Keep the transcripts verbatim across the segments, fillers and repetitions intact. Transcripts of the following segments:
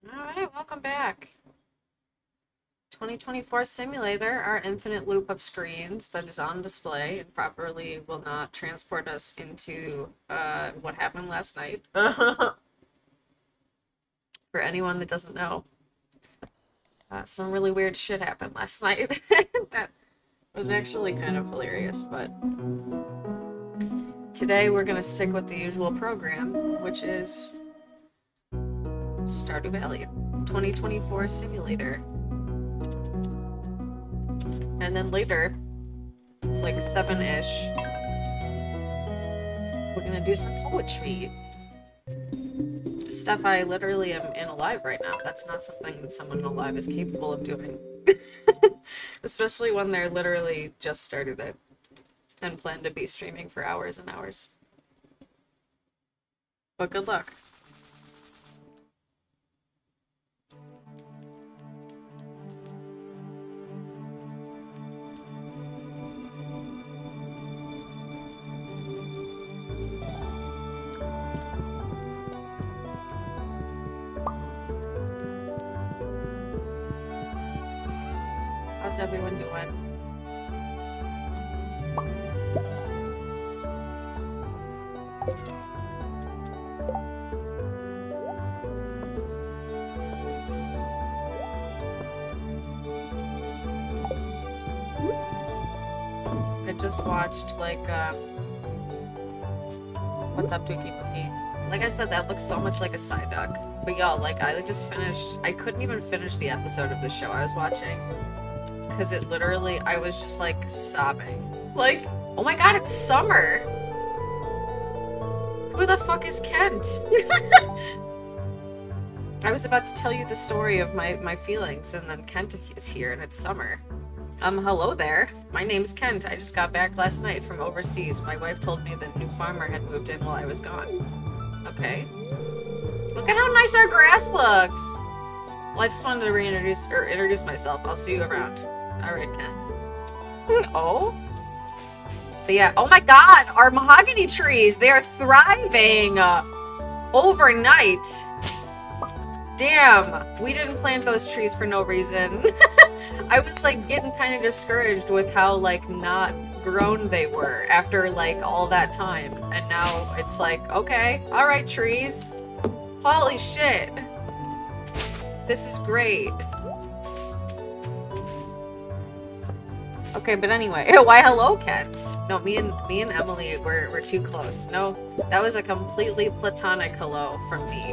Alright, welcome back. twenty twenty-four Simulator, our infinite loop of screens that is on display and properly will not transport us into uh, what happened last night. For anyone that doesn't know. Uh, some really weird shit happened last night. That was actually kind of hilarious, but today we're gonna stick with the usual program, which is Stardew Valley twenty twenty-four Simulator. And then later, like seven-ish, we're gonna do some poetry. Stuff I literally am in alive right now. That's not something that someone alive is capable of doing. Especially when they're literally just started it and plan to be streaming for hours and hours. But good luck. How's everyone doing? I just watched, like, uh... What's up, Dookie Bookie? Like I said, that looks so much like a Psyduck. But y'all, like, I just finished... I couldn't even finish the episode of the show I was watching. Because it literally, I was just like sobbing. Like, oh my god, it's summer! Who the fuck is Kent? I was about to tell you the story of my, my feelings, and then Kent is here and it's summer. Um, hello there. My name's Kent. I just got back last night from overseas. My wife told me that a new farmer had moved in while I was gone. Okay. Look at how nice our grass looks! Well, I just wanted to reintroduce, or introduce myself. I'll see you around. Alright, Ken. Oh? But yeah, oh my god! Our mahogany trees! They are thriving! Uh, overnight! Damn! We didn't plant those trees for no reason. I was like getting kind of discouraged with how like not grown they were after like all that time. And now it's like, okay, alright trees. Holy shit. This is great. Okay, but anyway, why hello, Kent? No, me and me and Emily were, were too close. No, that was a completely platonic hello from me.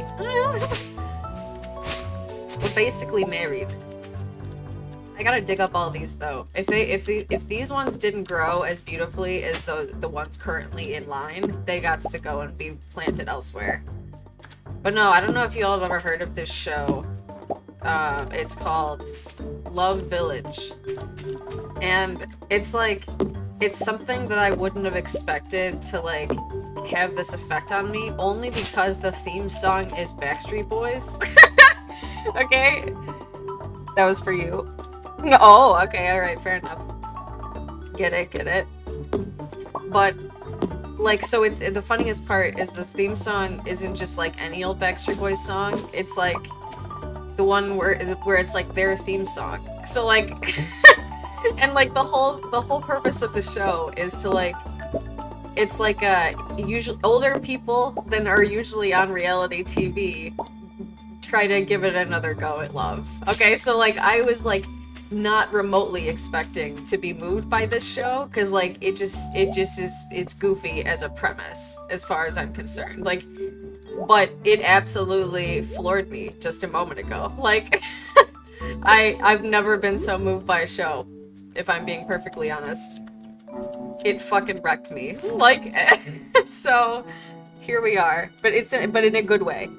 We're basically married. I gotta dig up all these though. If they if the, if these ones didn't grow as beautifully as the the ones currently in line, they got to go and be planted elsewhere. But no, I don't know if you all have ever heard of this show. Uh, it's called Love Village. And it's like, it's something that I wouldn't have expected to like have this effect on me, only because the theme song is Backstreet Boys. Okay? That was for you. Oh, okay, alright, fair enough. Get it, get it. But, like, so it's, the funniest part is the theme song isn't just like any old Backstreet Boys song, it's like the one where where it's like their theme song. So like and like the whole the whole purpose of the show is to like it's like uh usually older people than are usually on reality T V try to give it another go at love. Okay, so like I was like not remotely expecting to be moved by this show because like it just it just is it's goofy as a premise as far as I'm concerned. Like but it absolutely floored me just a moment ago. Like, I, I've never been so moved by a show, if I'm being perfectly honest. It fucking wrecked me. Like, so, here we are. But it's in, but in a good way.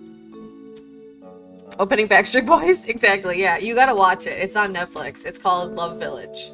Opening Backstreet Boys? Exactly, yeah. You gotta watch it. It's on Netflix. It's called Love Village.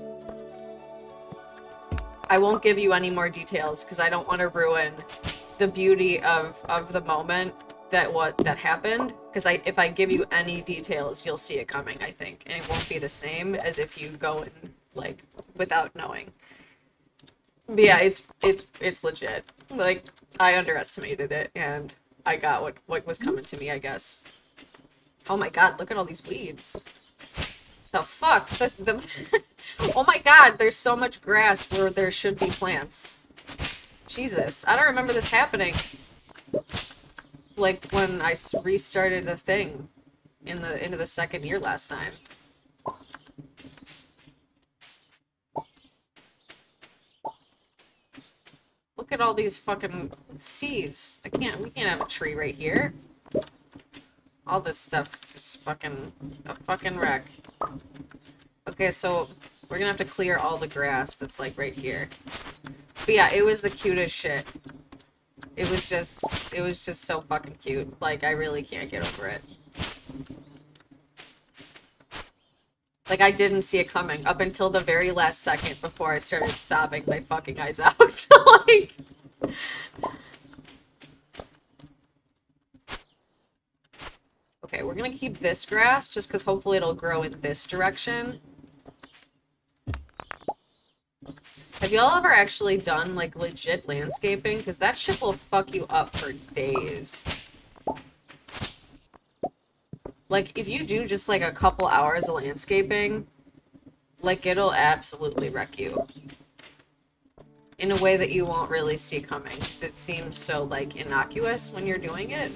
I won't give you any more details, because I don't want to ruin the beauty of of the moment that what that happened, because I if I give you any details you'll see it coming, I think, and it won't be the same as if you go in like without knowing. But yeah, it's it's it's legit. Like I underestimated it and I got what what was coming to me, I guess. Oh my god, look at all these weeds. The fuck? That's the Oh my god, there's so much grass where there should be plants. Jesus, I don't remember this happening. Like when I restarted the thing in the into the second year last time. Look at all these fucking seeds. I can't, we can't have a tree right here. All this stuff's just fucking, a fucking wreck. Okay, so we're gonna have to clear all the grass that's like right here. But yeah, it was the cutest shit. It was just, it was just so fucking cute. Like, I really can't get over it. Like, I didn't see it coming up until the very last second before I started sobbing my fucking eyes out. Like... Okay, we're gonna keep this grass just because hopefully it'll grow in this direction. Have y'all ever actually done, like, legit landscaping? Because that shit will fuck you up for days. Like, if you do just, like, a couple hours of landscaping, like, it'll absolutely wreck you. In a way that you won't really see coming, because it seems so, like, innocuous when you're doing it.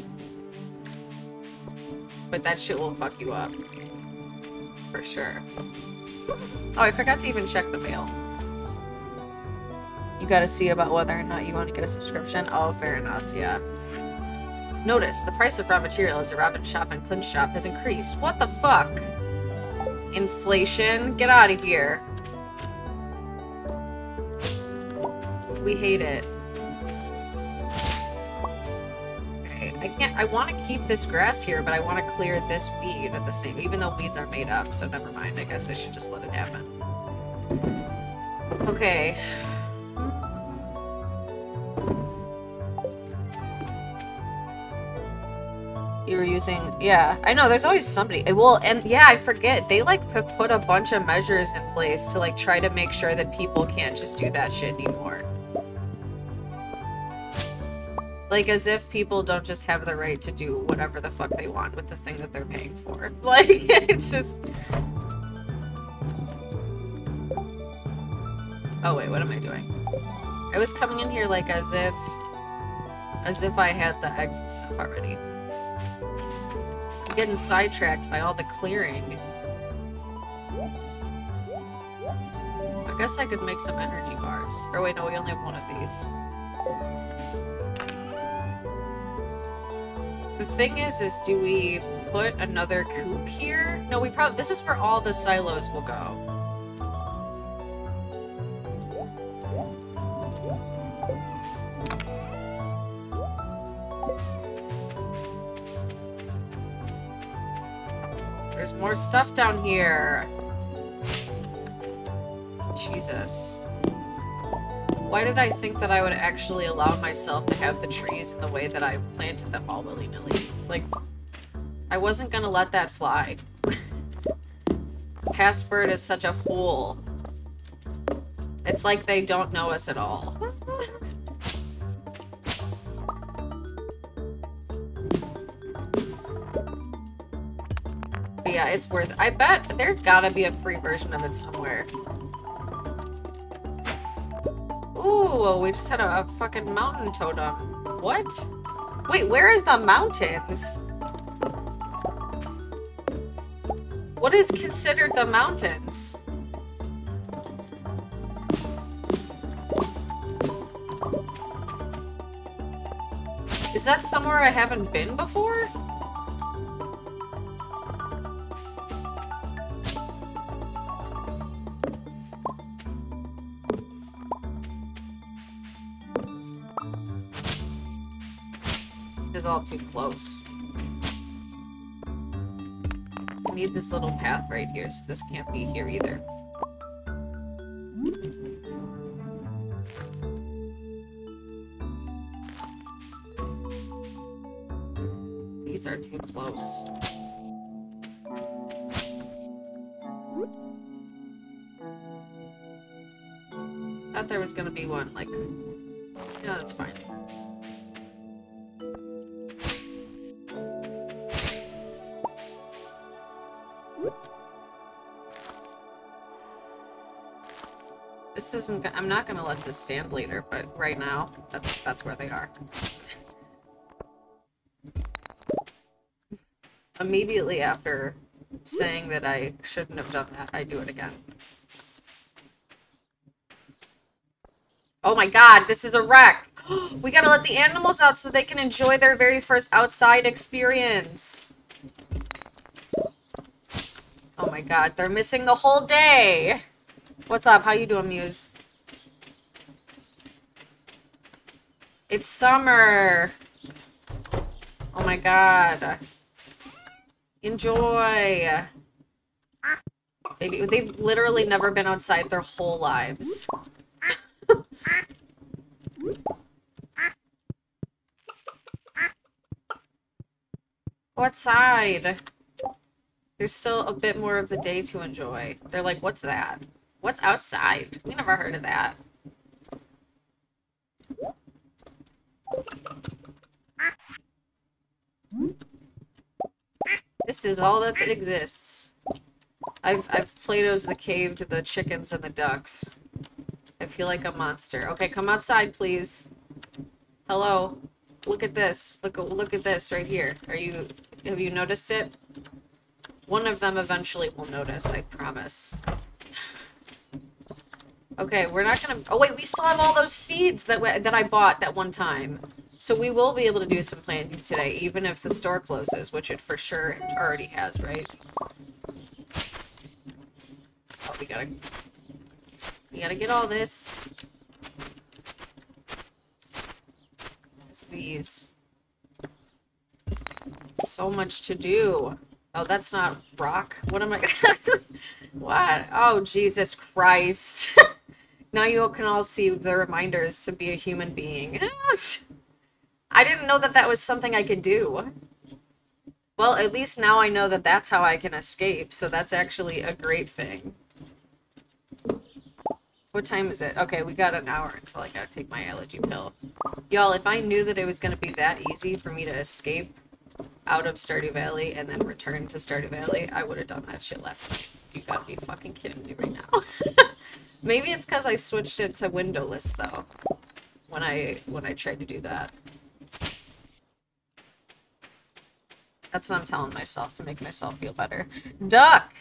But that shit will fuck you up. For sure. Oh, I forgot to even check the mail. You gotta see about whether or not you want to get a subscription. Oh, fair enough, yeah. Notice, the price of raw materials at Robin Shop and Clint's shop has increased. What the fuck? Inflation? Get out of here. We hate it. Okay, I can't- I want to keep this grass here, but I want to clear this weed at the same- even though weeds are made up, so never mind. I guess I should just let it happen. Okay. You were using, yeah, I know, there's always somebody. Well, and yeah, I forget, they like have put a bunch of measures in place to like try to make sure that people can't just do that shit anymore. Like, as if people don't just have the right to do whatever the fuck they want with the thing that they're paying for. Like, it's just... Oh wait, what am I doing? I was coming in here like as if... As if I had the exit stuff already. I'm getting sidetracked by all the clearing. I guess I could make some energy bars. Or wait, no, we only have one of these. The thing is, is do we put another coop here? No, we probably- this is where all the silos will go. There's more stuff down here. Jesus. Why did I think that I would actually allow myself to have the trees in the way that I planted them all willy-nilly? Like, I wasn't gonna let that fly. Passbird is such a fool. It's like they don't know us at all. But yeah, it's worth it. I bet there's gotta be a free version of it somewhere. Ooh, we just had a, a fucking mountain totem. What? Wait, where is the mountains? What is considered the mountains? Is that somewhere I haven't been before? Is all too close. I need this little path right here, so this can't be here either. These are too close. Thought there was gonna be one, like... Yeah, that's fine. this isn't... I'm not gonna let this stand later, but right now, that's, that's where they are. Immediately after saying that I shouldn't have done that, I do it again. Oh my god, this is a wreck! We gotta let the animals out so they can enjoy their very first outside experience. Oh my god, they're missing the whole day! What's up? How you doing, Muse? It's summer! Oh my god. Enjoy! Baby, they've literally never been outside their whole lives. Go outside. There's still a bit more of the day to enjoy. They're like, what's that? What's outside? We never heard of that. This is all that exists. I've I've Plato's the cave to the chickens and the ducks. I feel like a monster. Okay, come outside, please. Hello. Look at this. Look look at this right here. Are you have you noticed it? One of them eventually will notice, I promise. Okay, we're not gonna... Oh wait, we still have all those seeds that we, that I bought that one time. So we will be able to do some planting today, even if the store closes, which it for sure already has, right? Oh, we gotta... We gotta get all this. It's these. So much to do. Oh, that's not rock. What am I... What? Oh, Jesus Christ. Now you can all see the reminders to be a human being. I didn't know that that was something I could do. Well, at least now I know that that's how I can escape, so that's actually a great thing. What time is it? Okay, we got an hour until I gotta take my allergy pill. Y'all, if I knew that it was gonna be that easy for me to escape out of Stardew Valley and then return to Stardew Valley, I would have done that shit last night. You gotta be fucking kidding me right now. Maybe it's because I switched it to windowless, though, when I when I tried to do that. That's what I'm telling myself to make myself feel better. Duck!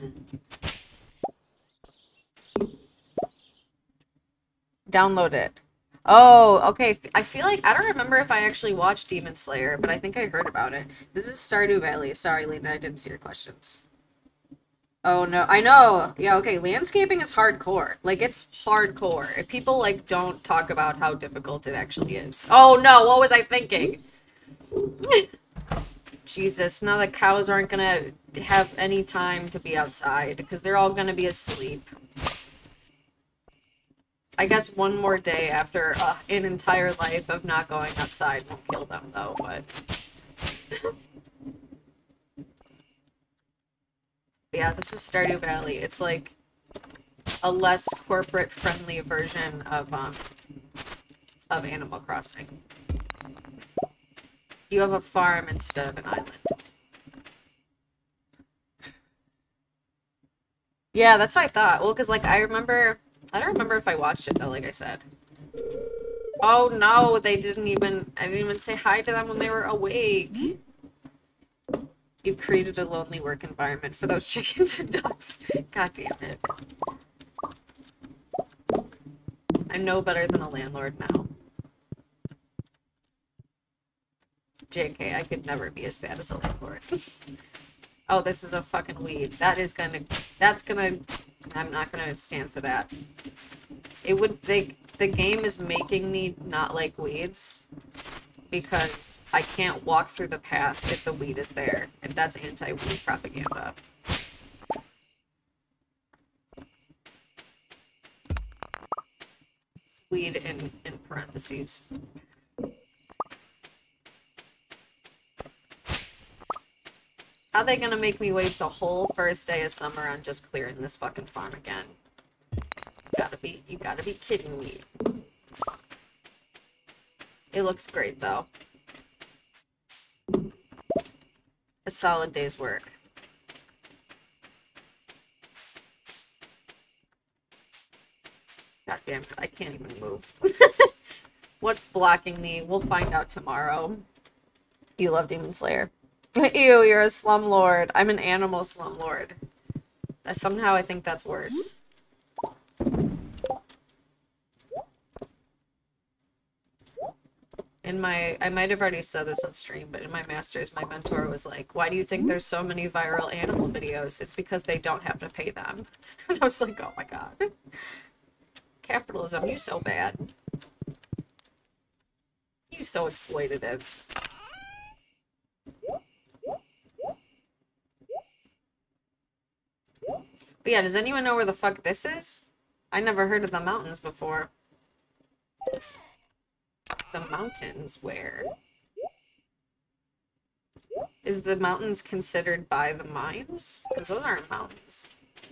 Download it. Oh, okay. I feel like, I don't remember if I actually watched Demon Slayer, but I think I heard about it. This is Stardew Valley. Sorry, Lena, I didn't see your questions. Oh, no. I know. Yeah, okay. Landscaping is hardcore. Like, it's hardcore. If people, like, don't talk about how difficult it actually is. Oh, no. What was I thinking? Jesus. Now the cows aren't gonna have any time to be outside because they're all gonna be asleep. I guess one more day after uh, an entire life of not going outside won't kill them, though, but... Yeah, this is Stardew Valley. It's like a less corporate-friendly version of, um, of Animal Crossing. You have a farm instead of an island. Yeah, that's what I thought. Well, because, like, I remember... I don't remember if I watched it, though, like I said. Oh, no, they didn't even... I didn't even say hi to them when they were awake. You've created a lonely work environment for those chickens and ducks. God damn it. I'm no better than a landlord now. J K, I could never be as bad as a landlord. Oh, this is a fucking weed. That is gonna... That's gonna... I'm not gonna stand for that. It would... They, the game is making me not like weeds. Because I can't walk through the path if the weed is there. And that's anti-weed propaganda. Weed in, in parentheses. How are they gonna make me waste a whole first day of summer on just clearing this fucking farm again? You gotta be, you gotta be kidding me. It looks great, though. A solid day's work. damn it, I can't even move. What's blocking me? We'll find out tomorrow. You love Demon Slayer. Ew, you're a slumlord. I'm an animal slumlord. Somehow I think that's worse. In my, I might have already said this on stream, but in my master's, my mentor was like, why do you think there's so many viral animal videos? It's because they don't have to pay them. And I was like, oh my god. Capitalism, you so bad. You so exploitative. But yeah, does anyone know where the fuck this is? I never heard of the mountains before. The mountains where? Is the mountains considered by the mines? Because those aren't mountains.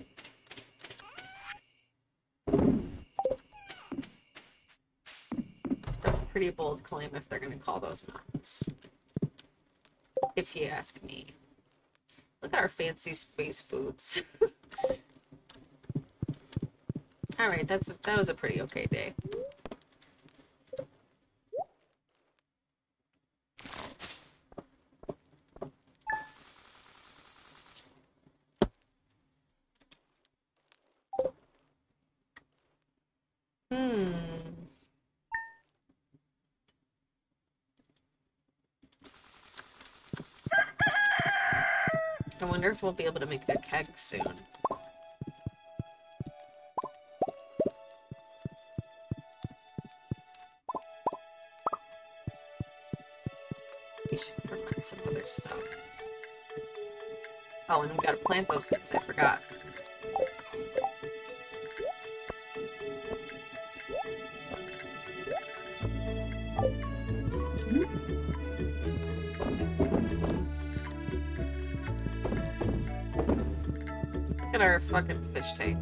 That's a pretty bold claim if they're going to call those mountains. If you ask me. Look at our fancy space boots. Alright, that's that was a pretty okay day. Hmm. I wonder if we'll be able to make a keg soon. We should ferment some other stuff. Oh, and we gotta plant those things, I forgot. Look at our fucking fish tank.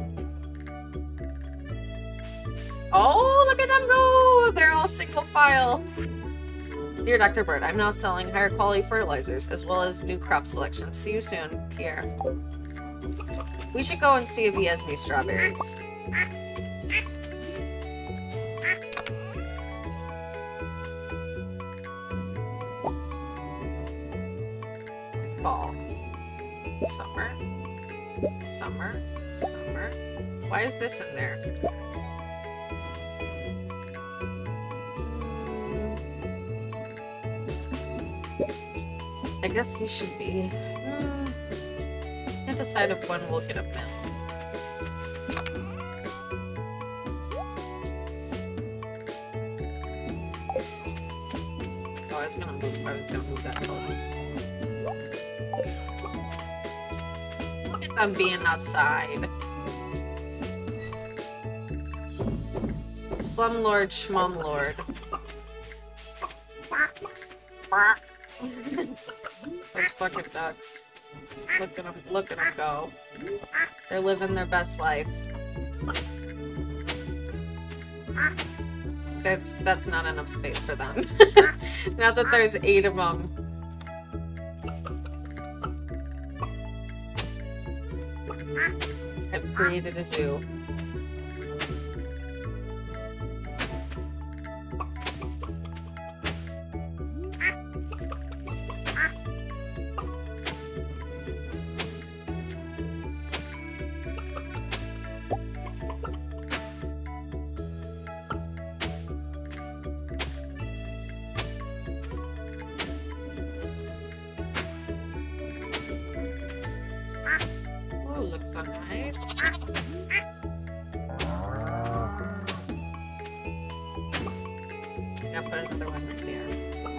Oh, look at them go! They're all single file. Dear Doctor Bird, I'm now selling higher quality fertilizers as well as new crop selections. See you soon, Pierre. We should go and see if he has any strawberries. Fall. Summer. Summer. Summer. Why is this in there? I guess these should be... Mm, can't decide if one will get a pin. Oh, I was gonna move. I was gonna move that color. Look at them being outside. Slumlord, Schmumlord. Those fucking ducks. Look at them, look at them go. They're living their best life. That's, that's not enough space for them. Now that there's eight of them. I've created a zoo. So nice. Yeah, put another one right there.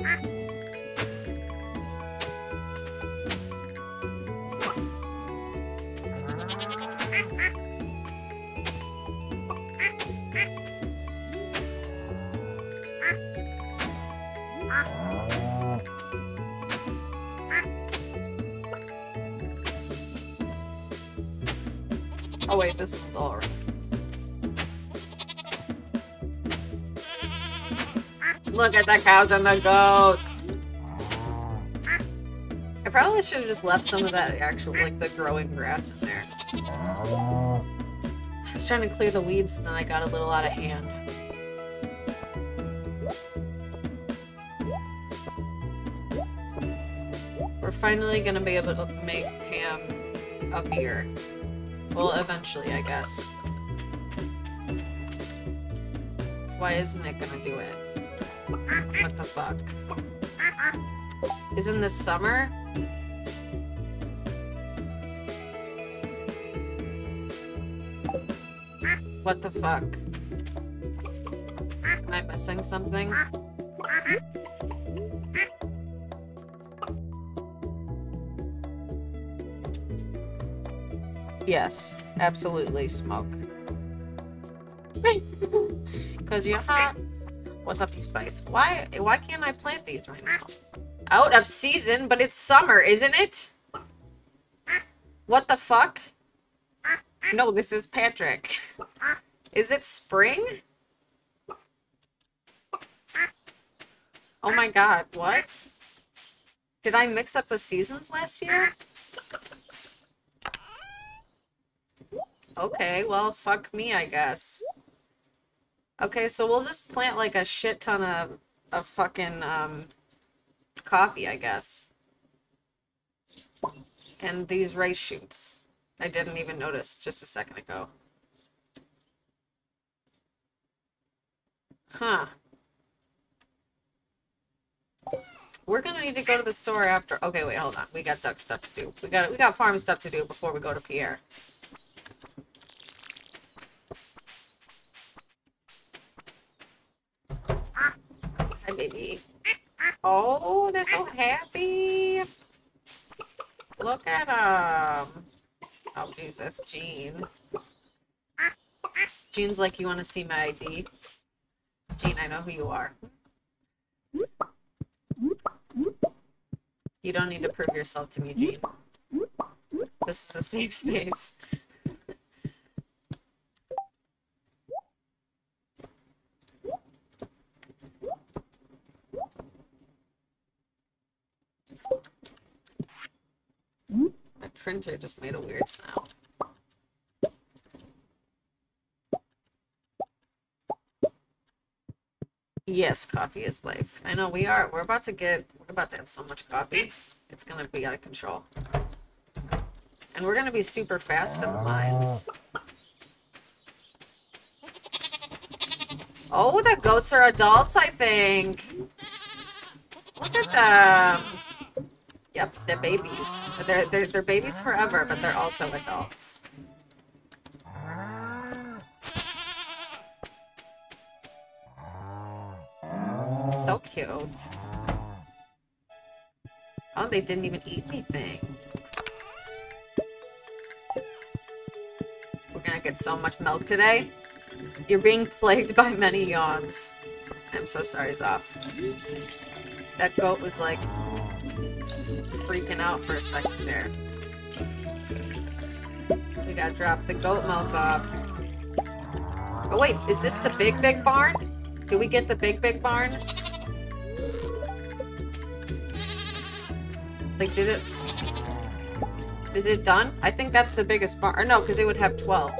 Oh wait, this one's all right. Look at the cows and the goats! I probably should have just left some of that actual, like, the growing grass in there. I was trying to clear the weeds and then I got a little out of hand. We're finally gonna be able to make Pam a beer. Well, eventually, I guess. Why isn't it gonna do it? What the fuck? Isn't this summer? What the fuck? Am I missing something? Yes, absolutely smoke. Cause you're hot. What's up, T-Spice? Why why can't I plant these right now? Out of season, but it's summer, isn't it? What the fuck? No, this is Patrick. Is it spring? Oh my god, what? Did I mix up the seasons last year? Okay, well, fuck me, I guess. Okay, so we'll just plant like a shit ton of, of fucking, um, coffee, I guess. And these rice shoots. I didn't even notice just a second ago. Huh. We're gonna need to go to the store after. Okay, wait, hold on. We got duck stuff to do. We got we got farm stuff to do before we go to Pierre. Hi, baby. Oh, they're so happy. Look at them. Oh, Jesus, Jean. Jean's like, you want to see my I D? Jean, I know who you are. You don't need to prove yourself to me, Jean. This is a safe space. My printer just made a weird sound. Yes, coffee is life. I know we are. We're about to get. We're about to have so much coffee. It's gonna be out of control. And we're gonna be super fast in the lines. Oh, the goats are adults, I think. Look at them. Yep, they're babies. They're, they're, they're babies forever, but they're also adults. So cute. Oh, they didn't even eat anything. We're gonna get so much milk today. You're being plagued by many yawns. I'm so sorry, Zoff. That goat was like freaking out for a second there. We gotta drop the goat milk off. Oh wait, is this the big big barn? Do we get the big big barn? Like, did it... Is it done? I think that's the biggest barn. Or no, because it would have twelve.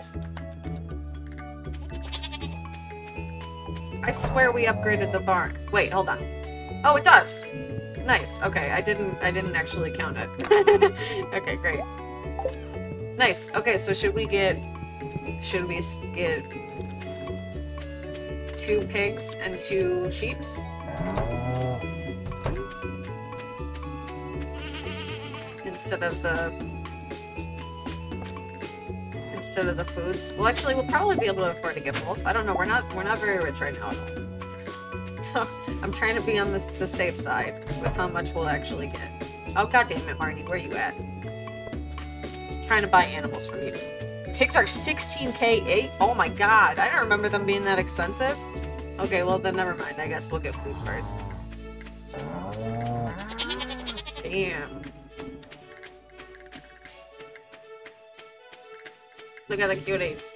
I swear we upgraded the barn. Wait, hold on. Oh, it does! Nice. Okay, I didn't I didn't actually count it. Okay, great. Nice. Okay, so should we get... Should we get... two pigs and two sheeps? Instead of the... Instead of the foods. Well, actually, we'll probably be able to afford to get both. I don't know. We're not we're not very rich right now. So, I'm trying to be on this the safe side with how much we'll actually get. Oh, god damn it, Marty. Where you at? I'm trying to buy animals from you. Pigs are sixteen K eight? Oh my god. I don't remember them being that expensive. Okay, well then never mind. I guess we'll get food first. Damn. Look at the cuties.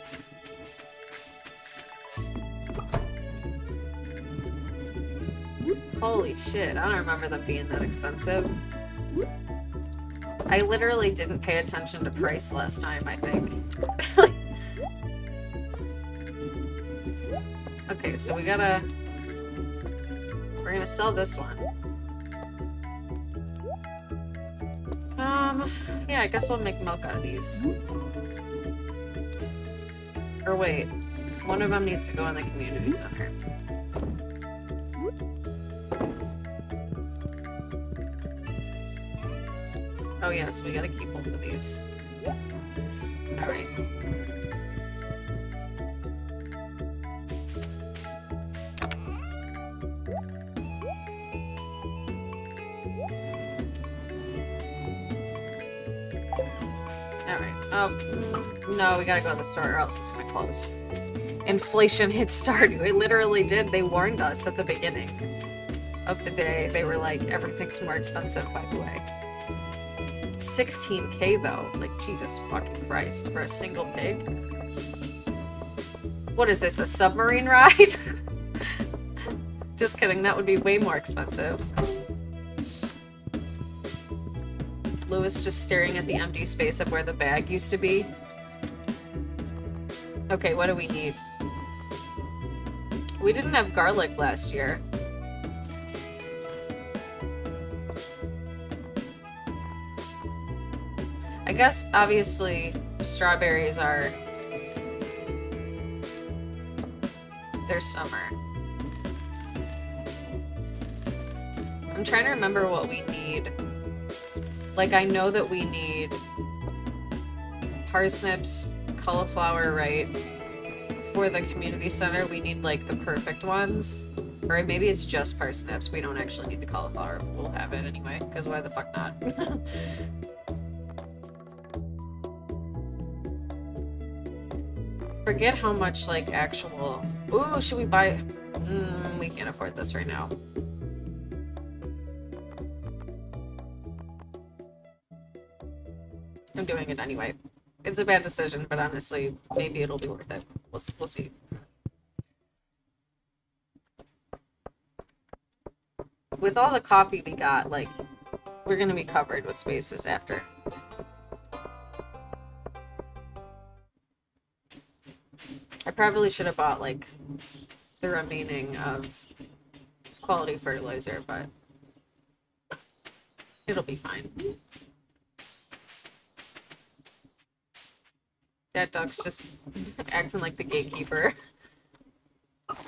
Holy shit, I don't remember them being that expensive. I literally didn't pay attention to price last time, I think. Okay, so we gotta... We're gonna sell this one. Um, yeah, I guess we'll make milk out of these. Or wait, one of them needs to go in the community center. Oh yes, we gotta keep both of these. Alright. Oh, no, we gotta go to the store or else it's gonna close. Inflation hit Stardew. It literally did. They warned us at the beginning of the day. They were like, everything's more expensive, by the way. sixteen K though. Like, Jesus fucking Christ. For a single pig? What is this, a submarine ride? Just kidding, that would be way more expensive. Lewis just staring at the empty space of where the bag used to be. Okay, what do we need? We didn't have garlic last year. I guess, obviously, strawberries are... They're summer. I'm trying to remember what we need. Like, I know that we need parsnips, cauliflower, right? For the community center, we need, like, the perfect ones. Or maybe it's just parsnips. We don't actually need the cauliflower. We'll have it anyway, because why the fuck not? Forget how much, like, actual... Ooh, should we buy... Mm, we can't afford this right now. I'm doing it anyway. It's a bad decision, but honestly, maybe it'll be worth it. We'll, we'll see. With all the coffee we got, like, we're gonna be covered with spaces after. I probably should have bought, like, the remaining of quality fertilizer, but it'll be fine. That duck's just acting like the gatekeeper. Oh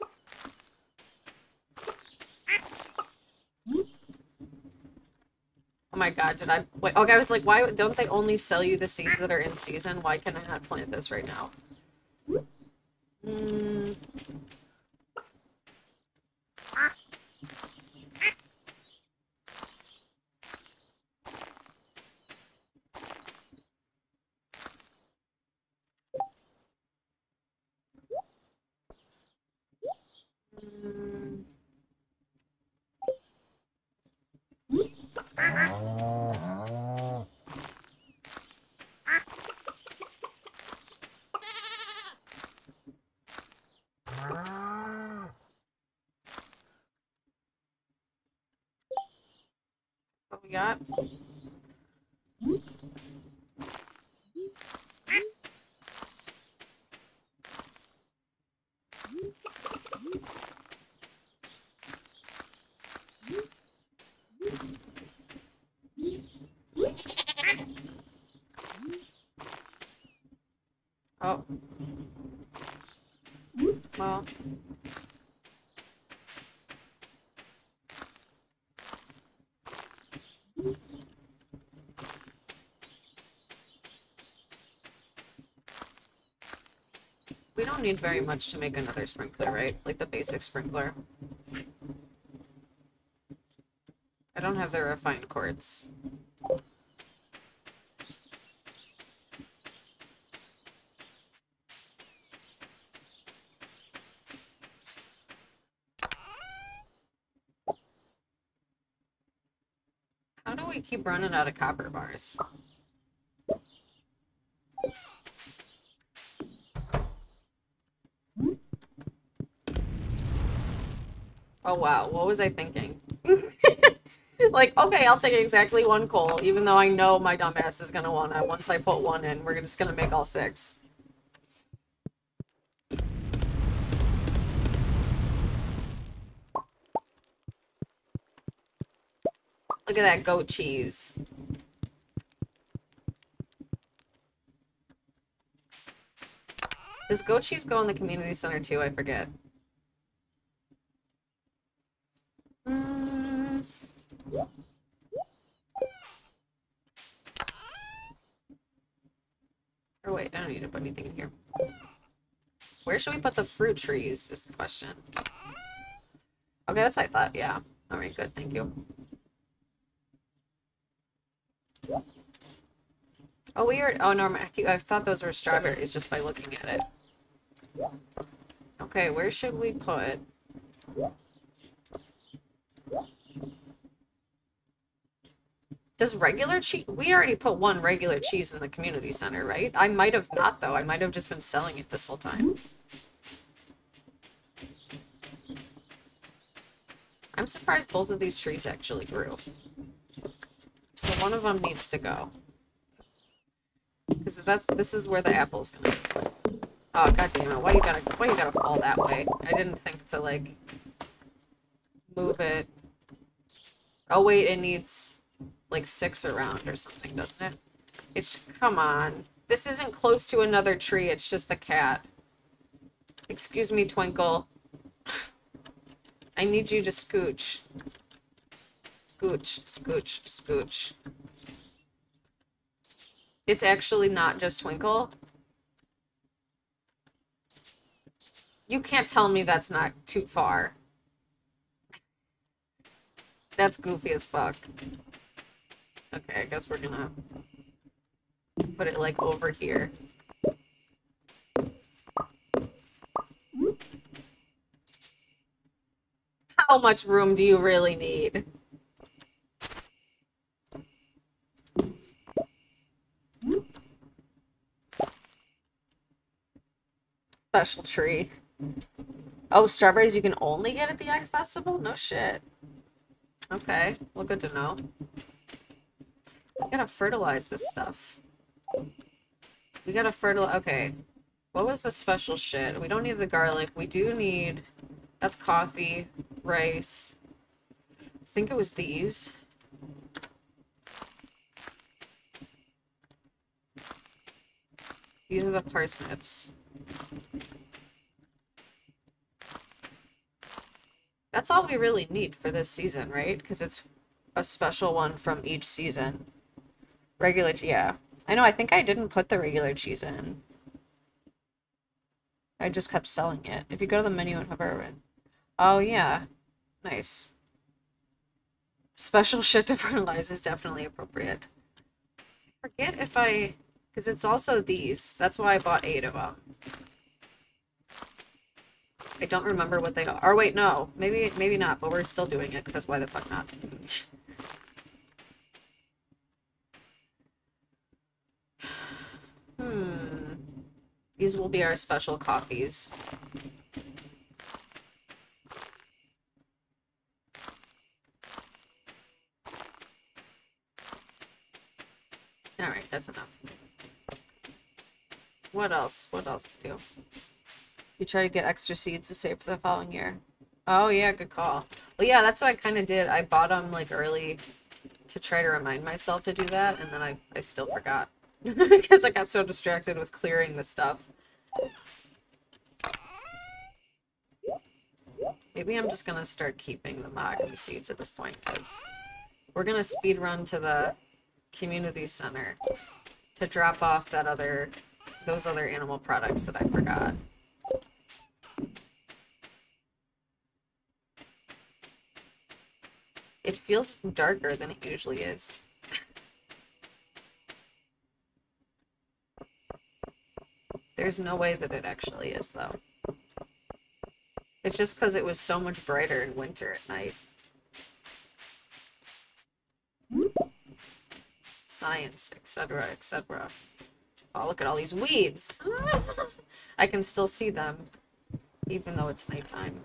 my god, did I... Wait, okay, I was like, why don't they only sell you the seeds that are in season? Why can I not plant this right now? Mm. What we got? Oh. Well. We don't need very much to make another sprinkler, right? Like the basic sprinkler. I don't have the refined quartz. How do we keep running out of copper bars? Oh wow, what was I thinking? Like, okay, I'll take exactly one coal, even though I know my dumbass is gonna wanna, once I put one in, we're just gonna make all six. Look at that goat cheese. Does goat cheese go in the community center too? I forget. Mm. Or wait, I don't need to put anything in here. Where should we put the fruit trees is the question. Okay, that's what I thought, yeah. Alright, good, thank you. Oh, we are- oh no, I thought those were strawberries just by looking at it. Okay, where should we put... Does regular cheese... We already put one regular cheese in the community center, right? I might have not, though. I might have just been selling it this whole time. I'm surprised both of these trees actually grew. So one of them needs to go. Because that's this is where the apple's gonna go. Oh, god damn it. Why you gotta why you gotta fall that way? I didn't think to, like, move it. Oh wait, it needs like six around or something, doesn't it? It's come on. This isn't close to another tree, it's just the cat. Excuse me, Twinkle. I need you to scooch. Scooch, scooch, scooch. It's actually not just Twinkle. You can't tell me that's not too far. That's goofy as fuck. Okay, I guess we're gonna put it, like, over here. How much room do you really need? Special tree. Oh, strawberries you can only get at the Egg Festival? No shit. Okay, well, good to know. We gotta fertilize this stuff. We gotta fertilize. Okay. What was the special shit? We don't need the garlic. We do need... That's coffee, rice. I think it was these. These are the parsnips. That's all we really need for this season, right? Because it's a special one from each season. Regular, yeah. I know, I think I didn't put the regular cheese in. I just kept selling it. If you go to the menu and hover over it. Oh, yeah. Nice. Special shit to fertilize is definitely appropriate. I forget if I... Because it's also these. That's why I bought eight of them. I don't remember what they are. Or wait, no. Maybe maybe not, but we're still doing it, because why the fuck not? Hmm. These will be our special coffees. Alright, that's enough. What else? What else to do? You try to get extra seeds to save for the following year. Oh yeah, good call. Well, yeah, that's what I kind of did. I bought them, like, early to try to remind myself to do that, and then I, I still forgot. Because I got so distracted with clearing the stuff. Maybe I'm just gonna start keeping the mahogany seeds at this point, because we're gonna speed run to the community center to drop off that other, those other animal products that I forgot. It feels darker than it usually is. There's no way that it actually is, though. It's just because it was so much brighter in winter at night. Science, et cetera, et cetera. Oh, look at all these weeds! I can still see them, even though it's nighttime.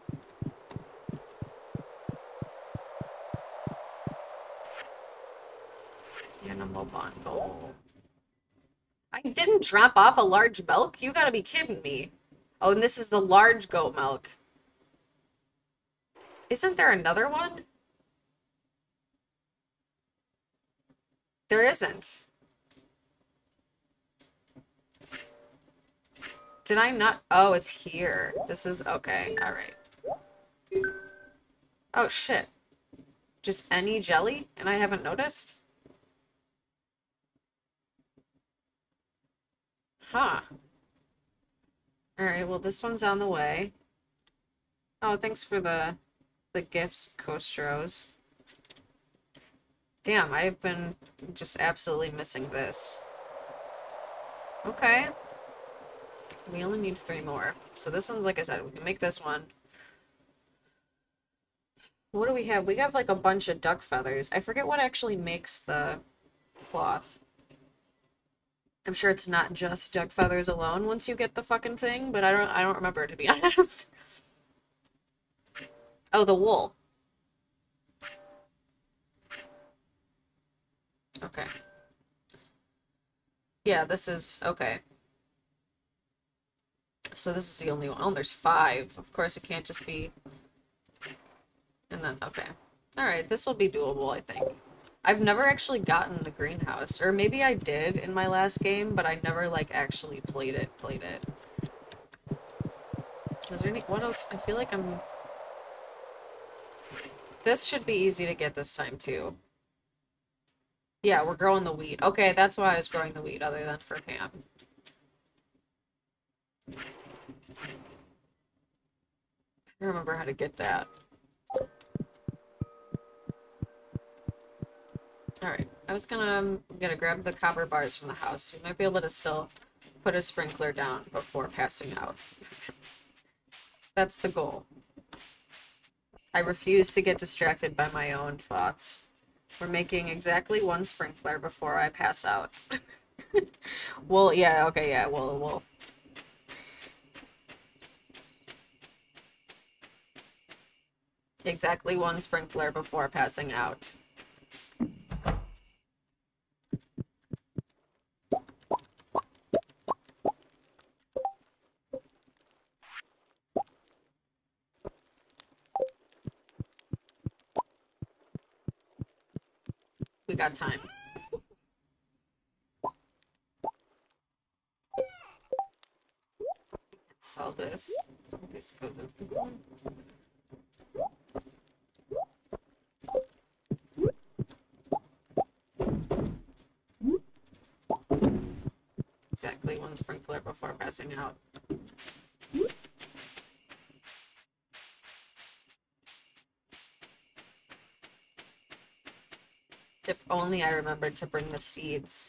Animal bundle. I didn't drop off a large milk? You gotta be kidding me. Oh, and this is the large goat milk. Isn't there another one? There isn't. Did I not? Oh, it's here. This is okay. All right. Oh, shit. Just any jelly? And I haven't noticed? Huh. Alright, well, this one's on the way. Oh, thanks for the the gifts, Kostros. Damn, I've been just absolutely missing this. Okay. We only need three more. So this one's, like I said, we can make this one. What do we have? We have, like, a bunch of duck feathers. I forget what actually makes the cloth. I'm sure it's not just duck feathers alone once you get the fucking thing, but I don't I don't remember, to be honest. Oh, the wool. Okay. Yeah, this is okay. So this is the only one. Oh, there's five. Of course, it can't just be. And then, okay. Alright, this will be doable, I think. I've never actually gotten the greenhouse. Or maybe I did in my last game, but I never, like, actually played it. Played it. Is there any... What else? I feel like I'm... This should be easy to get this time, too. Yeah, we're growing the wheat. Okay, that's why I was growing the wheat, other than for Pam. I don't remember how to get that. Alright, I was gonna, I'm gonna grab the copper bars from the house. We might be able to still put a sprinkler down before passing out. That's the goal. I refuse to get distracted by my own thoughts. We're making exactly one sprinkler before I pass out. Well, yeah, okay, yeah, we'll, we'll. Exactly one sprinkler before passing out. We got time. Let's sell this. This goes up. Exactly one sprinkler before passing out. If only I remembered to bring the seeds.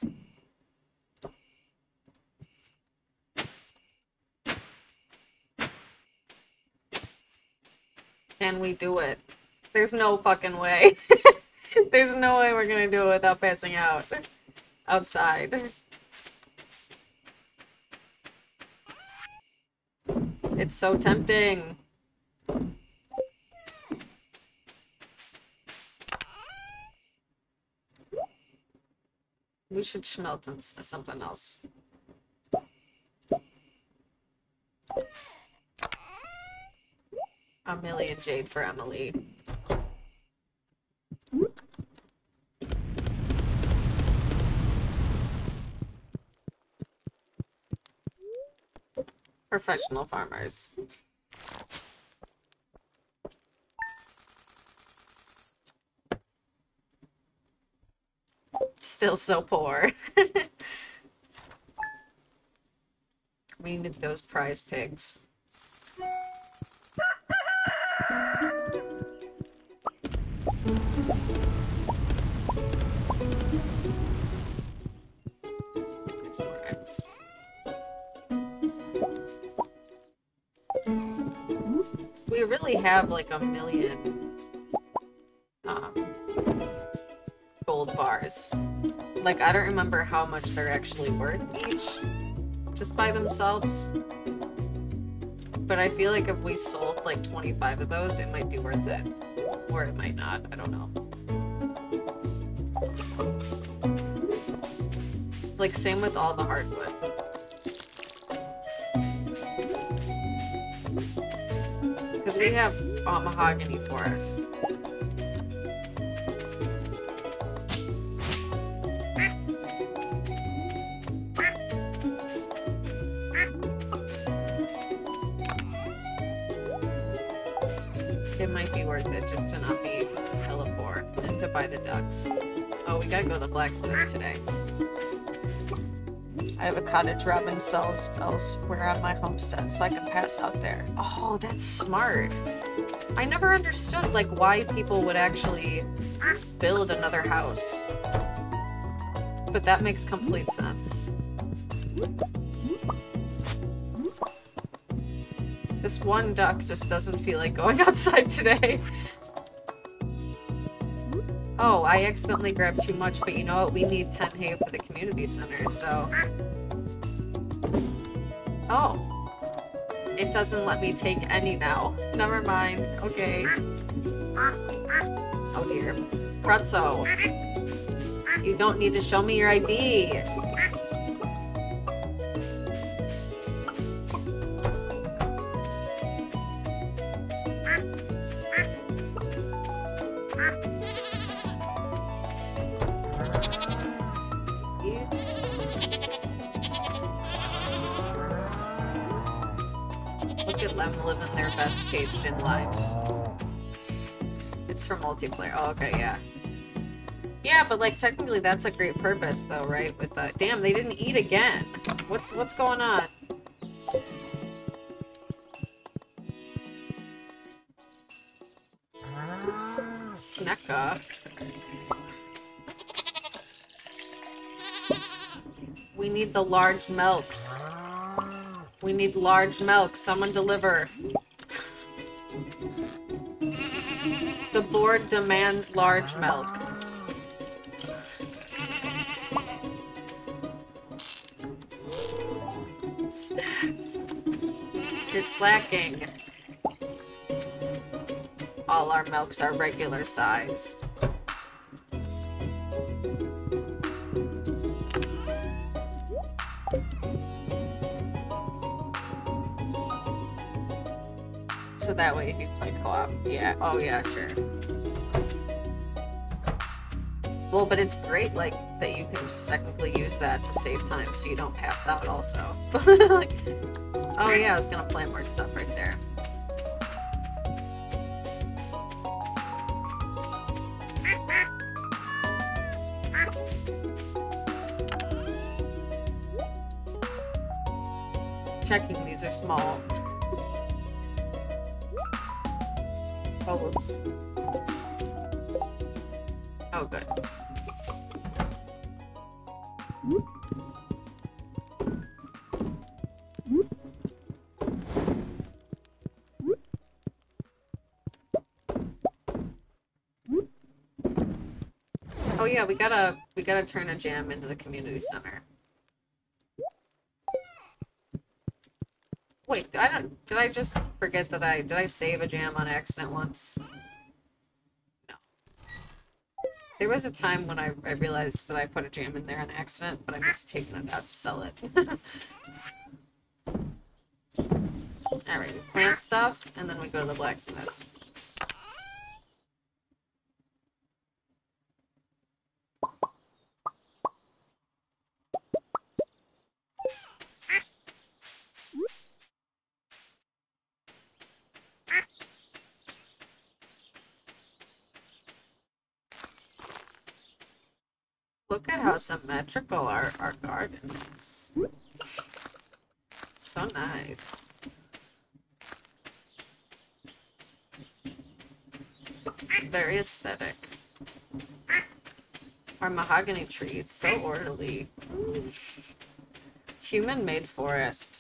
Can we do it? There's no fucking way. There's no way we're gonna do it without passing out. Outside. It's so tempting. We should smelt in something else. A million jade for Emily. Professional farmers. Still so poor. We need those prize pigs. There's more eggs. We really have like a million um, gold bars. Like, I don't remember how much they're actually worth each, just by themselves. But I feel like if we sold like twenty-five of those, it might be worth it. Or it might not, I don't know. Like, same with all the hardwood. Because we have a mahogany forest. time to buy the ducks. Oh, we gotta go to the blacksmith today. I have a cottage Robin sells elsewhere on my homestead, so I can pass out there. Oh, that's smart. I never understood, like, why people would actually build another house. But that makes complete sense. This one duck just doesn't feel like going outside today. Oh, I accidentally grabbed too much, but you know what? We need ten hay for the community center, so... Oh. It doesn't let me take any now. Never mind. Okay. Oh dear. Pretzo. You don't need to show me your I D. Living their best caged-in lives. It's for multiplayer. Oh, okay, yeah. Yeah, but like technically that's a great purpose, though, right? With the damn, they didn't eat again. What's what's going on? Oops, Snecka. We need the large milks. We need large milk. Someone deliver. The board demands large milk. Snacks. You're slacking. All our milks are regular size. So that way if you play co-op, yeah, oh yeah, sure. Well, but it's great, like, that you can just technically use that to save time so you don't pass out also. Like, oh yeah, I was gonna plant more stuff right there. Just checking, these are small. Oh, whoops. Oh, good. Oh yeah, we gotta we gotta turn a jam into the community center. Wait, I don't did I just forget that I did I save a jam on accident once? No. There was a time when I, I realized that I put a jam in there on accident, but I must have taken it out to sell it. Alright, we plant stuff, and then we go to the blacksmith. Look at how symmetrical our, our garden is. So nice. Very aesthetic. Our mahogany tree, it's so orderly. Human-made forest.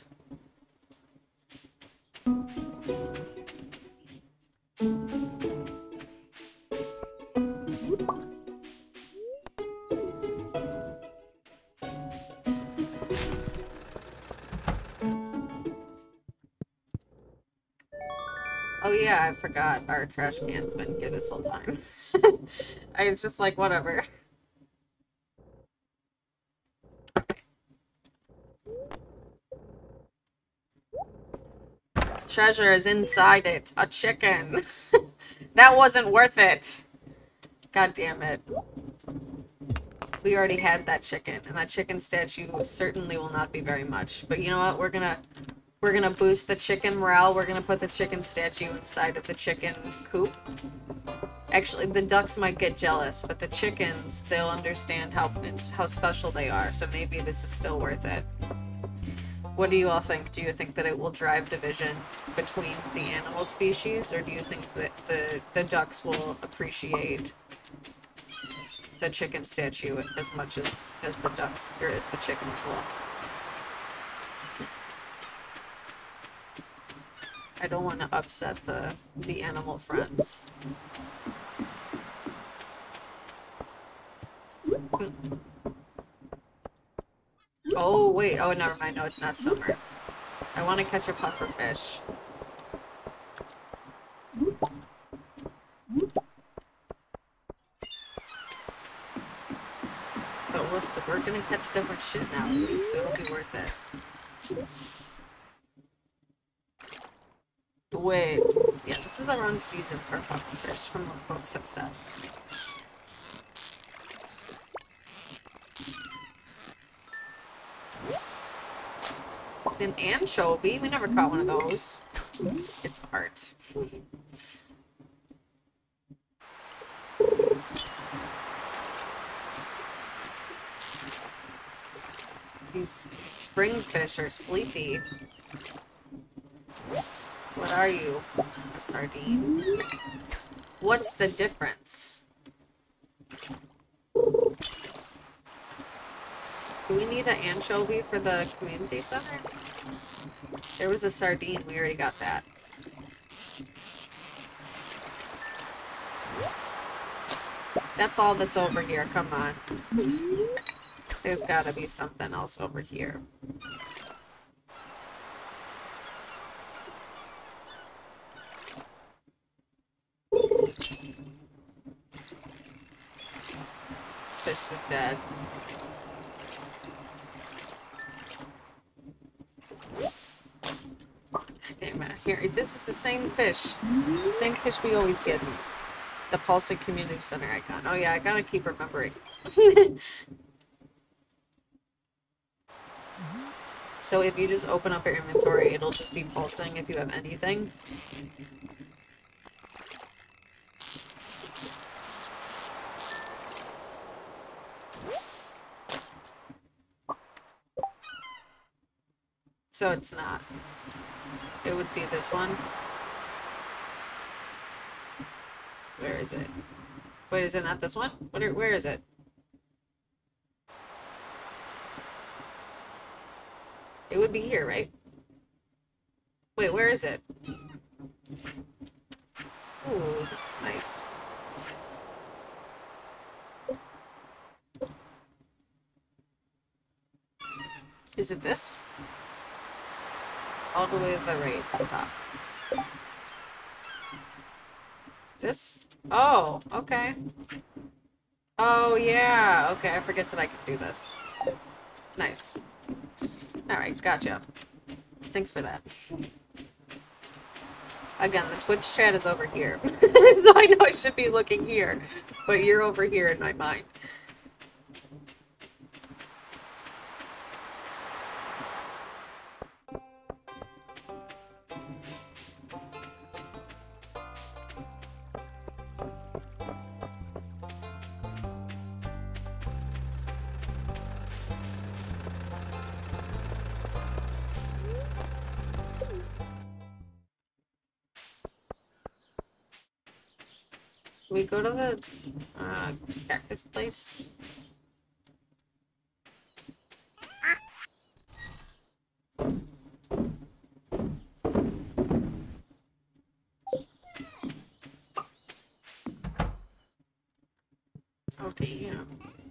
Oh yeah, I forgot our trash can's been here this whole time. I was just like, whatever. This treasure is inside it. A chicken. That wasn't worth it. God damn it. We already had that chicken, and that chicken statue certainly will not be very much. But you know what? We're gonna... We're gonna boost the chicken morale. We're gonna put the chicken statue inside of the chicken coop. Actually, the ducks might get jealous, but the chickens, they'll understand how how special they are, so maybe this is still worth it. What do you all think? Do you think that it will drive division between the animal species, or do you think that the, the ducks will appreciate the chicken statue as much as, as the ducks, or as the chickens will? I don't want to upset the, the animal friends. Oh, wait. Oh, never mind. No, it's not summer. I want to catch a puffer fish. But listen, we're gonna catch different shit now, at least, so it'll be worth it. Wait. Yeah, this is the wrong season for puffer fish, from what folks have said. An anchovy? We never caught one of those. It's art. These spring fish are sleepy. What are you? A sardine? What's the difference? Do we need an anchovy for the community center? There was a sardine, we already got that. That's all that's over here, come on. There's gotta be something else over here. This fish is dead. Damn it. Here, this is the same fish. Same fish we always get. The Pulsing Community Center icon. Oh yeah, I gotta keep remembering. So if you just open up your inventory, it'll just be pulsing if you have anything. So it's not. It would be this one. Where is it? Wait, is it not this one? What are, where is it? It would be here, right? Wait, where is it? Ooh, this is nice. Is it this? All the way to the right, at the top. This? Oh, okay. Oh, yeah. Okay, I forget that I can do this. Nice. Alright, gotcha. Thanks for that. Again, the Twitch chat is over here. So I know I should be looking here. But you're over here in my mind. We go to the uh, cactus place. Oh damn.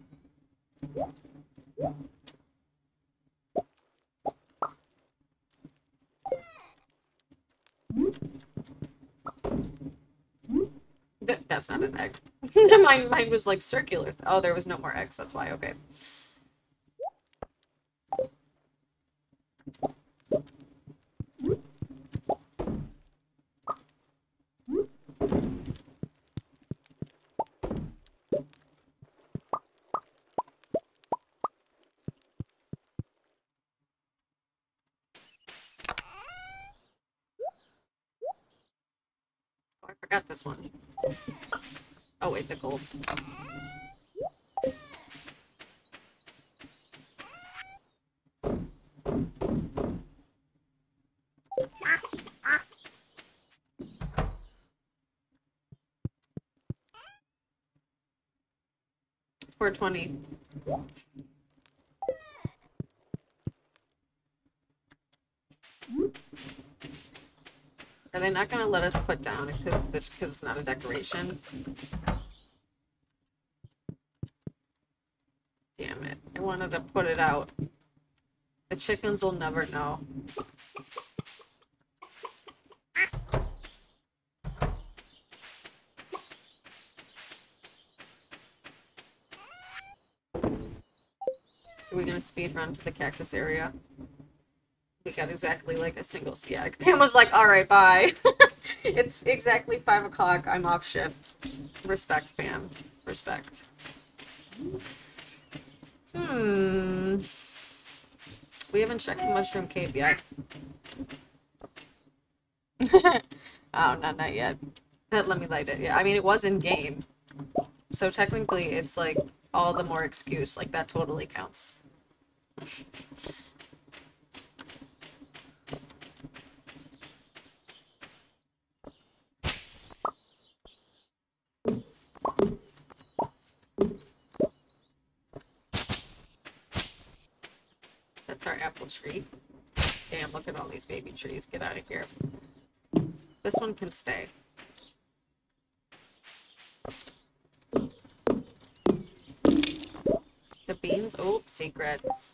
Th that's not an egg. mine, mine was like circular. Oh, there was no more eggs. That's why. Okay. Oh, I forgot this one. Oh wait, the gold. four twenty. Are they not gonna let us put down because it's not a decoration? Damn it. I wanted to put it out. The chickens will never know. Are we gonna speed run to the cactus area? We got exactly like a single. Yeah, Pam was like, alright, bye. It's exactly five o'clock. I'm off shift. Respect, Pam. Respect. Hmm. We haven't checked the Mushroom Cave yet. Oh, not, not yet. Let me light it. Yeah, I mean, it was in game. So technically, it's like all the more excuse. Like, that totally counts. That's our apple tree. Damn, look at all these baby trees. Get out of here. This one can stay. The beans? Oh, secrets.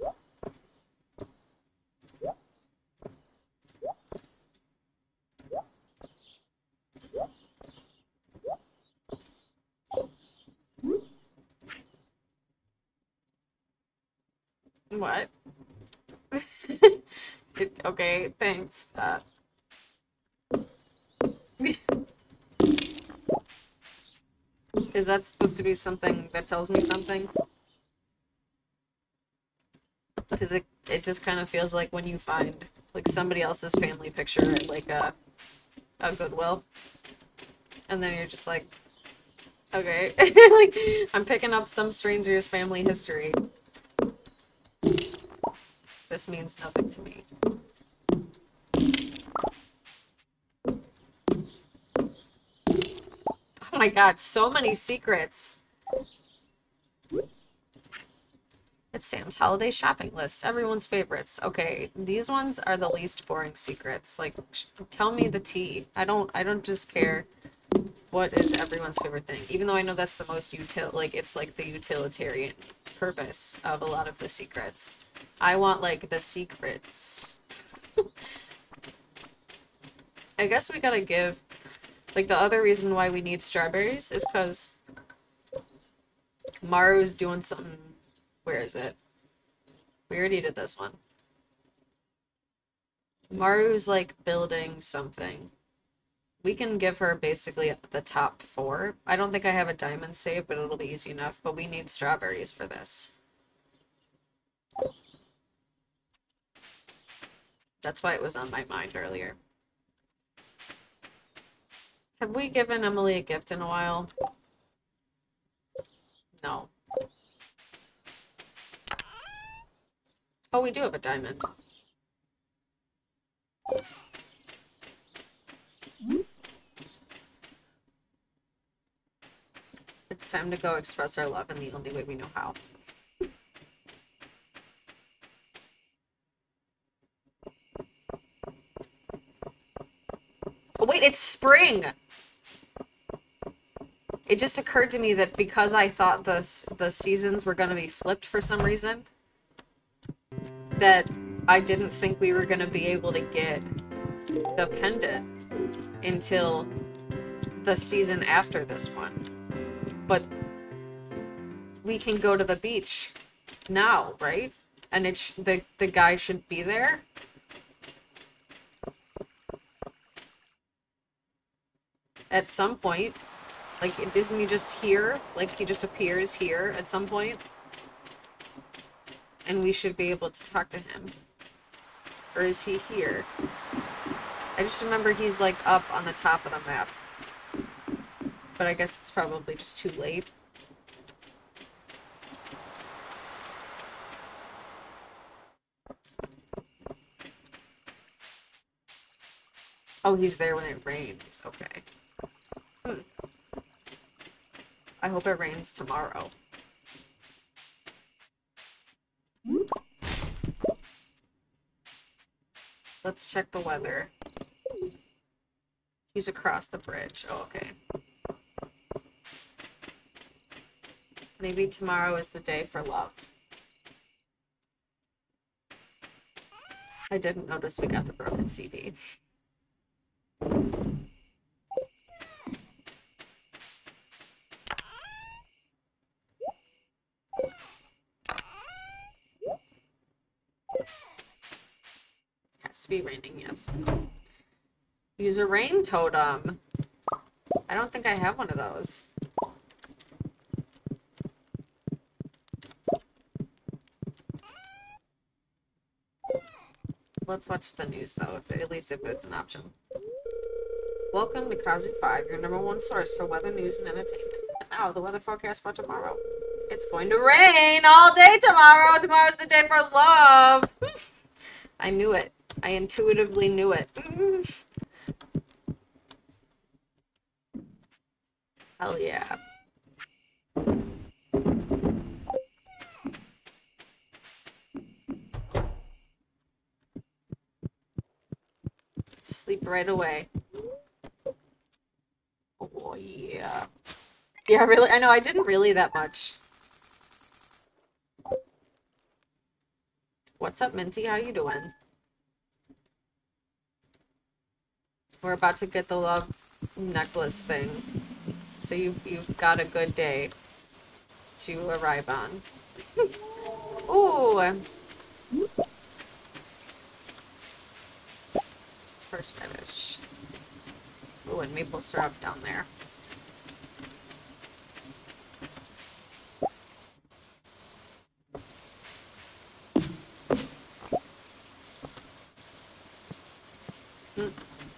What? it, okay, thanks. Uh... Is that supposed to be something that tells me something? Because it, it just kind of feels like when you find like somebody else's family picture at like a, a Goodwill. And then you're just like, okay. Like, I'm picking up some stranger's family history. This means nothing to me. Oh my god, so many secrets. It's Sam's holiday shopping list. Everyone's favorites. Okay, these ones are the least boring secrets. Like, tell me the tea. I don't I don't just care what is everyone's favorite thing. Even though I know that's the most util like it's like the utilitarian purpose of a lot of the secrets. I want like the secrets. I guess we gotta give like the other reason why we need strawberries is because Maru's doing something. Where is it? We already did this one. Maru's like building something. We can give her basically the top four. I don't think I have a diamond save, but it'll be easy enough. But we need strawberries for this. That's why it was on my mind earlier. Have we given Emily a gift in a while? No. Oh, we do have a diamond. It's time to go express our love in the only way we know how. Oh, wait, it's spring! It just occurred to me that because I thought the, the seasons were going to be flipped for some reason, that I didn't think we were going to be able to get the pendant until the season after this one. But we can go to the beach now, right? And it sh the, the guy should be there. At some point. Like, isn't he just here? Like, he just appears here at some point? And we should be able to talk to him. Or is he here? I just remember he's, like, up on the top of the map. but I guess it's probably just too late. Oh, he's there when it rains. Okay. Hmm. I hope it rains tomorrow. Let's check the weather. He's across the bridge. Oh, okay. Maybe tomorrow is the day for love. I didn't notice we got the broken C D. Has to be raining, yes. Use a rain totem. I don't think I have one of those. Let's watch the news, though, if at least if it's an option. Welcome to Kazu five, your number one source for weather, news, and entertainment. And now, the weather forecast for tomorrow. It's going to rain all day tomorrow. Tomorrow's the day for love. I knew it. I intuitively knew it. Hell yeah. Sleep right away. Oh, yeah. Yeah, really? I know, I didn't really that much. What's up, Minty? How you doing? We're about to get the love necklace thing. So you've, you've got a good day to arrive on. Ooh! First finish. Ooh, and maple syrup down there. Mm.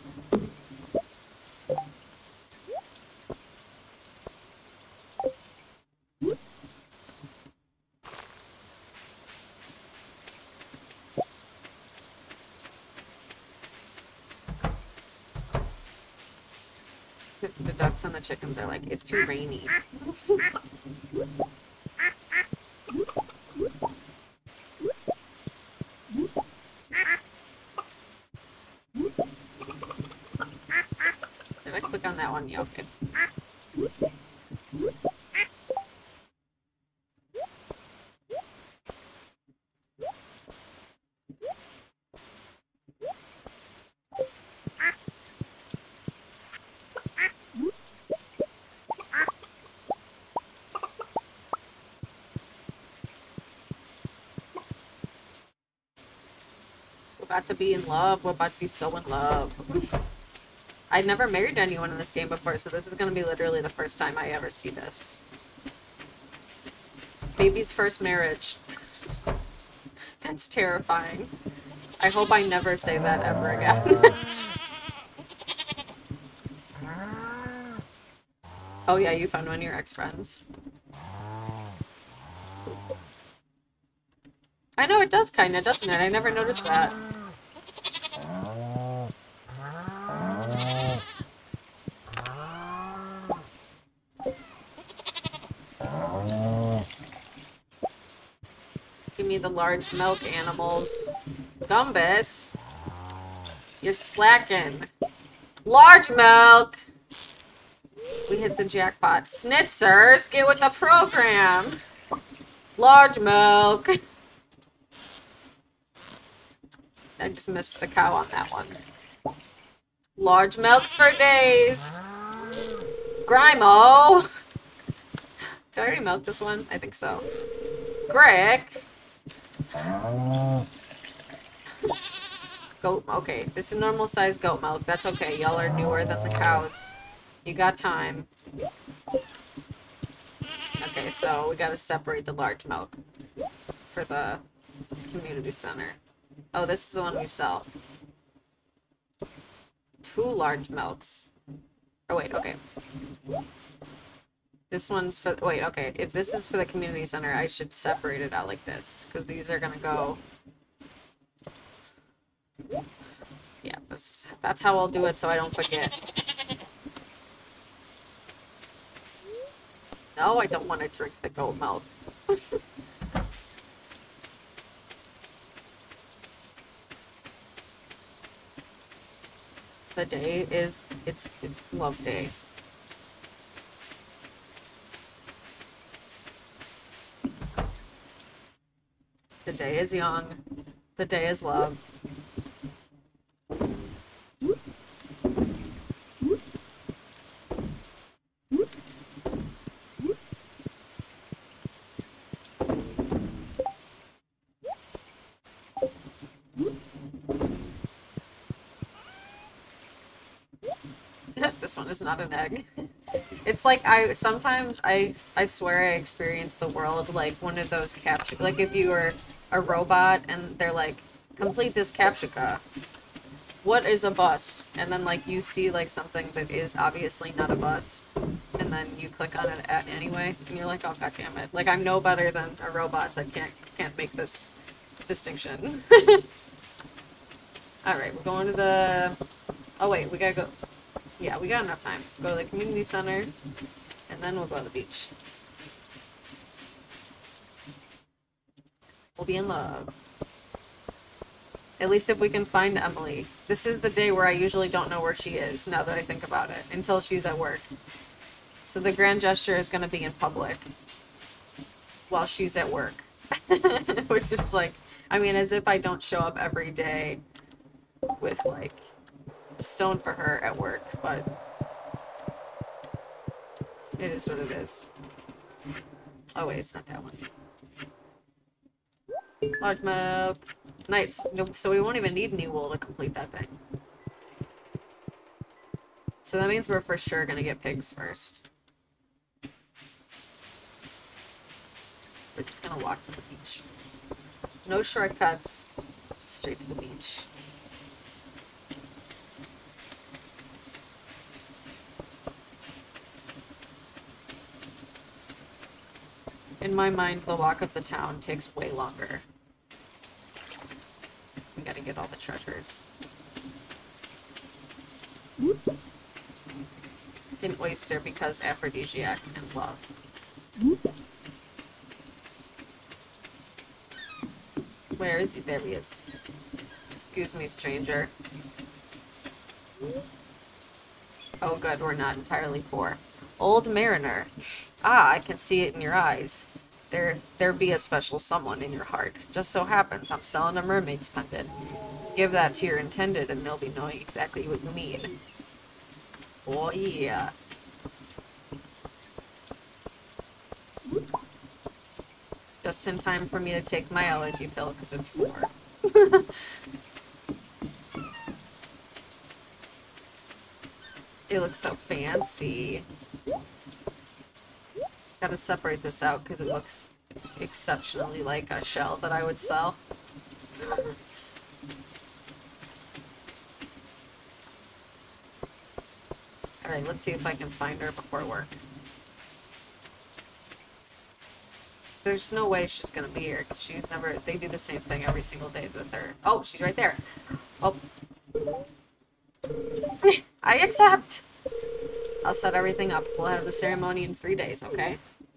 The ducks and the chickens are like, it's too rainy. Did I click on that one? Yeah, okay. About to be in love. We're about to be so in love. I'd never married anyone in this game before, so this is going to be literally the first time I ever see this. Baby's first marriage. That's terrifying. I hope I never say that ever again. Oh yeah, you found one of your ex-friends. I know it does kinda, doesn't it? I never noticed that. Give me the large milk animals. Gumbus! You're slacking. Large milk! We hit the jackpot. Schnitzers, get with the program! Large milk! I just missed the cow on that one. Large milks for days! Grimo! Did I already milk this one? I think so. Grick! Goat, okay. This is normal size goat milk. That's okay. Y'all are newer than the cows. You got time. Okay, so we gotta separate the large milk for the community center. Oh, this is the one we sell. Two large milks. Oh, wait, okay. This one's for, wait, okay. If this is for the community center, I should separate it out like this, because these are gonna go. Yeah, this is, that's how I'll do it so I don't forget. No, I don't want to drink the goat milk. The day is, it's, it's love day. The day is young. The day is love. This one is not an egg. It's like I sometimes I I swear I experience the world like one of those captcha, like if you were a robot and they're like, complete this captcha. What is a bus? And then like you see like something that is obviously not a bus, and then you click on it at anyway, and you're like, oh god damn it! Like I'm no better than a robot that can't can't make this distinction. All right, we're going to the. Oh wait, we gotta go. Yeah, we got enough time. Go to the community center, and then we'll go to the beach. We'll be in love. At least if we can find Emily. This is the day where I usually don't know where she is, now that I think about it, until she's at work. So the grand gesture is going to be in public while she's at work. Which is like, I mean, as if I don't show up every day with, like, a stone for her at work, but it is what it is. Oh wait, it's not that one. Large milk. Nice. So we won't even need new wool to complete that thing. So that means we're for sure gonna get pigs first. We're just gonna walk to the beach. No shortcuts. Straight to the beach. In my mind, the walk up the town takes way longer. We gotta get all the treasures. An oyster because aphrodisiac and love. Where is he? There he is. Excuse me, stranger. Oh good, we're not entirely poor. Old mariner. Ah, I can see it in your eyes. There, there be a special someone in your heart. Just so happens I'm selling a mermaid's pendant. Give that to your intended and they'll be knowing exactly what you mean. Oh yeah. Just in time for me to take my allergy pill because it's four. It looks so fancy. Gotta separate this out because it looks exceptionally like a shell that I would sell. Alright, let's see if I can find her before work. There's no way she's gonna be here because she's never. They do the same thing every single day that they're. Oh, she's right there. Oh. I accept! I'll set everything up. We'll have the ceremony in three days, okay?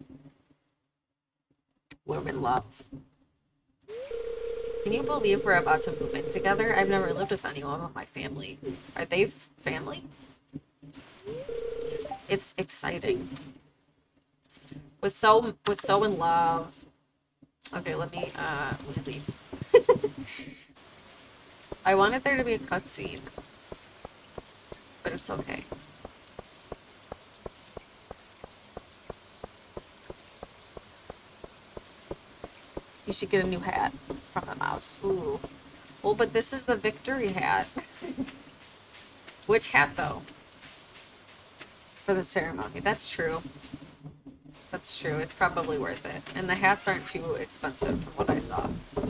We're in love. Can you believe we're about to move in together? I've never lived with anyone of my family. Are they family? It's exciting. Was so was so in love. Okay, let me uh let me leave. I wanted there to be a cutscene, but it's okay. You should get a new hat from the mouse. Ooh. Well, but this is the victory hat. Which hat, though? For the ceremony. That's true. That's true. It's probably worth it. And the hats aren't too expensive from what I saw.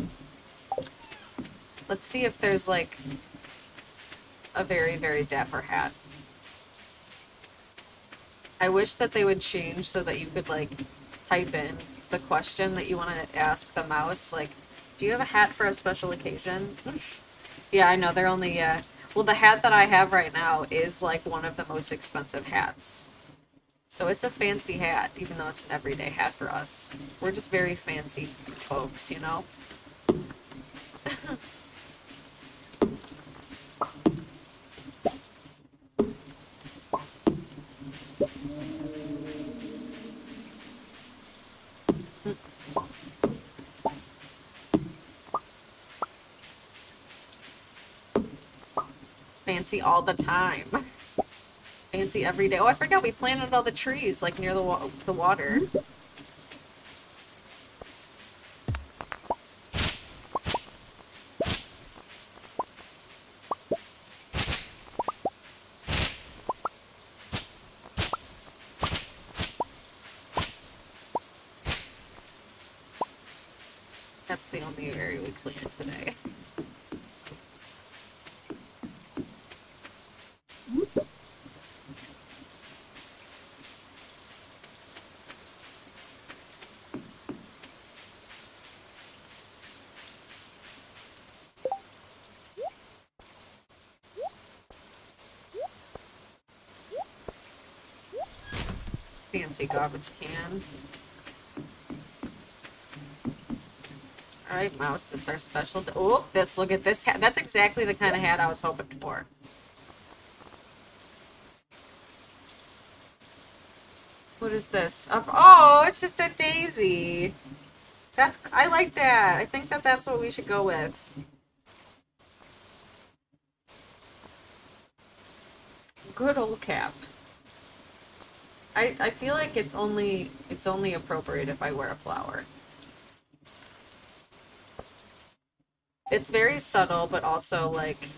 Let's see if there's, like, a very, very dapper hat. I wish that they would change so that you could, like, type in the question that you want to ask the mouse. Like, do you have a hat for a special occasion? Yeah, I know, they're only, uh... Well, the hat that I have right now is, like, one of the most expensive hats. So it's a fancy hat, even though it's an everyday hat for us. We're just very fancy folks, you know? Fancy all the time. Fancy every day. Oh, I forgot we planted all the trees, like, near the, wa the water. That's the only area we cleaned today. Fancy garbage can. Alright, mouse, it's our special... Oh, this, look at this hat. That's exactly the kind of hat I was hoping for. What is this? Oh, it's just a daisy. That's... I like that. I think that that's what we should go with. Good old cap. I, I feel like it's only it's only appropriate if I wear a flower. It's very subtle, but also, like,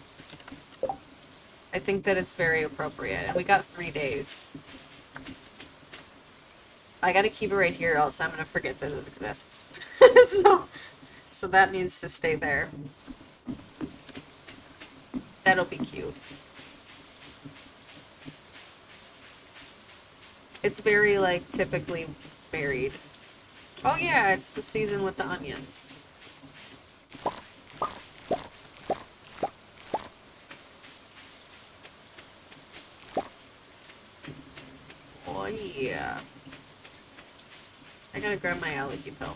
I think that it's very appropriate. And we got three days. I gotta keep it right here, else I'm gonna forget that it exists. so, so that needs to stay there. That'll be cute. It's very, like, typically buried. Oh yeah, it's the season with the onions. Oh yeah. I gotta grab my allergy pill.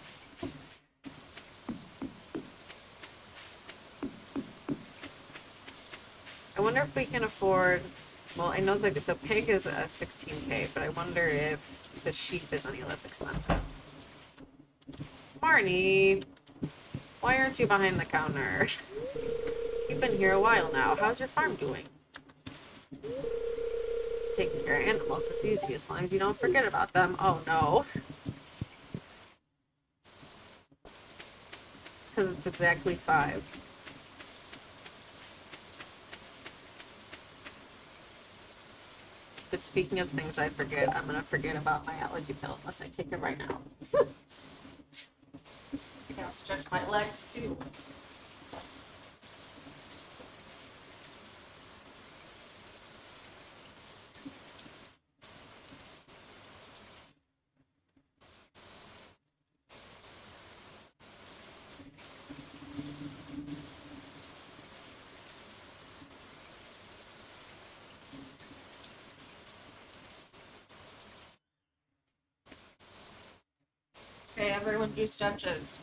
I wonder if we can afford... Well, I know the, the pig is a sixteen K, but I wonder if the sheep is any less expensive. Barney! Why aren't you behind the counter? You've been here a while now. How's your farm doing? Taking care of animals is easy as long as you don't forget about them. Oh no. It's because it's exactly five. But speaking of things I forget, I'm gonna forget about my allergy pill unless I take it right now. I gotta stretch my legs too. Okay, everyone do stretches.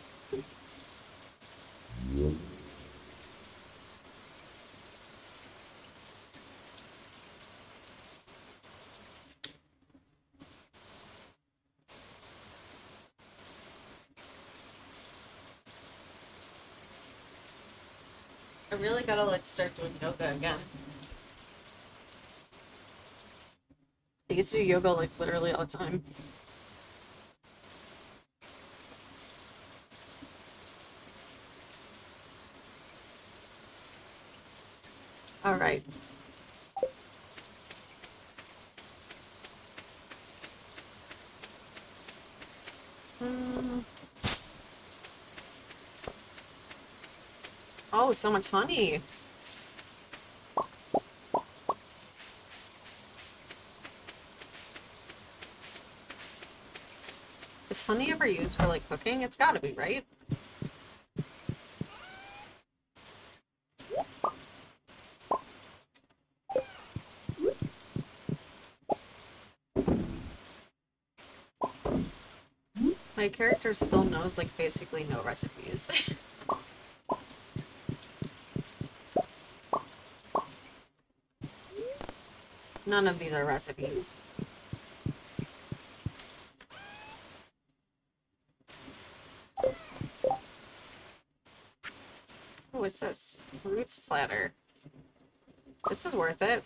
I really gotta, like, start doing yoga again. I used to do yoga, like, literally all the time. Alright. Hmm. Oh, so much honey. Is honey ever used for, like, cooking? It's gotta be, right? My character still knows, like, basically no recipes. None of these are recipes. Oh, what's this? Roots platter. This is worth it.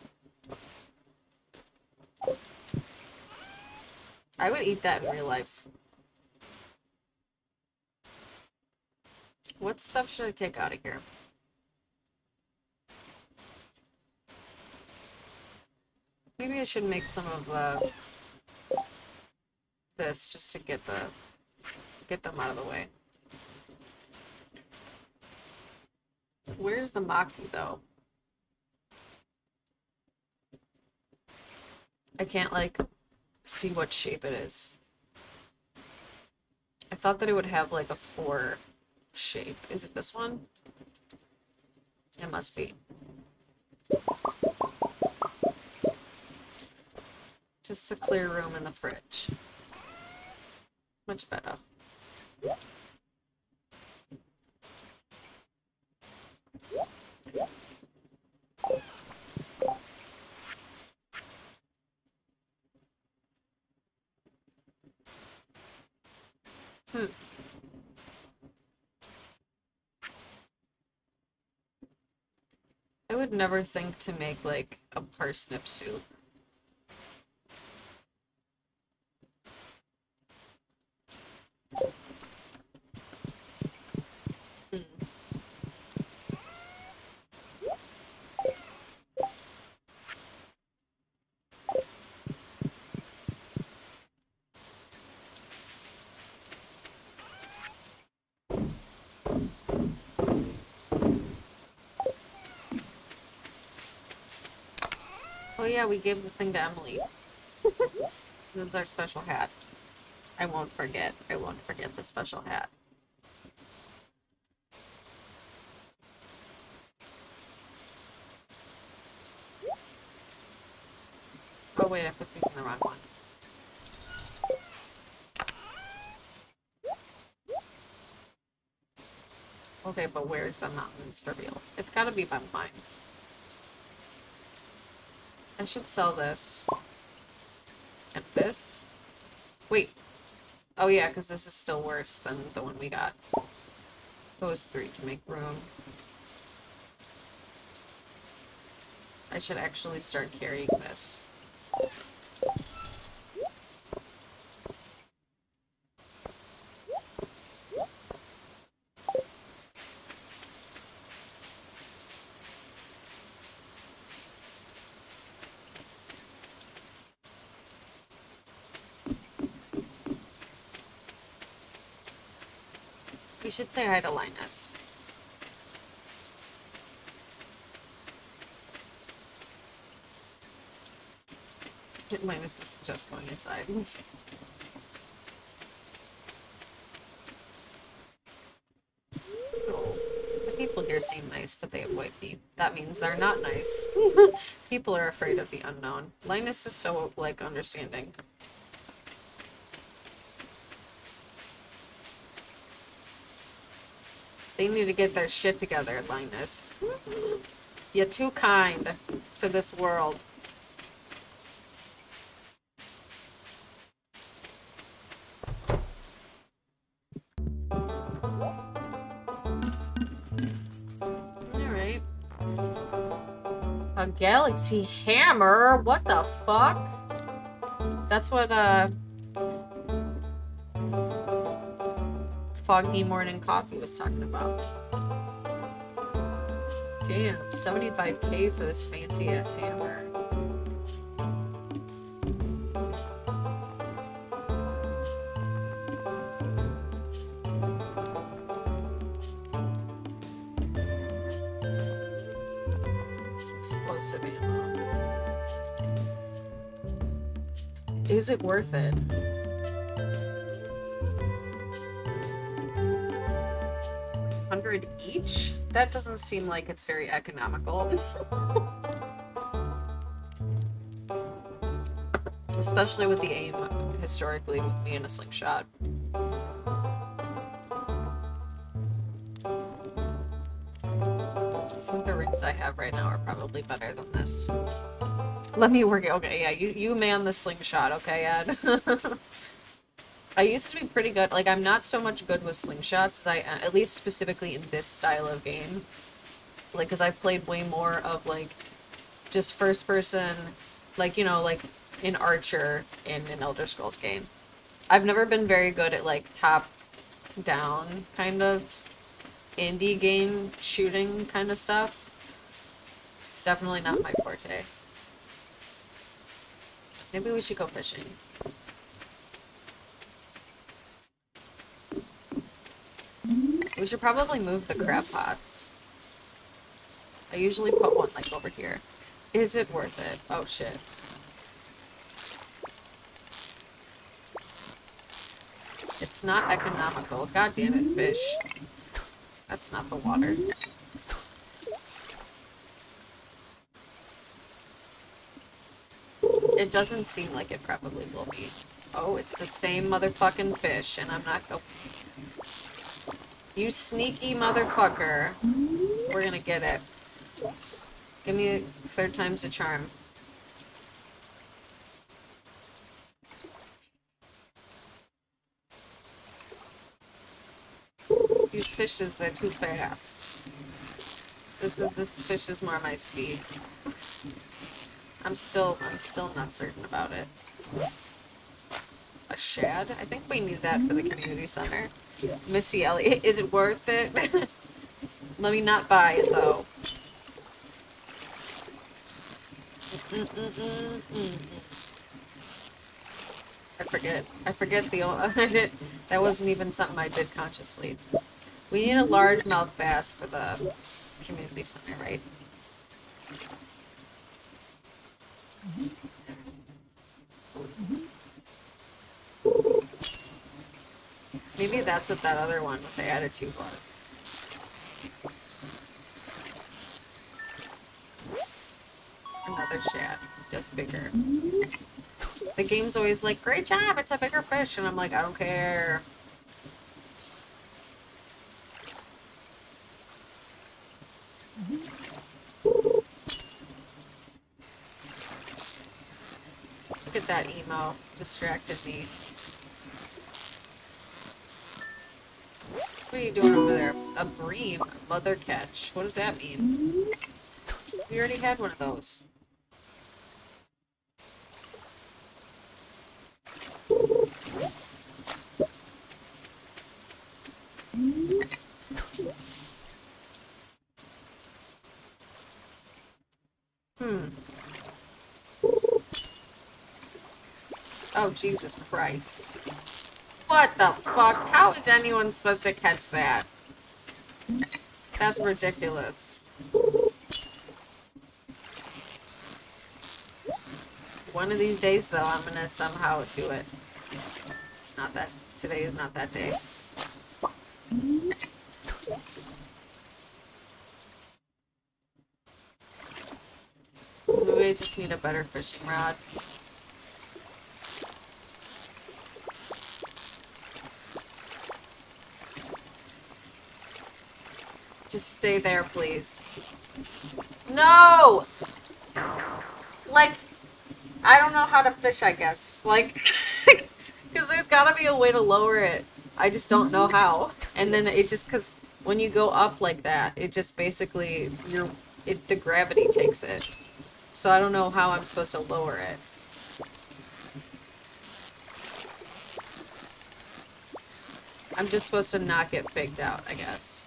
I would eat that in real life. What stuff should I take out of here? Maybe I should make some of the this just to get the get them out of the way. Where's the Maki though? I can't like see what shape it is. I thought that it would have like a four shape. Is it this one? It must be. Just to clear room in the fridge. Much better. Hmm. I would never think to make like a parsnip soup. Hmm. Oh yeah, we gave the thing to Emily. This is our special hat. I won't forget. I won't forget the special hat. Oh wait, I put these in the wrong one. Okay, but where's the mountains for real? It's gotta be by mines. I should sell this. And this. Wait. Oh yeah, because this is still worse than the one we got. Those three to make room. I should actually start carrying this. We should say hi to Linus. Linus is just going inside. Oh, the people here seem nice, but they avoid me. That means they're not nice. People are afraid of the unknown. Linus is so, like, understanding. They need to get their shit together, Linus. You're too kind for this world. Alright. A galaxy hammer? What the fuck? That's what, uh... Foggy Morning Coffee was talking about. Damn, seventy-five K for this fancy ass hammer. Explosive ammo. Is it worth it? hundred each? That doesn't seem like it's very economical. Especially with the aim, historically, with me in a slingshot. I think the rings I have right now are probably better than this. Let me work it. Okay, yeah, you, you man the slingshot, okay, Ed? I used to be pretty good. Like, I'm not so much good with slingshots, as I, at least specifically in this style of game. Like, because I've played way more of, like, just first person, like, you know, like, in Archer in an Elder Scrolls game. I've never been very good at, like, top-down kind of indie game shooting kind of stuff. It's definitely not my forte. Maybe we should go fishing. We should probably move the crab pots. I usually put one, like, over here. Is it worth it? Oh, shit. It's not economical. God damn it, fish. That's not the water. It doesn't seem like it probably will be. Oh, it's the same motherfucking fish, and I'm not go- You sneaky motherfucker. We're gonna get it. Give me a third time's a charm. These fishes, they're too fast. This is this fish is more my speed. I'm still I'm still not certain about it. A shad? I think we need that for the community center. Missy Elliott, is it worth it? Let me not buy it though. Mm -mm -mm -mm. I forget. I forget the I did that wasn't even something I did consciously. We need a largemouth bass for the community center, right? Maybe that's what that other one with the attitude was. Another shad, just bigger. The game's always like, great job, it's a bigger fish, and I'm like, I don't care. Look at that emo. Distracted me. What are you doing over there? A bream. Mother catch. What does that mean? We already had one of those. Hmm. Oh, Jesus Christ. What the fuck? How is anyone supposed to catch that? That's ridiculous. One of these days, though, I'm gonna somehow do it. It's not that... Today is not that day. Maybe I just need a better fishing rod. Just stay there, please. No! Like, I don't know how to fish, I guess. Like, because there's gotta be a way to lower it. I just don't know how. And then it just, because when you go up like that, it just basically, you're, it, the gravity takes it. So I don't know how I'm supposed to lower it. I'm just supposed to not get faked out, I guess.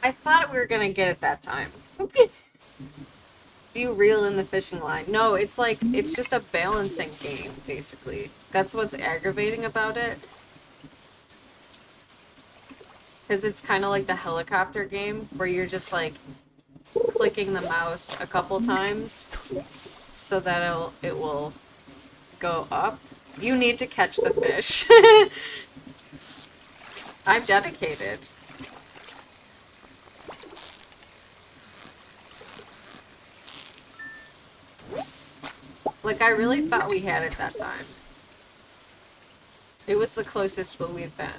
I thought we were gonna get it that time. Do you reel in the fishing line? No, it's like, it's just a balancing game, basically. That's what's aggravating about it. Because it's kind of like the helicopter game, where you're just like clicking the mouse a couple times so that it'll, it will go up. You need to catch the fish. I'm dedicated. Like, I really thought we had it that time. It was the closest we'd been.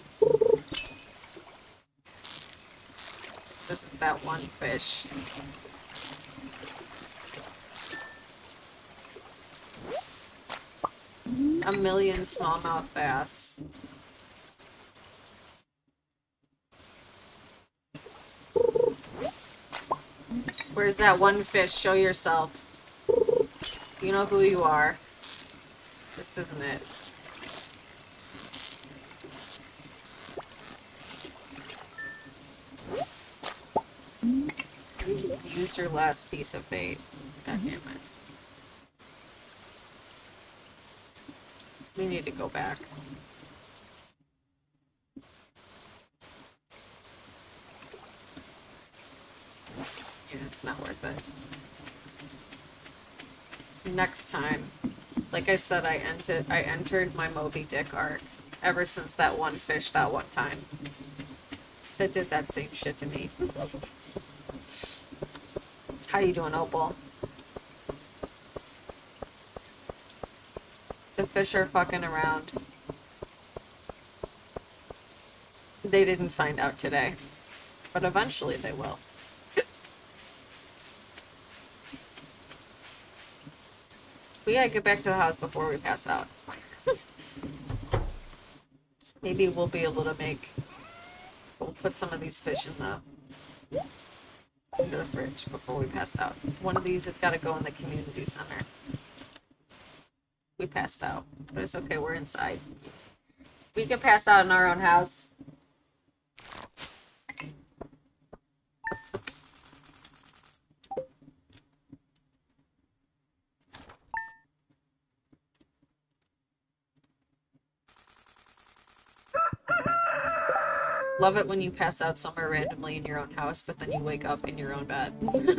This isn't that one fish. A million smallmouth bass. Where's that one fish? Show yourself. You know who you are. This isn't it. You used your last piece of bait. God damn it. We need to go back. Yeah, it's not worth it. Next time, like I said, I entered I entered my Moby Dick arc ever since that one fish that one time that did that same shit to me. How you doing, Opal? The fish are fucking around. They didn't find out today, but eventually they will. We gotta get back to the house before we pass out. Maybe we'll be able to make... We'll put some of these fish in the... into the fridge before we pass out. One of these has got to go in the community center. We passed out, but it's okay, we're inside. We can pass out in our own house. Love it when you pass out somewhere randomly in your own house, but then you wake up in your own bed.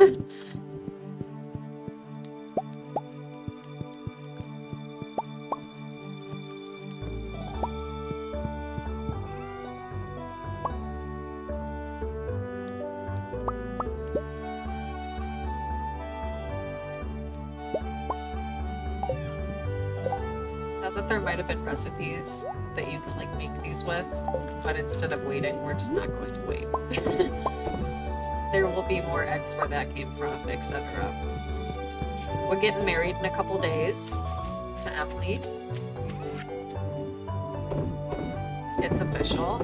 That there might have been recipes that you can like make these with, but instead of waiting, we're just not going to wait. There will be more eggs where that came from, et cetera. We're getting married in a couple days to Emily. It's official.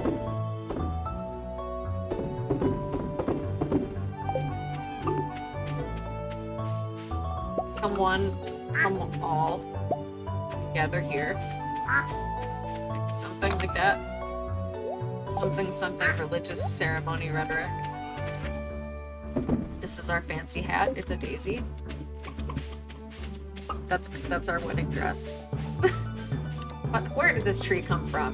Come one, come all. Gather here. Something like that. Something, something religious ceremony rhetoric. This is our fancy hat. It's a daisy. That's that's our wedding dress. What, where did this tree come from?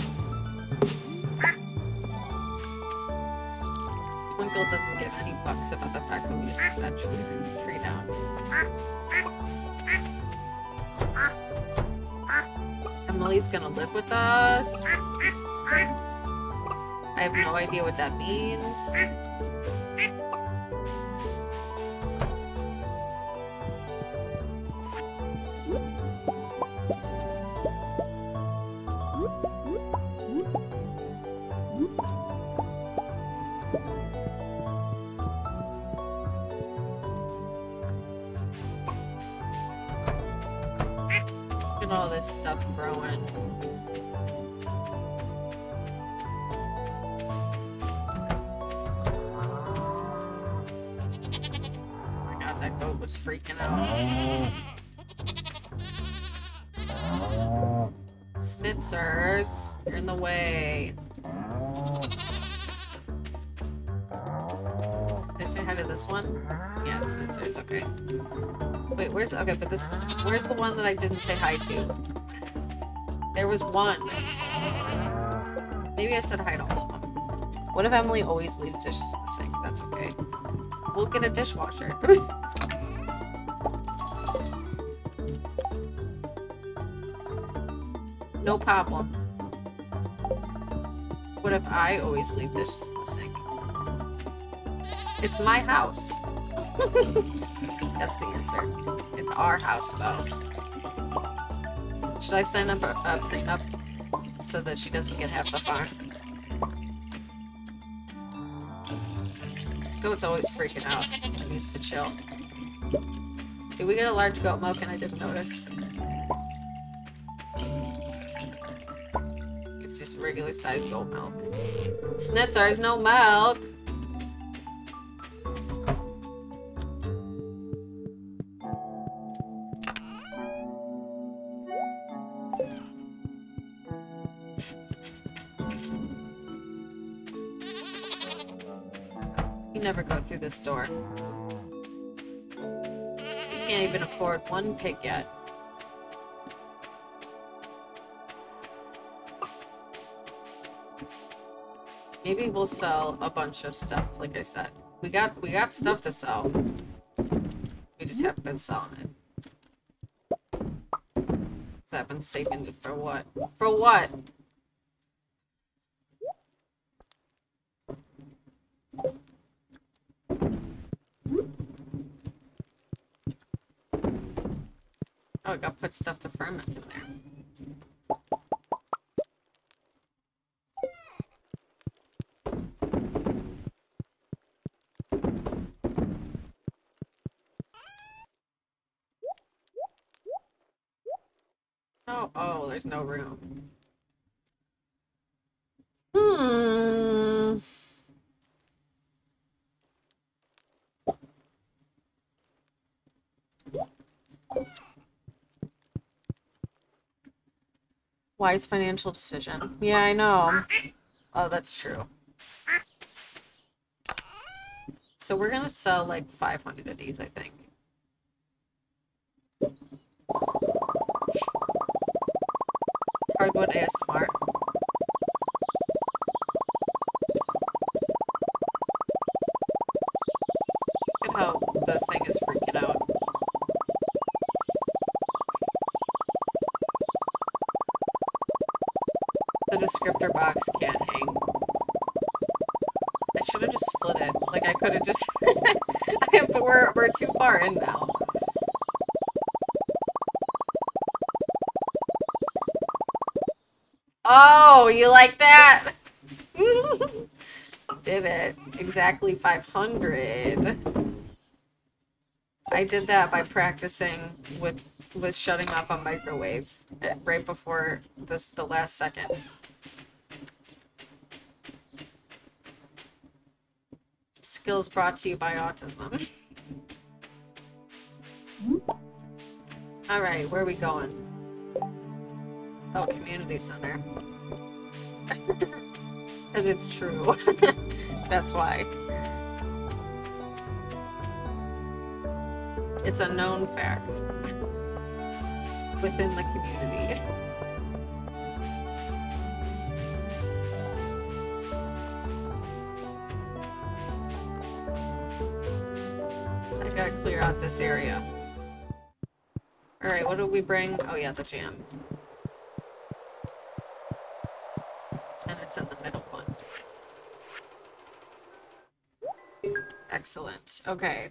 Twinkle doesn't give any fucks about the fact that we just cut that tree, tree down. Emily's gonna live with us. I have no idea what that means. Look at all this stuff growing. Was freaking out. Snitzers, you're in the way. Say hi to this one? Yeah, it's Snitzer's, okay. Wait, where's... Okay, but this is... Where's the one that I didn't say hi to? There was one. Maybe I said hi to all of them. What if Emily always leaves dishes in the sink? That's okay. We'll get a dishwasher. No problem. What if I always leave dishes in the sink? It's my house. That's the answer. It's our house, though. Should I sign up a, a prenup so that she doesn't get half the farm? This goat's always freaking out. It needs to chill. Did we get a large goat milk and I didn't notice? It's just regular sized goat milk. Snitzer's no milk! Never go through this door. You can't even afford one pig yet. Maybe we'll sell a bunch of stuff, like I said. We got we got stuff to sell. We just haven't been selling it. Because I've been saving it for what? For what? Oh, I gotta put stuff to ferment in there. Oh, oh, there's no room. Hmm. Wise financial decision. Yeah, I know. Oh, that's true. So we're gonna sell like five hundred of these, I think. Hardwood A S M R. Look at how the thing is freaking out. The descriptor box can't hang. I should have just split it. Like I could have just. But we're we're too far in now. Oh, you like that? Did it. Exactly five hundred. I did that by practicing with with shutting off a microwave right before this the last second. Skills brought to you by autism. Alright, where are we going? Oh, community center. Because it's true. That's why. It's a known fact. Within the community. I gotta clear out this area. Alright, what did we bring? Oh yeah, the jam. And it's in the middle one. Excellent. Okay.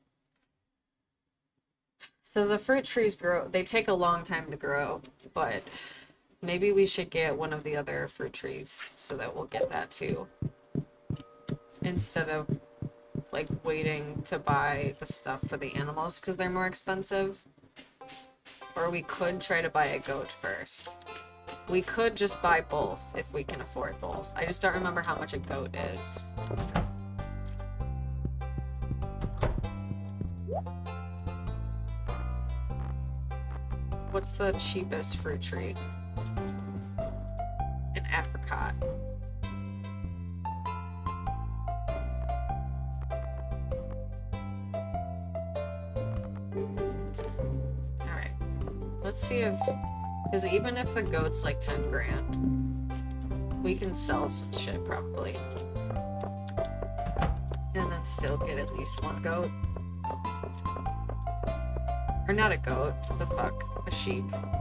So the fruit trees grow, they take a long time to grow, but maybe we should get one of the other fruit trees so that we'll get that too. Instead of like waiting to buy the stuff for the animals because they're more expensive. Or we could try to buy a goat first. We could just buy both if we can afford both. I just don't remember how much a goat is. What's the cheapest fruit tree? An apricot. Let's see if... Because even if the goat's like ten grand, we can sell some shit probably. And then still get at least one goat. Or not a goat, the fuck, a sheep.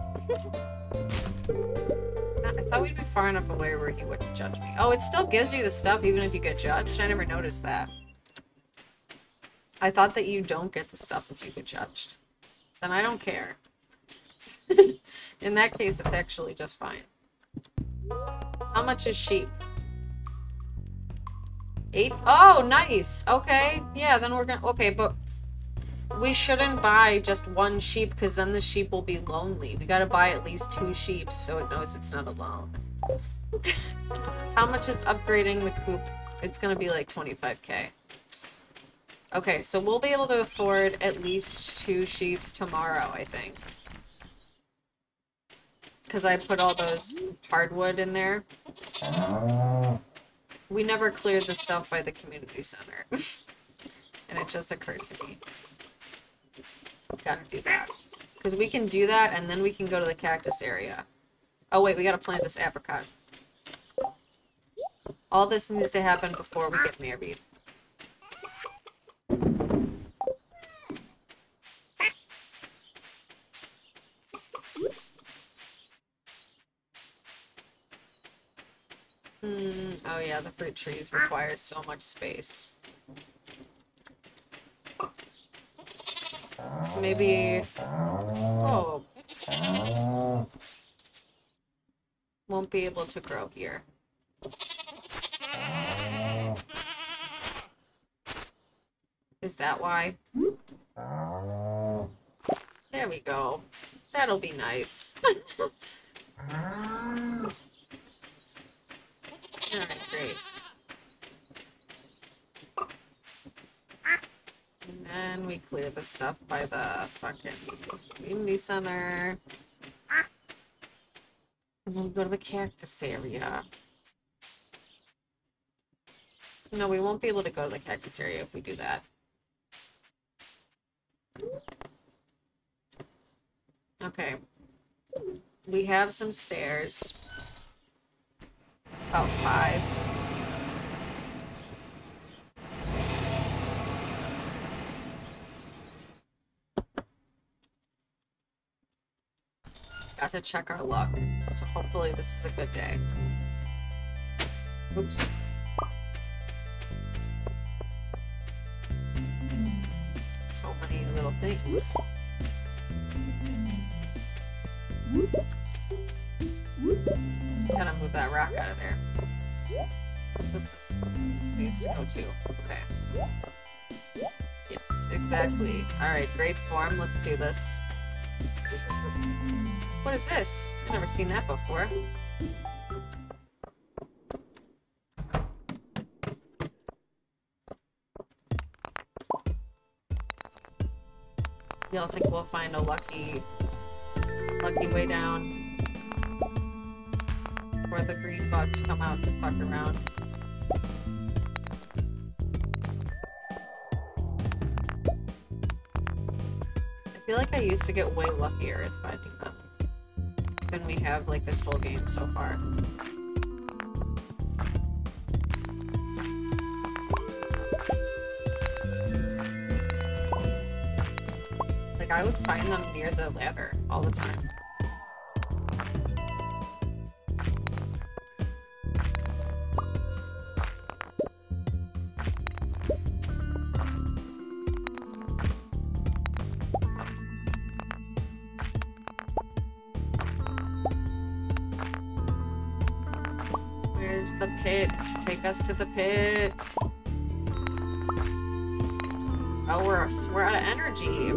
I thought we'd be far enough away where he wouldn't judge me. Oh, it still gives you the stuff even if you get judged? I never noticed that. I thought that you don't get the stuff if you get judged. Then I don't care. In that case, it's actually just fine. How much is sheep? Eight? Oh, nice! Okay. Yeah, then we're gonna... Okay, but... We shouldn't buy just one sheep, because then the sheep will be lonely. We gotta buy at least two sheep so it knows it's not alone. How much is upgrading the coop? It's gonna be like twenty-five K. Okay, so we'll be able to afford at least two sheeps tomorrow, I think. Because I put all those hardwood in there. We never cleared the stuff by the community center. And it just occurred to me. Gotta do that. Because we can do that, and then we can go to the cactus area. Oh wait, we gotta plant this apricot. All this needs to happen before we get married. Hmm, oh yeah, the fruit trees require so much space. So maybe... Oh. Won't be able to grow here. Is that why? There we go. That'll be nice. Alright, great. And then we clear the stuff by the fucking community center. And then we go to the cactus area. No, we won't be able to go to the cactus area if we do that. Okay. We have some stairs. About five. Got to check our luck. So hopefully this is a good day. Oops. So many little things. Gotta move that rock out of there. This is this needs to go too. Okay. Yes, exactly. Alright, great form. Let's do this. What is this? I've never seen that before. Y'all think we'll find a lucky lucky way down? Where the green bugs come out to fuck around. I feel like I used to get way luckier at finding them than we have like this whole game so far. Like I would find them near the ladder all the time. The pit. Take us to the pit. Oh, we're, we're out of energy.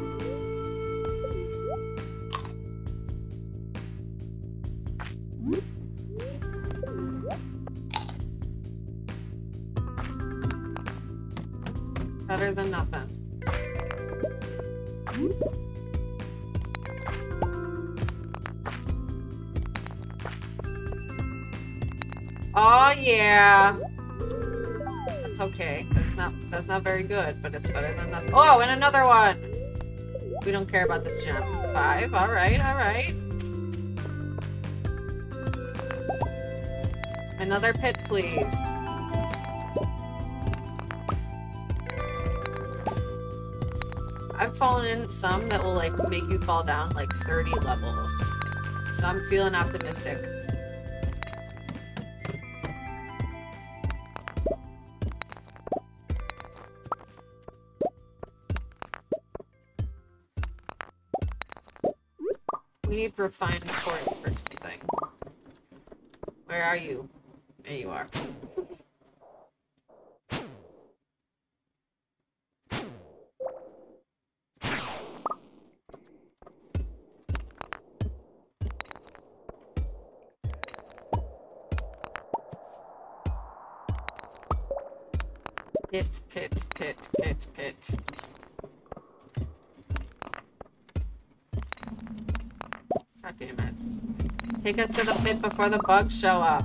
Better than nothing. Oh yeah. That's okay. That's not that's not very good, but it's better than nothing. Oh, and another one! We don't care about this gem. five. All right, all right. Another pit, please. I've fallen in some that will like make you fall down like thirty levels. So I'm feeling optimistic. We need refined quartz for something. Where are you? There you are. Pit, pit, pit, pit, pit. God damn it. Take us to the pit before the bugs show up.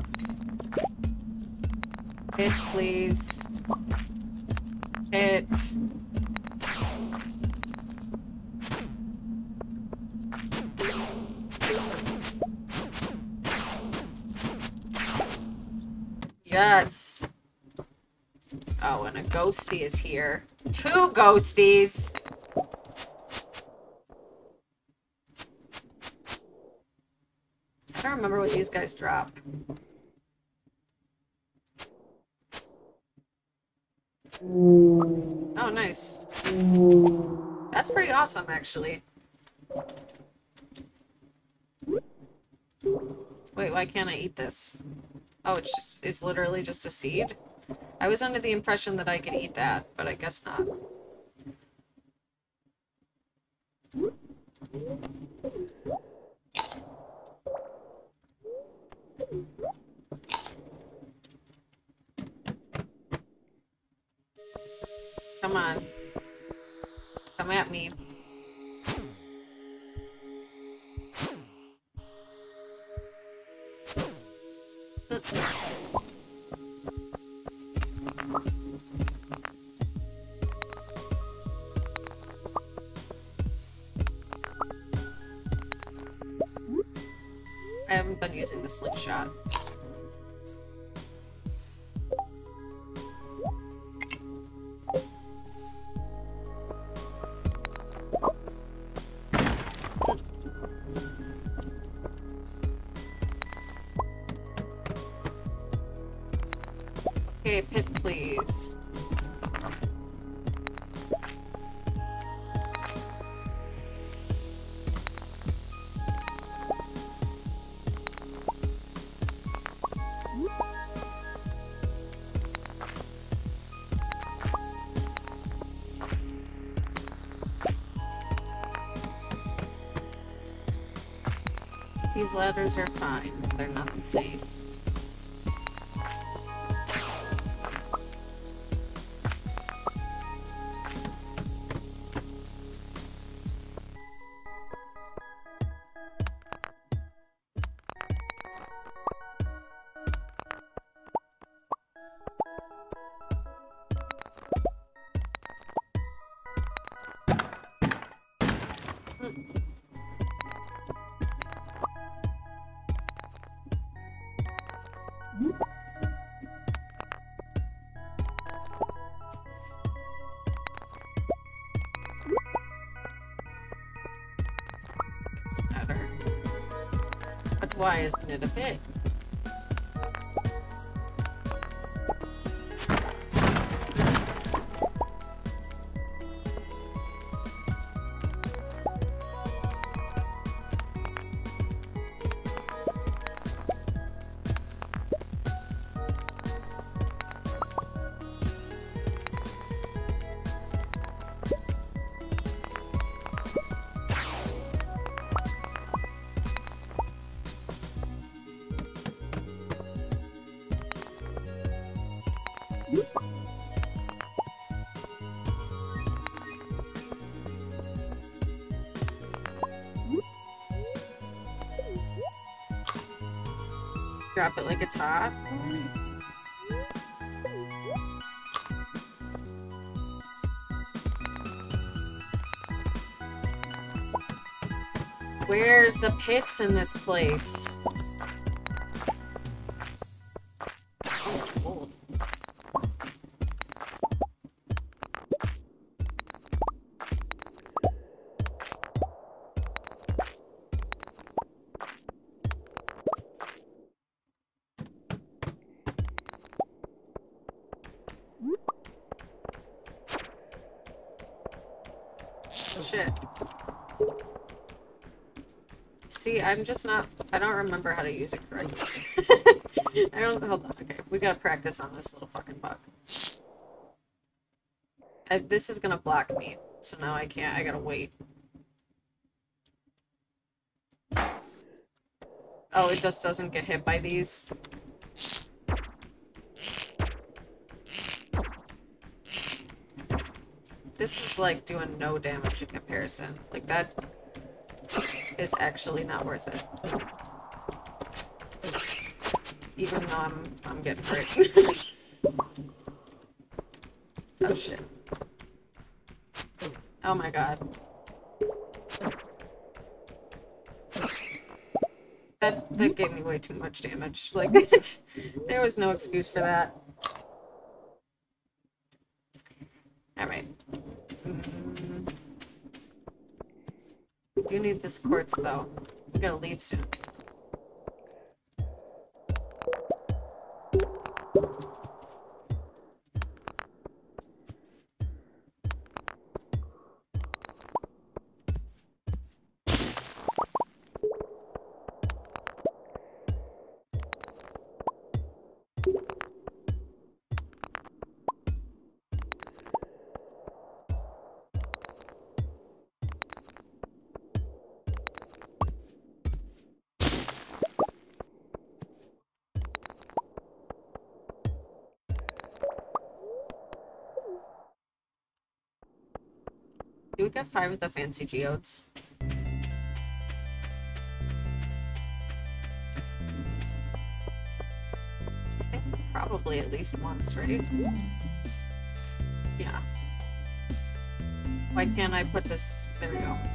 Pit, please. Pit. Yes. Oh, and a ghosty is here. Two ghosties! I don't remember what these guys drop. Oh, nice. That's pretty awesome, actually. Wait, why can't I eat this? Oh, it's just, it's literally just a seed? I was under the impression that I could eat that, but I guess not. Come on. Come at me. I haven't been using the slingshot. Okay, pit, please. These ladders are fine. They're not insane. Doesn't matter. But why isn't it a pit? Drop it like it's hot. Where's the pits in this place? Oh, it's cold. Shit. See, I'm just not- I don't remember how to use it correctly. I don't- hold on, okay. We gotta practice on this little fucking bug. I, this is gonna block me, so now I can't- I gotta wait. Oh, it just doesn't get hit by these? This is like doing no damage in comparison. Like that is actually not worth it. Even though I'm I'm getting hurt. Oh shit. Oh my god. That that gave me way too much damage. Like there was no excuse for that. Alright. Mm. We do need this quartz though. We gotta leave soon. Do we get five of the fancy geodes? I think probably at least once, right? Yeah. Why can't I put this? There we go.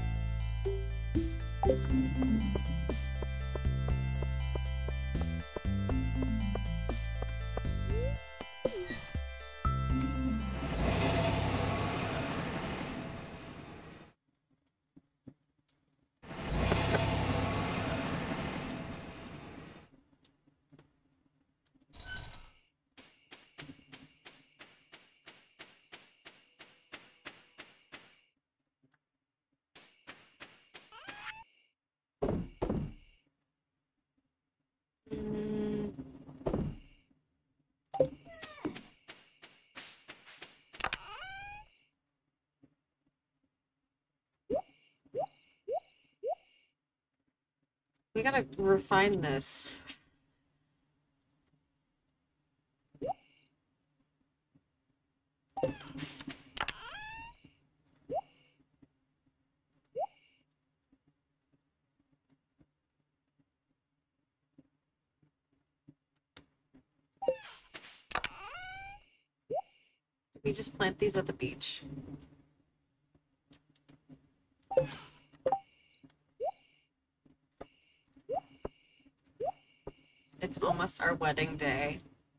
Mm. We gotta refine this. We just plant these at the beach. It's almost our wedding day.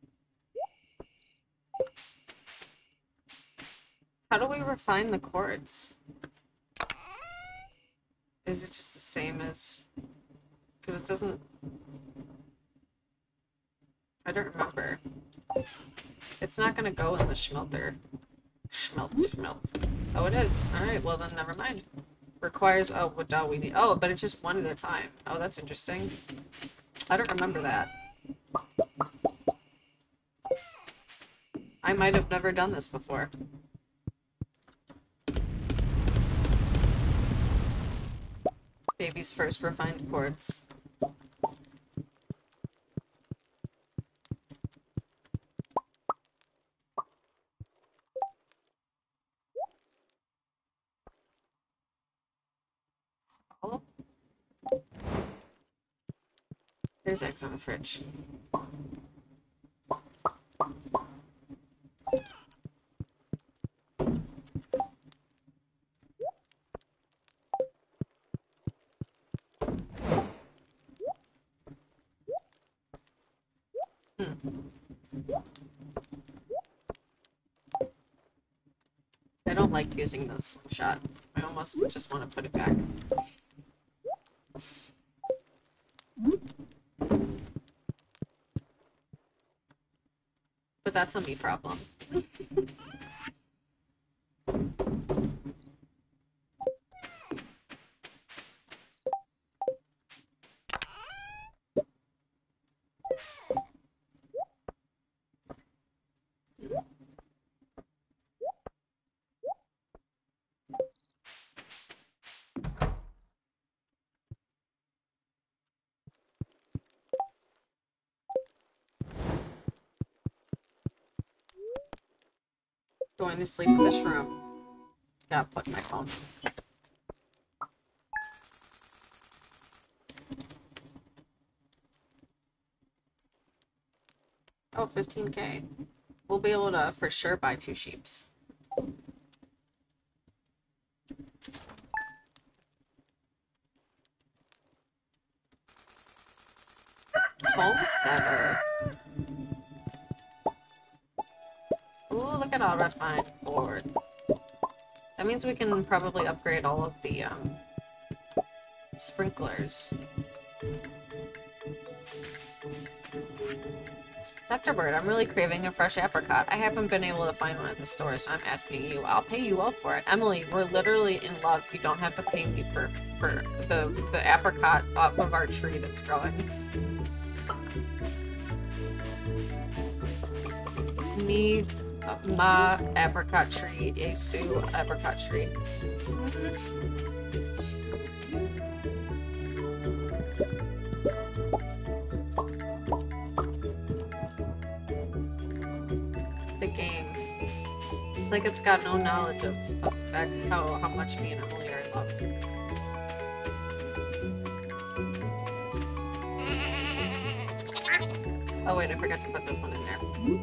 How do we refine the quartz? Is it just the same as... Because it doesn't... I don't remember. It's not gonna go in the schmelter. Schmelt, schmelt. Oh, it is. Alright, well then never mind. Requires... Oh, what oh, we need... Oh, but it's just one at a time. Oh, that's interesting. I don't remember that. I might have never done this before. Baby's first refined quartz. So, there's eggs on the fridge. Hmm. I don't like using this slingshot. I almost just want to put it back. But that's a me problem. Going to sleep in this room. Gotta plug my phone. Oh, fifteen K. We'll be able to, for sure, buy two sheeps. Homesteader. Ooh, look at all refined boards. That means we can probably upgrade all of the, um, sprinklers. Doctor Bird, I'm really craving a fresh apricot. I haven't been able to find one at the store, so I'm asking you. I'll pay you well for it. Emily, we're literally in love. You don't have to pay me for, for the, the apricot off of our tree that's growing. Me, uh, ma apricot tree, Yesu apricot tree. The game. It's like it's got no knowledge of, of the fact how, how much me and Emily are in love. Oh wait, I forgot to put this one in there.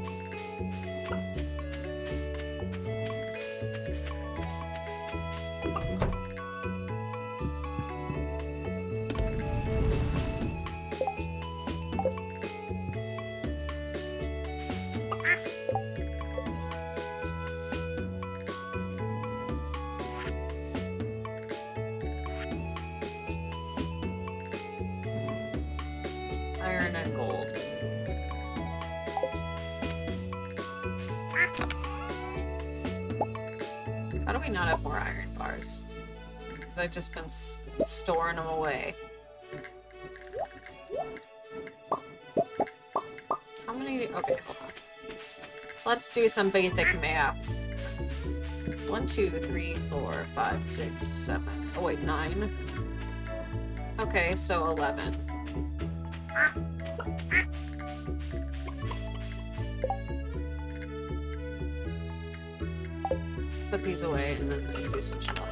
Iron and gold. How do we not have more iron bars? Because I've just been s storing them away. How many? Okay, hold on. Let's do some basic math. One, two, three, four, five, six, seven. Oh wait, nine. Okay, so eleven. Put these away and then do some shelving.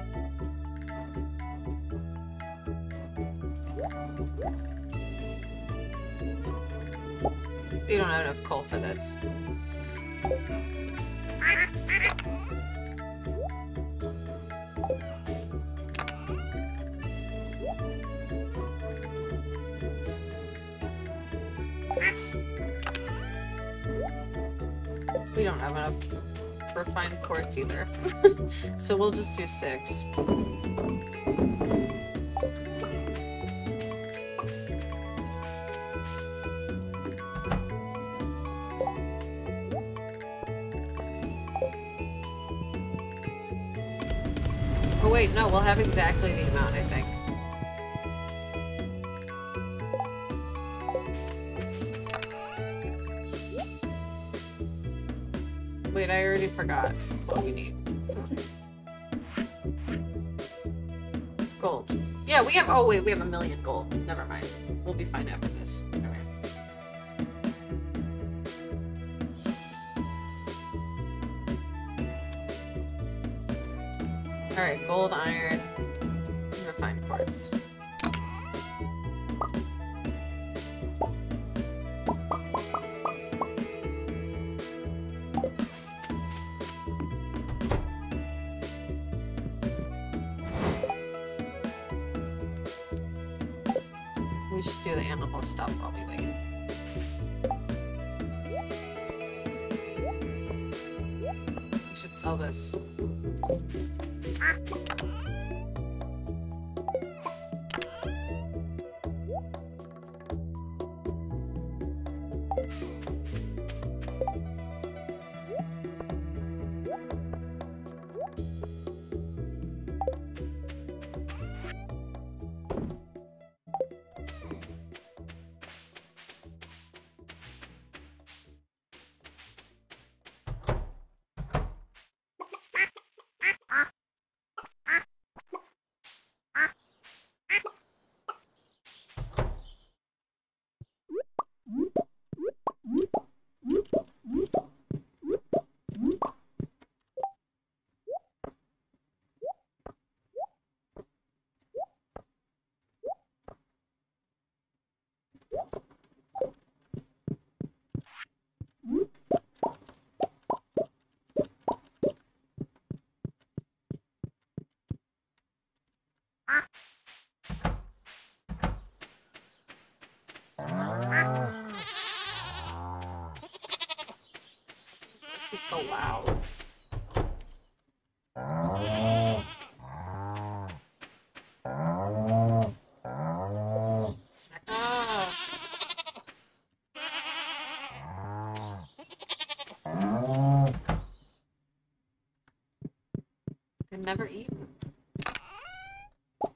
We don't have enough coal for this. We don't have enough refined quartz either. So we'll just do six. Oh wait, no, we'll have exactly the amount, I think. Wait, I already forgot what we need. Gold. Yeah, we have- oh wait, we have a million gold. Never mind. We'll be fine after this. Okay. Alright, gold, iron, and refined quartz. We should do the animal stuff while we wait. should sell this. He's so loud. Snack. Ah. They've never eaten. I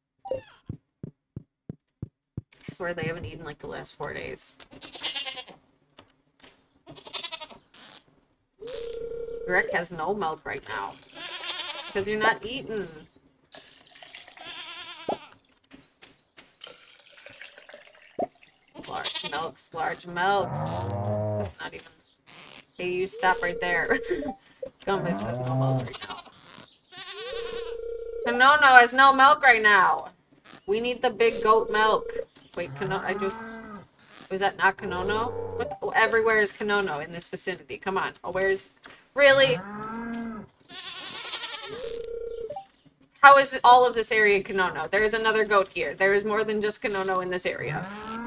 swear they haven't eaten like the last four days. Rick has no milk right now. It's because you're not eating. Large milks, large milks. That's not even... Hey, you stop right there. Gumbus has no milk right now. Kanono has no milk right now. We need the big goat milk. Wait, Kanono, I just... Was that not Kanono? What the... oh, everywhere is Kanono in this vicinity. Come on. Oh, where's... Really? How is all of this area Kanono? There is another goat here. There is more than just Kanono in this area.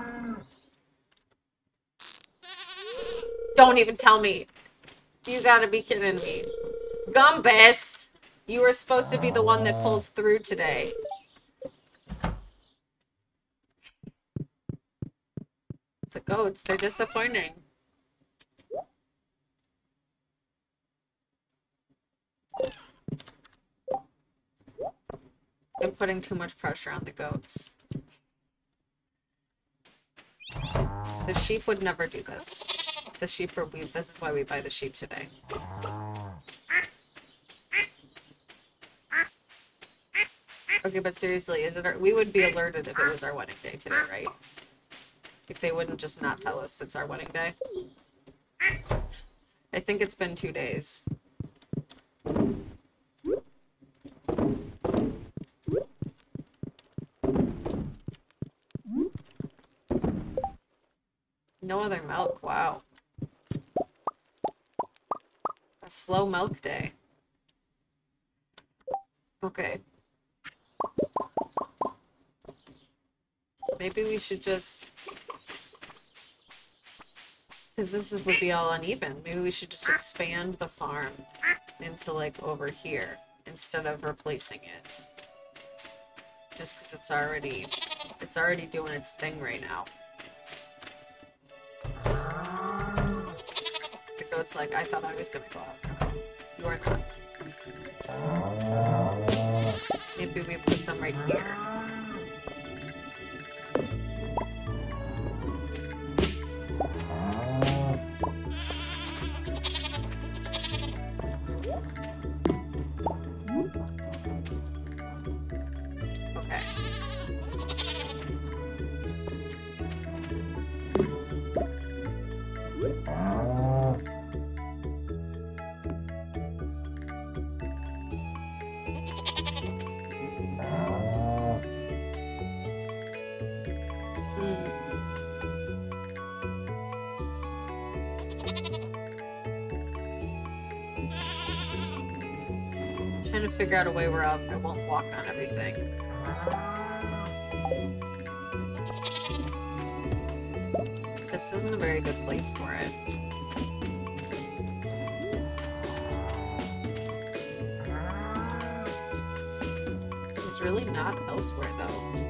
Don't even tell me. You gotta be kidding me. Gumbus! You were supposed to be the one that pulls through today. The goats, they're disappointing. I'm putting too much pressure on the goats. The sheep would never do this. The sheep are we. This is why we buy the sheep today. Okay, but seriously, is it? Our, we would be alerted if it was our wedding day today, right? If they wouldn't just not tell us it's our wedding day. I think it's been two days. No other milk, wow. A slow milk day. Okay. Maybe we should just... Because this is, would be all uneven. Maybe we should just expand the farm into, like, over here instead of replacing it. Just because it's already... It's already doing its thing right now. The goat's like, I thought I was gonna go out. You are not. Maybe we put them right here. Okay. Trying to figure out a way where I'll, I won't walk on everything. This isn't a very good place for it. There's really not elsewhere, though.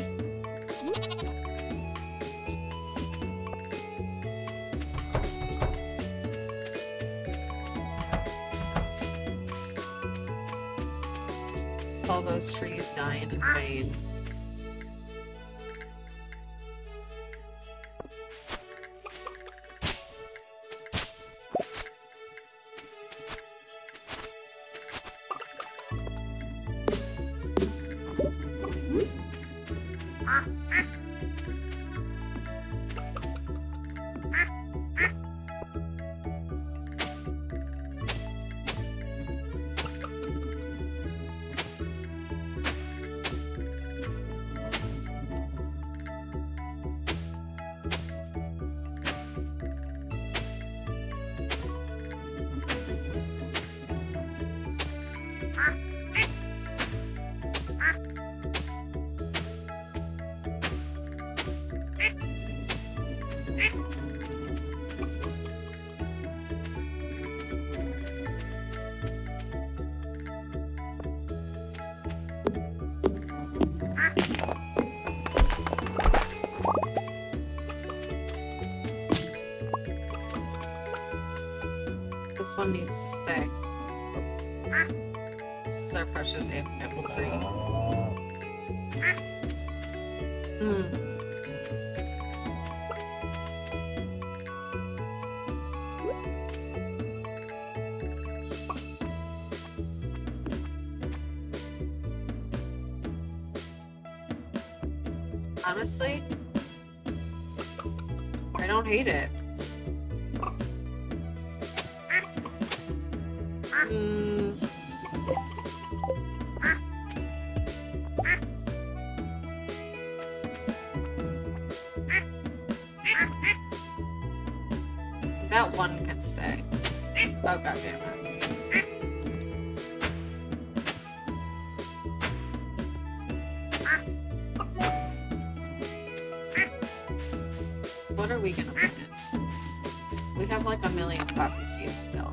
All those trees dying in vain. This one needs to stay. This is our precious apple tree. Hmm. Honestly, I don't hate it. Mm. That one can stay. Oh, god damn it. What are we gonna plant? We have like a million poppy seeds still.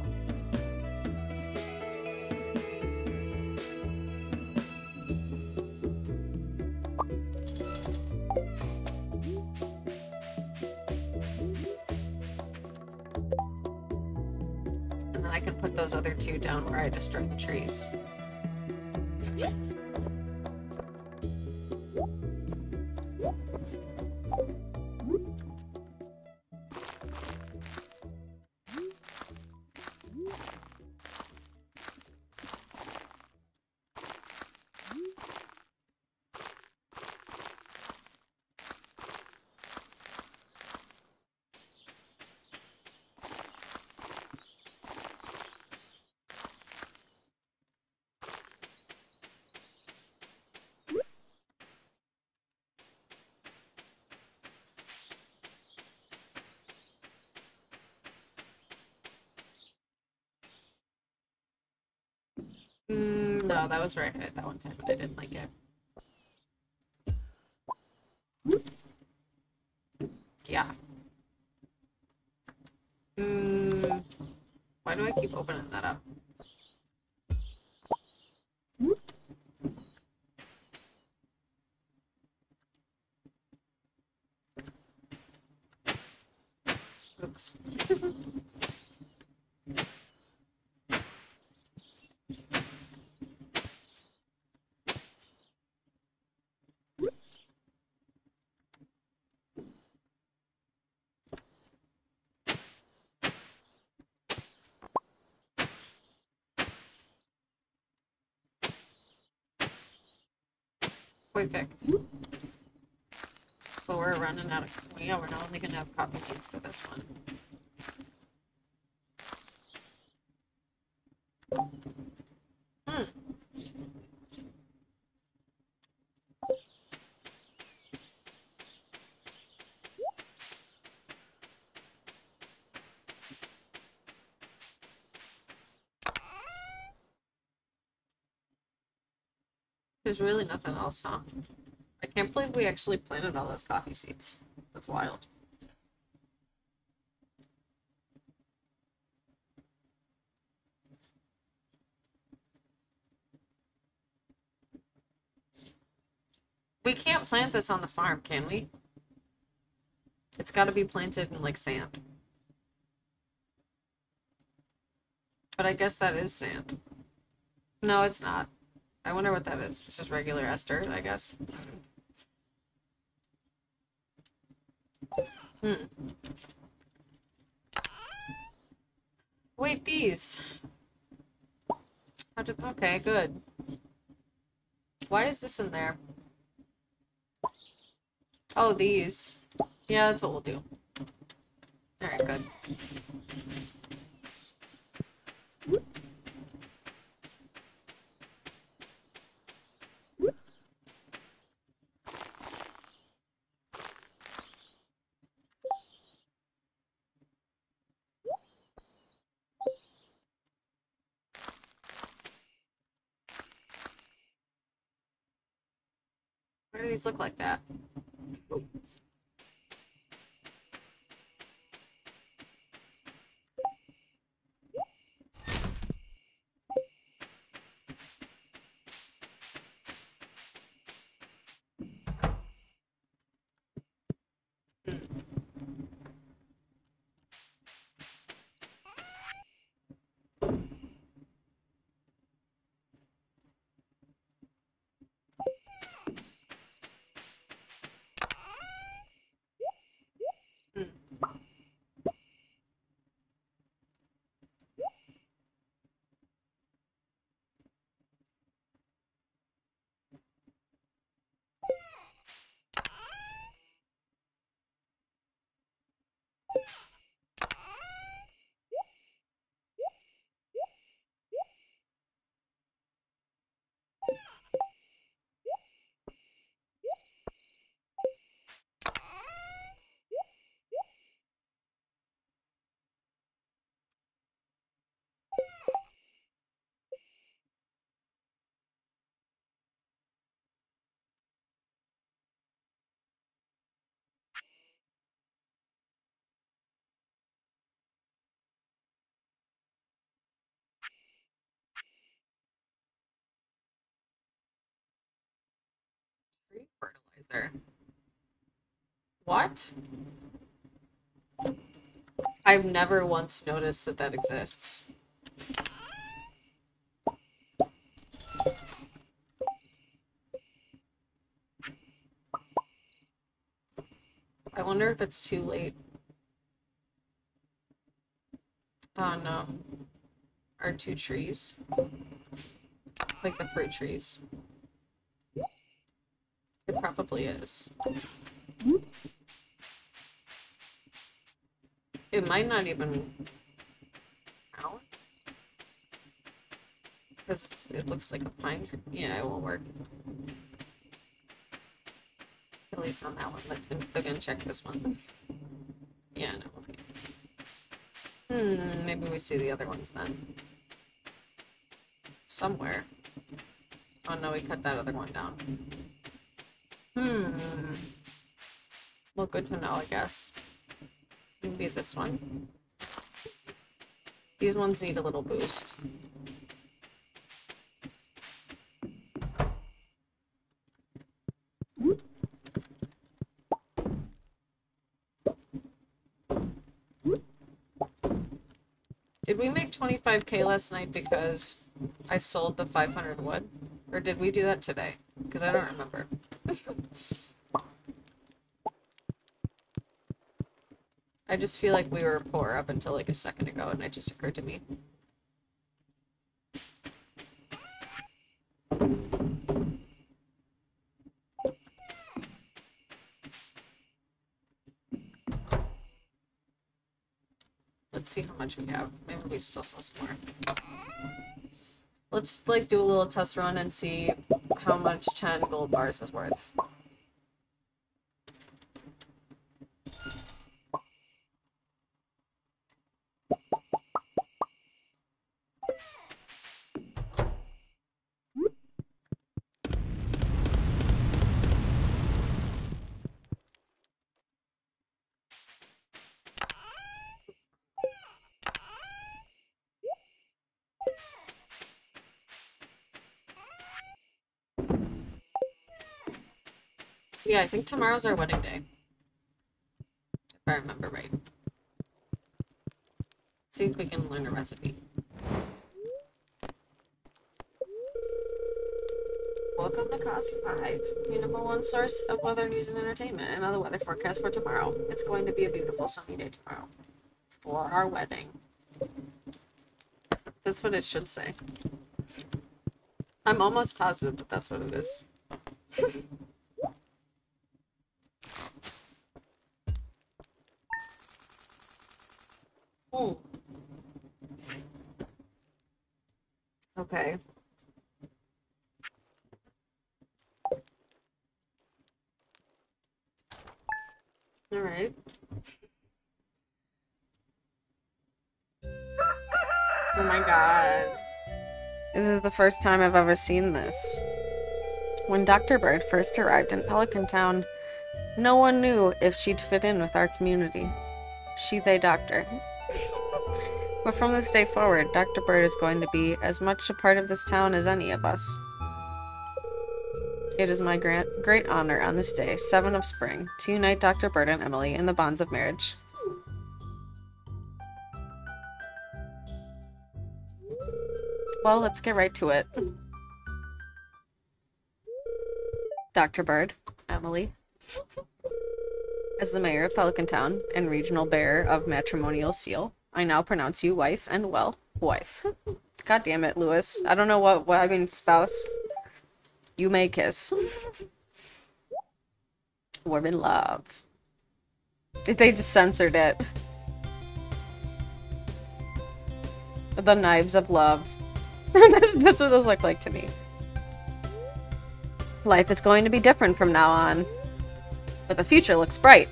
And then I can put those other two down where I destroyed the trees. Mm, no, that was right. I hit that one time, but I didn't like it. Yeah. Mm, why do I keep opening that up? Oops. Perfect. But we're running out of... Yeah, we're not only going to have poppy seeds for this one. Hmm. There's really nothing else, huh? I can't believe we actually planted all those coffee seeds. That's wild. We can't plant this on the farm, can we? It's got to be planted in, like, sand. But I guess that is sand. No, it's not. I wonder what that is. It's just regular Esther, I guess. Hmm. Wait, these. How did... Okay, good. Why is this in there? Oh, these. Yeah, that's what we'll do. Alright, good. Why do these look like that? Tree fertilizer. What? I've never once noticed that that exists. I wonder if it's too late. Oh no. Our two trees. Like the fruit trees. It probably is. It might not even count. Because it's, it looks like a pine tree. Yeah, it won't work. At least on that one. Let's again check this one. Yeah, no. Hmm, maybe we see the other ones then. Somewhere. Oh no, we cut that other one down. Hmm. Well, good to know, I guess. Maybe this one. These ones need a little boost. Did we make twenty-five K last night because I sold the five hundred wood? Or did we do that today? Because I don't remember. I just feel like we were poor up until like a second ago and it just occurred to me. Let's see how much we have. Maybe we still sell some more. Let's like do a little test run and see how much ten gold bars is worth. Yeah, I think tomorrow's our wedding day. If I remember right. Let's see if we can learn a recipe. Welcome to Cause five, your number one source of weather news and entertainment, and other weather forecast for tomorrow. It's going to be a beautiful sunny day tomorrow. For our wedding. That's what it should say. I'm almost positive that that's what it is. Hmm. Okay. All right. Oh my god. This is the first time I've ever seen this. When Doctor Bird first arrived in Pelican Town, no one knew if she'd fit in with our community. She, they, doctor. But from this day forward, Doctor Bird is going to be as much a part of this town as any of us. It is my great, great honor on this day, seven of spring, to unite Doctor Bird and Emily in the bonds of marriage. Well, let's get right to it. Doctor Bird, Emily. As the mayor of Pelican Town and regional bearer of matrimonial seal, I now pronounce you wife and, well, wife. God damn it, Lewis. I don't know what, what I mean, spouse. You may kiss. Warm in love. They just censored it. The knives of love. that's, that's what those look like to me. Life is going to be different from now on. But the future looks bright.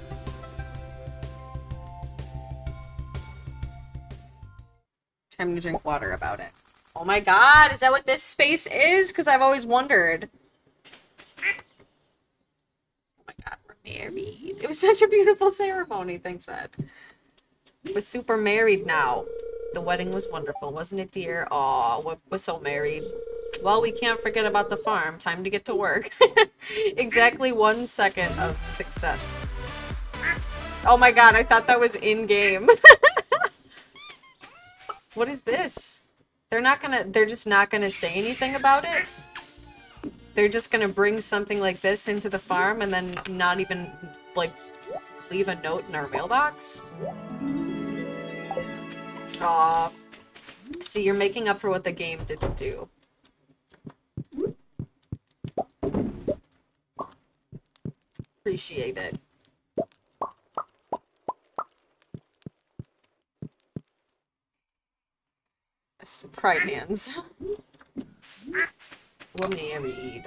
Time to drink water about it. Oh my god, is that what this space is? Because I've always wondered. Oh my god, we're married. It was such a beautiful ceremony, thanks, Ed. We're super married now. The wedding was wonderful, wasn't it, dear? Aw, we're, we're so married. Well, we can't forget about the farm. Time to get to work. Exactly one second of success. Oh my god, I thought that was in-game. What is this? They're not gonna- they're just not gonna say anything about it? They're just gonna bring something like this into the farm and then not even, like, leave a note in our mailbox? Aw. See, you're making up for what the game didn't do. Appreciate it. Pride hands. We're married.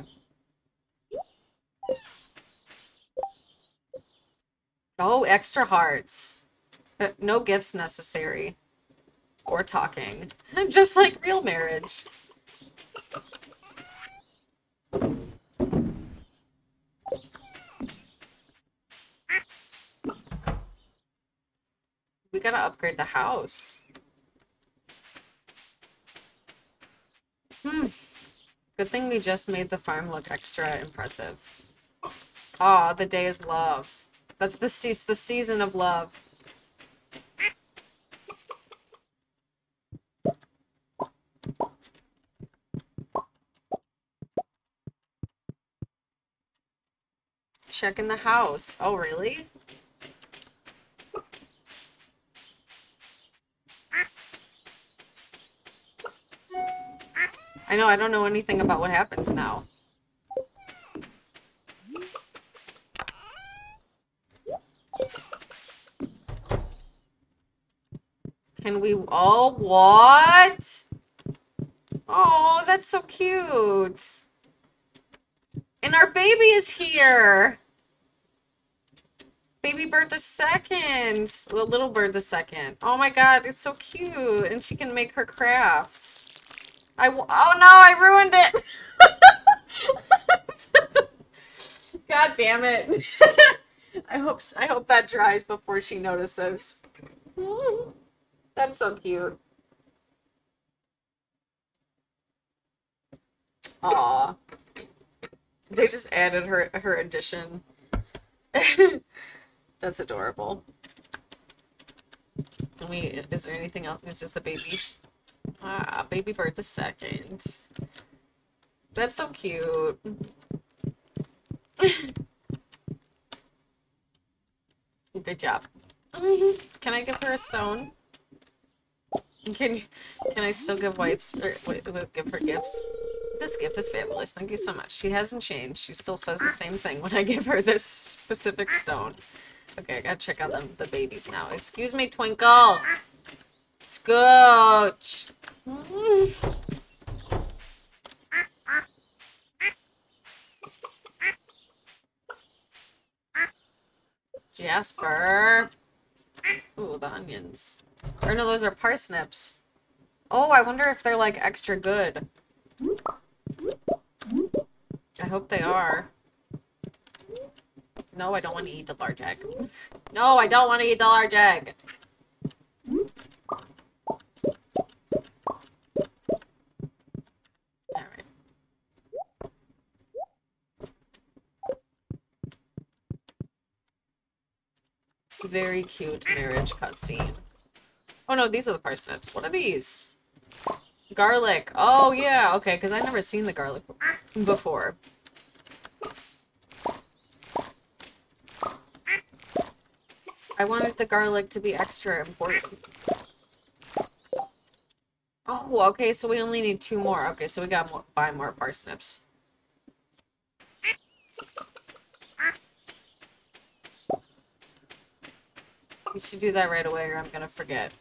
Oh, extra hearts. No gifts necessary. Or talking. Just like real marriage. We gotta upgrade the house. Hmm. Good thing we just made the farm look extra impressive. Aw, the day is love. That this is the season of love. Checking the house. Oh, really? I know, I don't know anything about what happens now. Can we- oh, what? Oh, that's so cute. And our baby is here. Baby bird the second. The little bird the second. Oh my god, it's so cute. And she can make her crafts. I w oh no, I ruined it. God damn it. I hope I hope that dries before she notices. That's so cute. Aw. They just added her her addition. That's adorable. Wait, is there anything else? It's just a baby. Ah, baby bird the second. That's so cute. Good job. Can I give her a stone? Can you, can I still give wipes or wait, wait, give her gifts? This gift is fabulous. Thank you so much. She hasn't changed. She still says the same thing when I give her this specific stone. Okay, I gotta check out the, the babies now. Excuse me, Twinkle. Scooch. Jasper. Ooh, the onions. Or no, those are parsnips. Oh, I wonder if they're like extra good. I hope they are. No, I don't want to eat the large egg. No, I don't want to eat the large egg. Alright. Very cute marriage cutscene. Oh no, these are the parsnips. What are these? Garlic. Oh yeah, okay, because I've never seen the garlic before. I wanted the garlic to be extra important. Oh, okay, so we only need two more. Okay, so we gotta more, buy more parsnips. We should do that right away or I'm gonna forget.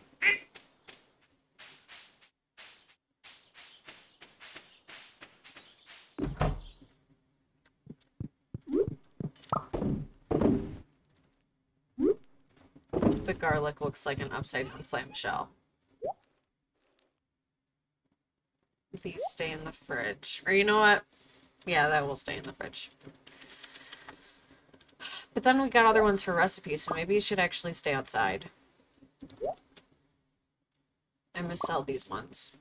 The garlic looks like an upside down clamshell. These stay in the fridge. Or you know what? Yeah, that will stay in the fridge. But then we got other ones for recipes, so maybe you should actually stay outside. I'm gonna sell these ones.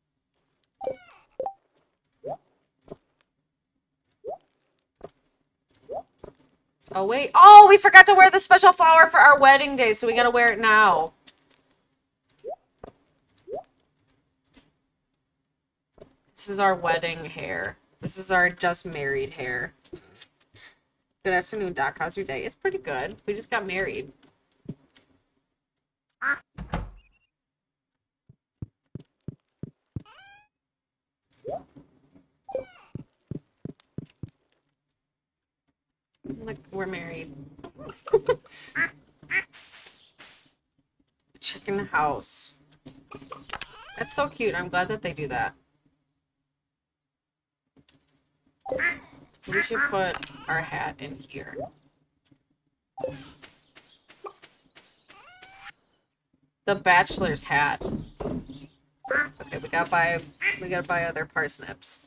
Oh, wait. Oh, we forgot to wear the special flower for our wedding day, so we gotta wear it now. This is our wedding hair. This is our just married hair. Good afternoon, Doc. How's your day? It's pretty good. We just got married. Look, we're married. Chicken house. That's so cute. I'm glad that they do that. We should put our hat in here. The bachelor's hat. Okay, we gotta buy we gotta buy other parsnips.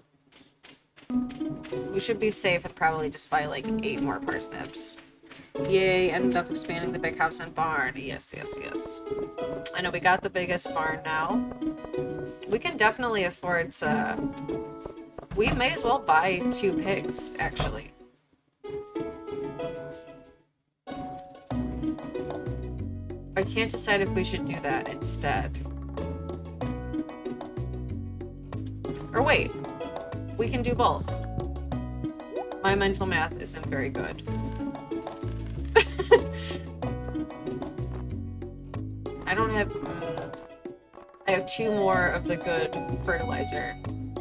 We should be safe and probably just buy like eight more parsnips. Yay, ended up expanding the big house and barn. Yes, yes, yes. I know we got the biggest barn now. We can definitely afford to... We may as well buy two pigs, actually. I can't decide if we should do that instead. Or wait, we can do both. My mental math isn't very good. I don't have... Um, I have two more of the good fertilizer.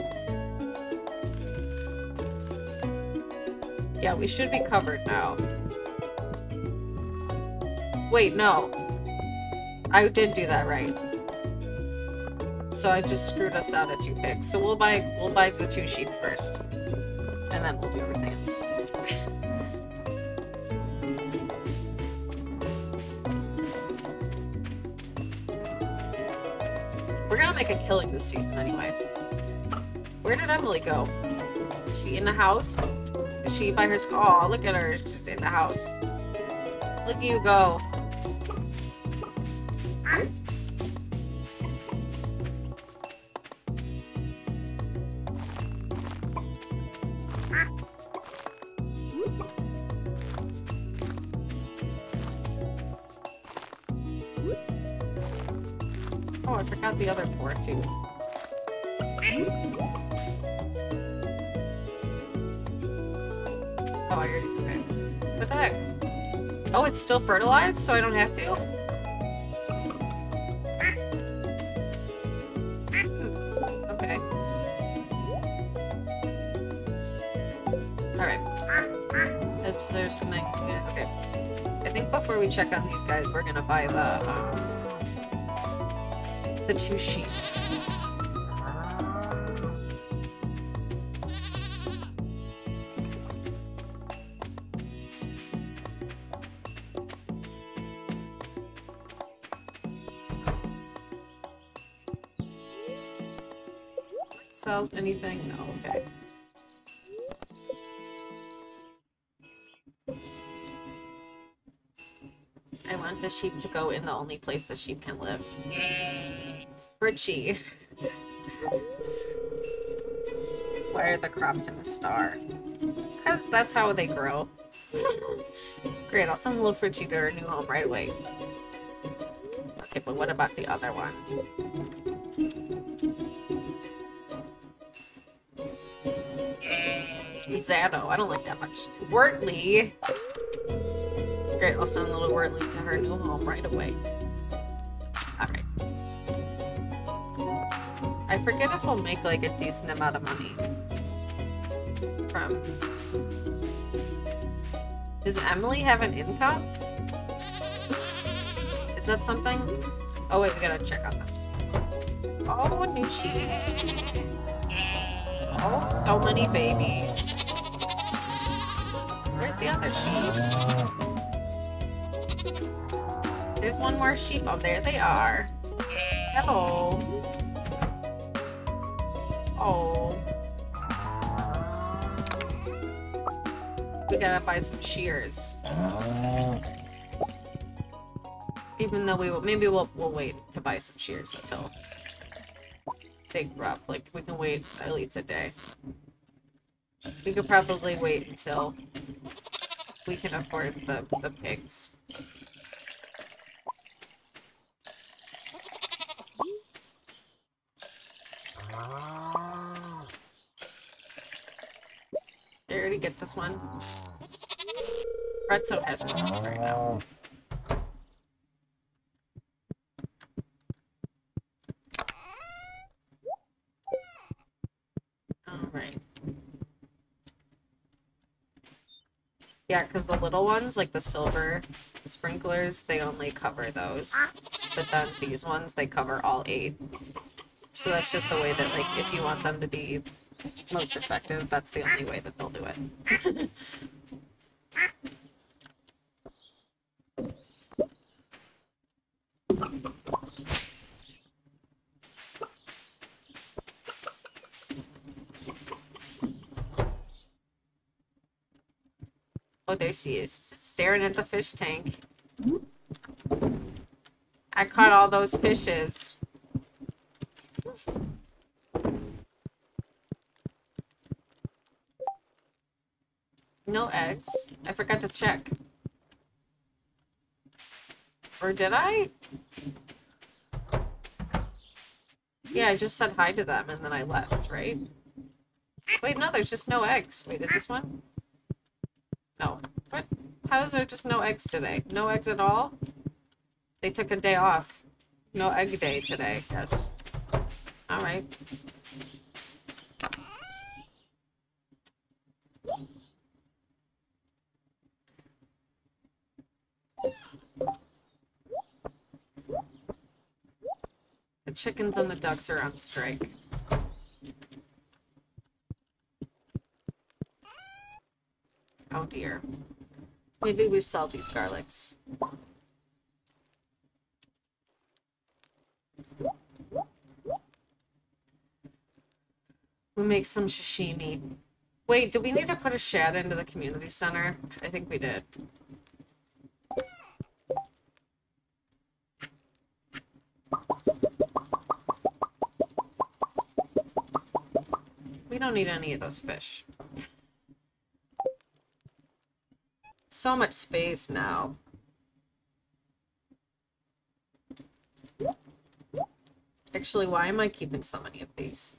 Yeah, we should be covered now. Wait, no. I did do that right. So I just screwed us out of two pigs. So we'll buy we'll buy the two sheep first. And then we'll do everything else. We're gonna make a killing this season anyway. Where did Emily go? Is she in the house? Is she by her... Oh, look at her. She's in the house. Look at you go. Oh, I forgot the other four too. Oh, I already, okay. What the heck? Oh, it's still fertilized, so I don't have to? Okay. Alright. Is there something? Yeah, okay. I think before we check on these guys, we're gonna buy the, um, the two sheep. Sell anything? No, okay. I want the sheep to go in the only place the sheep can live. Fritchie. Why are the crops in a star? Because that's how they grow. Great, I'll send little Fritchie to her new home right away. Okay, but what about the other one? Zato, I don't like that much. Wortley! Great, I'll send little Wortley to her new home right away. Alright. I forget if we'll make like a decent amount of money from... Does Emily have an income? Is that something? Oh wait, we gotta check on that. Oh, new sheep. Oh, so many babies. Where's the other sheep? There's one more sheep. Oh, there they are. Hello. Oh. We gotta buy some shears. Even though we will, maybe we'll we'll wait to buy some shears until they grow up. Like we can wait at least a day. We could probably wait until we can afford the the pigs. Did I already get this one? Redstone has one right now. Alright. Yeah, because the little ones, like the silver sprinklers, they only cover those. But then these ones, they cover all eight. So that's just the way that, like, if you want them to be most effective, that's the only way that they'll do it. Oh, there she is, staring at the fish tank. I caught all those fishes. No eggs. I forgot to check. Or did I? Yeah, I just said hi to them and then I left, right? Wait, no, there's just no eggs. Wait, is this one? No. What? How is there just no eggs today? No eggs at all? They took a day off. No egg day today, yes. Alright. The chickens and the ducks are on strike. Oh dear. Maybe we sell these garlics. We make some sashimi. Wait, do we need to put a shed into the community center? I think we did. We don't need any of those fish. So much space now. Actually, why am I keeping so many of these?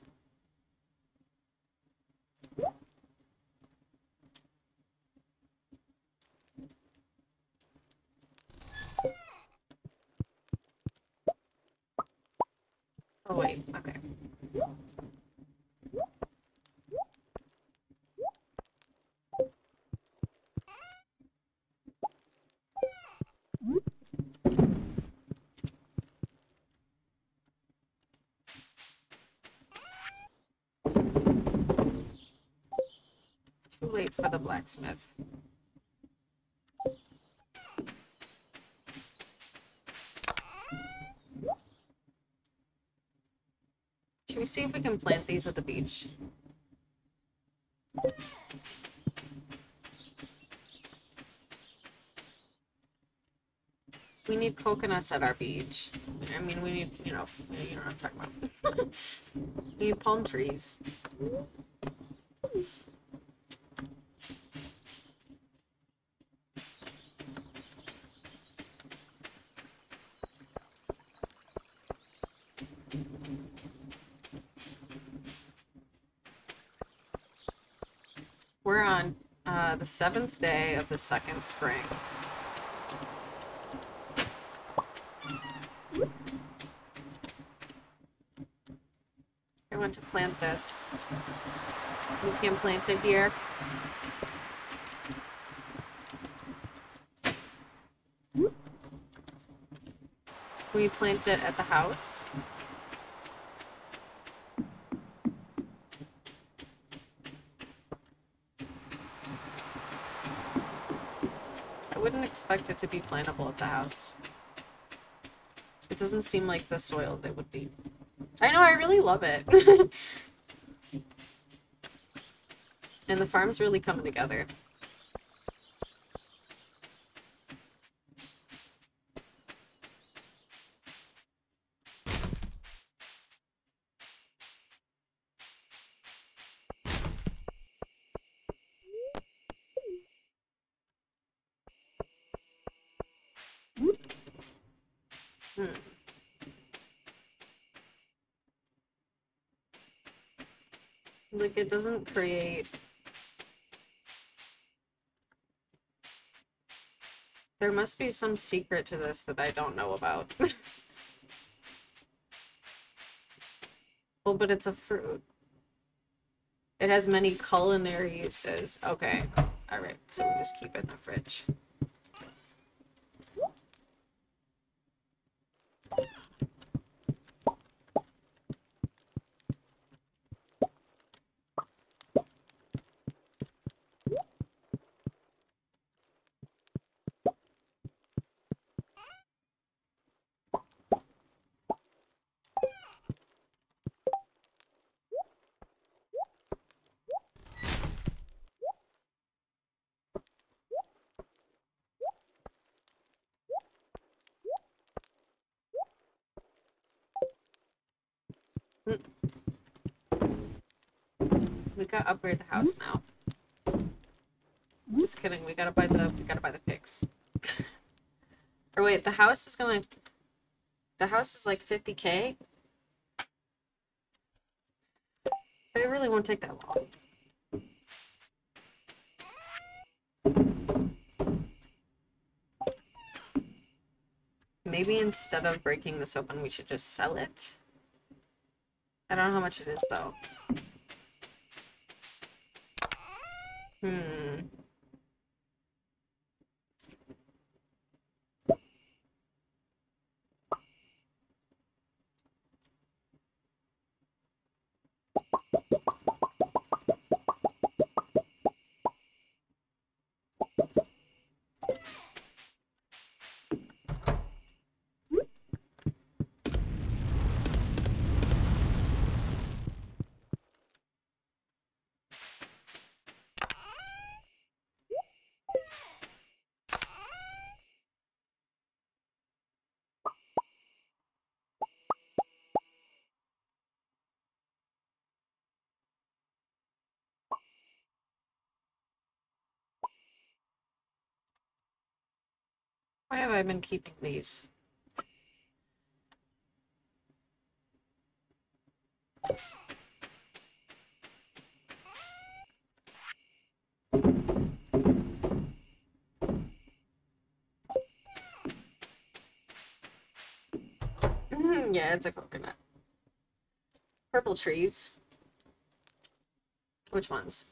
Oh wait, okay. Too late for the blacksmith. Should we see if we can plant these at the beach? We need coconuts at our beach. I mean, we need, you know, you know what I'm talking about. We need palm trees. We're on uh, the seventh day of the second spring. I want to plant this. We can plant it here. We plant it at the house. I wouldn't expect it to be plantable at the house. It doesn't seem like the soil that would be. I know, I really love it. And the farm's really coming together. Hmm. Like, it doesn't create... There must be some secret to this that I don't know about. Well, but it's a fruit. It has many culinary uses. Okay. Alright, so we just keep it in the fridge. We gotta upgrade the house now. Just kidding, we gotta buy the we gotta buy the pigs. Or wait, the house is gonna the house is like fifty K? But it really won't take that long. Maybe instead of breaking this open, we should just sell it? I don't know how much it is, though. Hmm. Why have I been keeping these? Mm, yeah, it's a coconut. Purple trees. Which ones?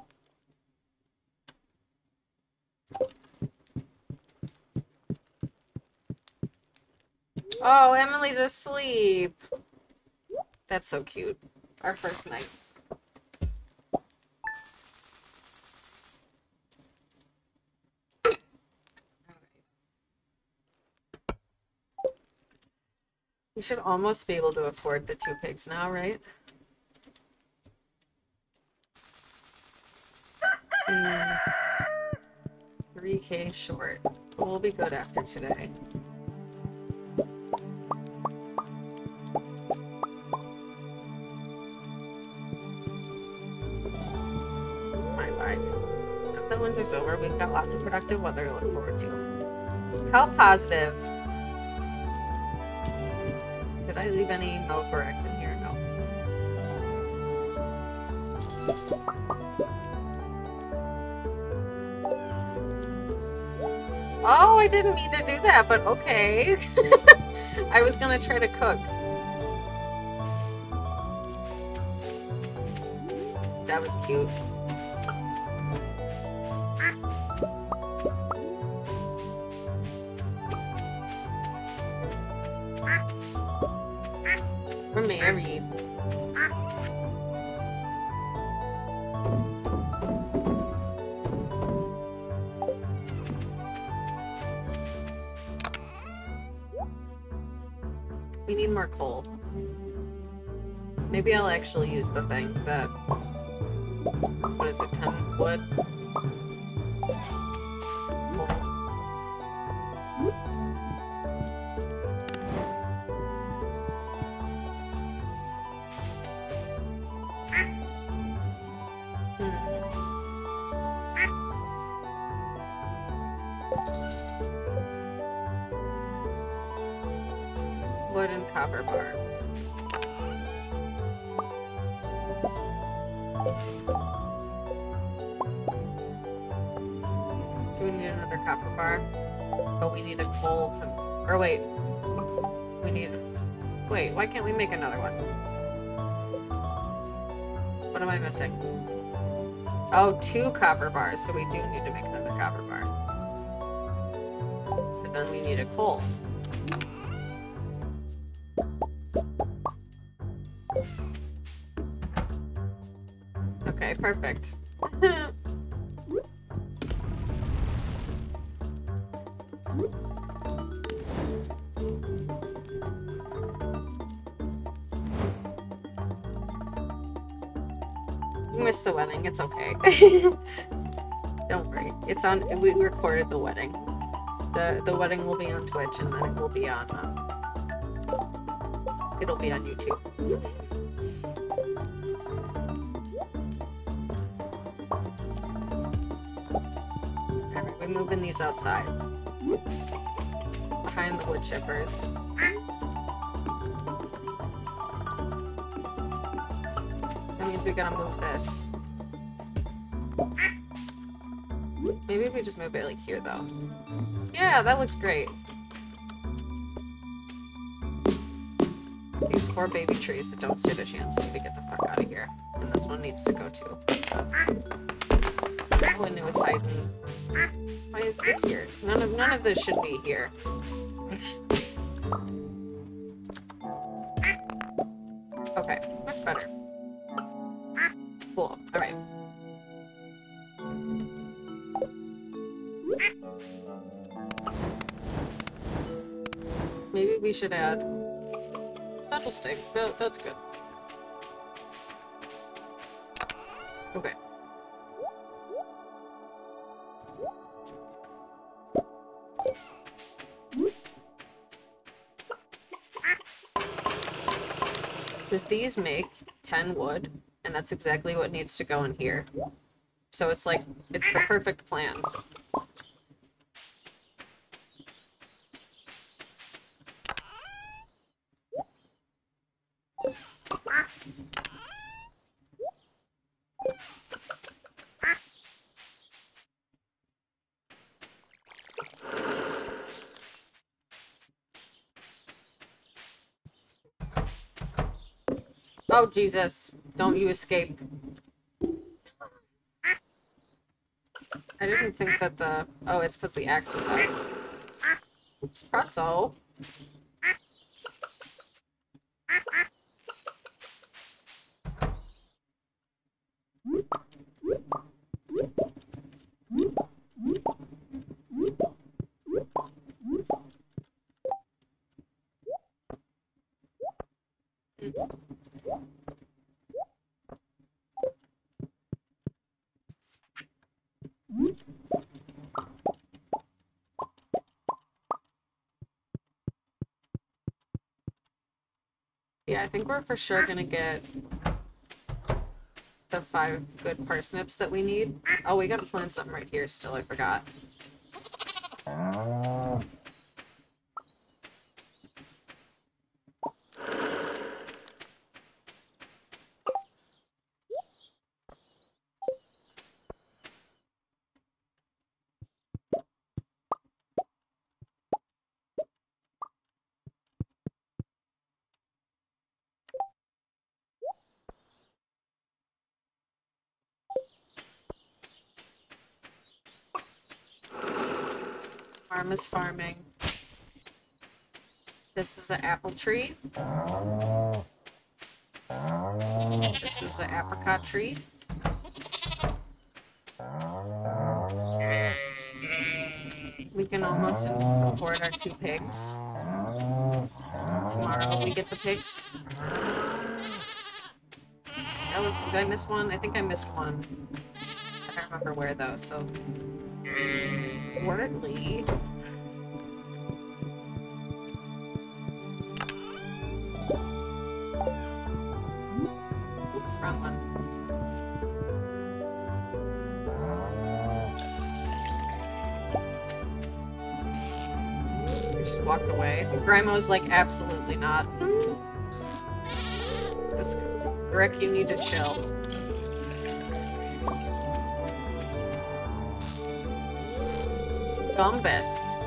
Oh, Emily's asleep. That's so cute. Our first night. You should almost be able to afford the two pigs now, right? Mm, three K short. We'll be good after today. My life. Now that winter's over, we've got lots of productive weather to look forward to. How positive. Did I leave any milk or eggs in here? No. Oh, I didn't mean to do that, but okay. I was gonna try to cook. That was cute. We're married. We need more coal. Maybe I'll actually use the thing that... What is it, ten wood? It's coal. Wood and copper bar. Do we need another copper bar? Oh, we need a coal to... Or wait. We need... Wait, why can't we make another one? What am I missing? Oh, two copper bars, so we do need to make another copper bar. But then we need a coal. Okay, perfect. We missed the wedding, it's okay. Don't worry. It's on, we recorded the wedding. The the wedding will be on Twitch and then it will be on, um, it'll be on YouTube. Alright, we're moving these outside. Behind the wood chippers. That means we gotta move this. Maybe if we just move it like here though. Yeah, that looks great. These four baby trees that don't stand a chance need to get the fuck out of here. And this one needs to go too. When it was hiding. Why is this here? None of none of this should be here. Okay, much better. Cool. Alright. Maybe we should add... That'll stay. That, that's good. Okay. Because these make ten wood, and that's exactly what needs to go in here. So it's like, it's the perfect plan. Oh, Jesus. Don't you escape. I didn't think that the... Oh, it's because the axe was out. Oops, pretzel. Yeah, I think we're for sure gonna get the five good parsnips that we need. Oh, we gotta plant something right here still, I forgot. Farm is farming. This is an apple tree. This is an apricot tree. We can almost import our two pigs. Tomorrow we get the pigs. That was, did I miss one? I think I missed one. I don't remember where though, so... Wordly. Oops, wrong one. He just walked away. Grimo's like, absolutely not. This Greg, you need to chill. Gumbus.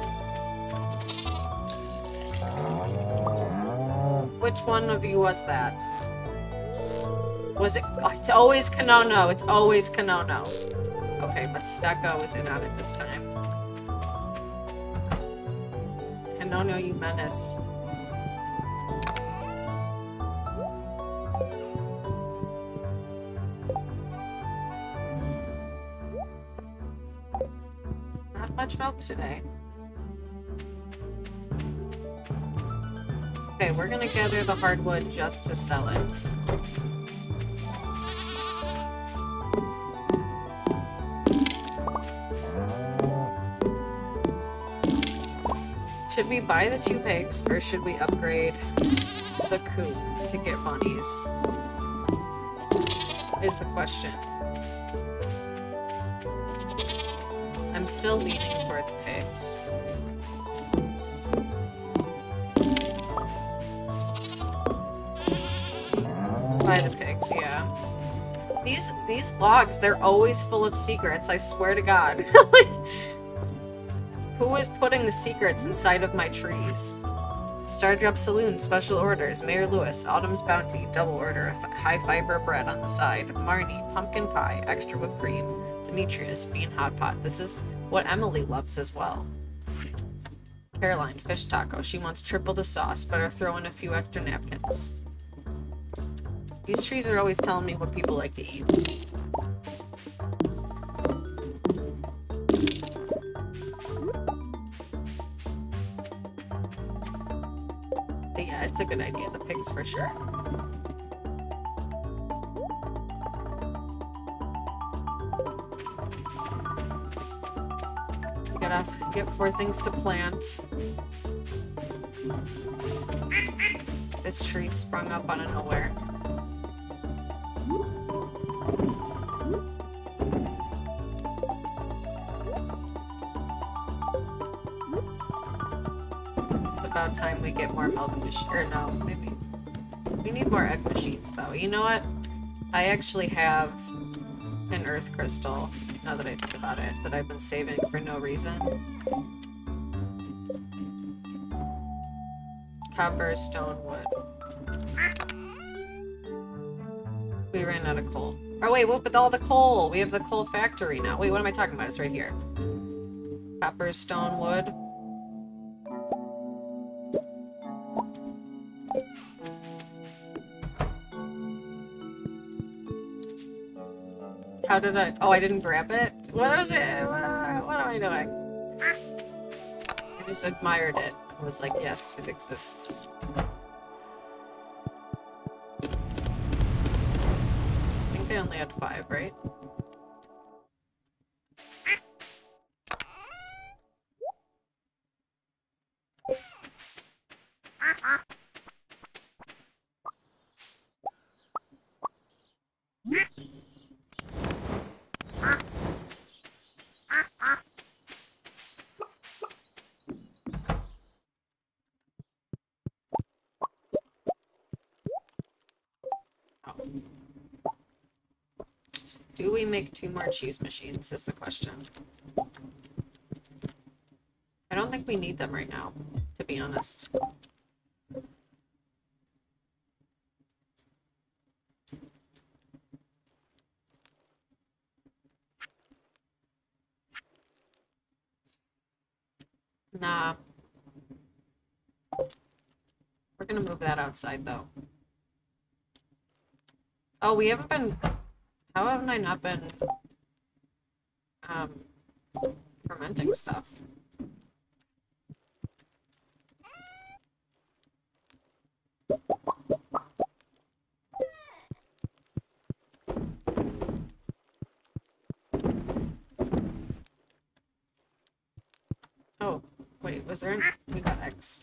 Which one of you was that? Was it? Oh, it's always Kanono. It's always Kanono. Okay, but Stucco is in on it this time. Kanono, you menace. Not much milk today. Okay, we're gonna gather the hardwood just to sell it. Should we buy the two pigs, or should we upgrade the coop to get bunnies? Is the question. I'm still leaning towards pigs. Buy the pigs, yeah. These these logs, they're always full of secrets, I swear to God. Who is putting the secrets inside of my trees? Stardrop Saloon, special orders. Mayor Lewis, Autumn's Bounty, double order of high fiber bread on the side. Marnie, pumpkin pie, extra whipped cream. Demetrius, bean hot pot. This is what Emily loves as well. Caroline, fish taco. She wants triple the sauce. Better throw in a few extra napkins. These trees are always telling me what people like to eat. But yeah, it's a good idea. The pigs for sure. We gotta get four things to plant. This tree sprung up out of nowhere. It's about time we get more milk machine. Or no, maybe We need more egg machines, though. You know what? I actually have an earth crystal, now that I think about it, that I've been saving for no reason. Copper, stone, wood. We ran out of coal. Oh wait, what with all the coal? We have the coal factory now. Wait, what am I talking about? It's right here. Copper, stone, wood. How did I? Oh, I didn't grab it? What was it? What, what am I doing? I just admired it. I was like, yes, it exists. I think they only had five, right? Do we make two more cheese machines is the question. I don't think we need them right now, to be honest. Nah. We're gonna move that outside, though. Oh, we haven't been... How haven't I not been... Um... fermenting stuff? Oh, wait, was there an... We got eggs.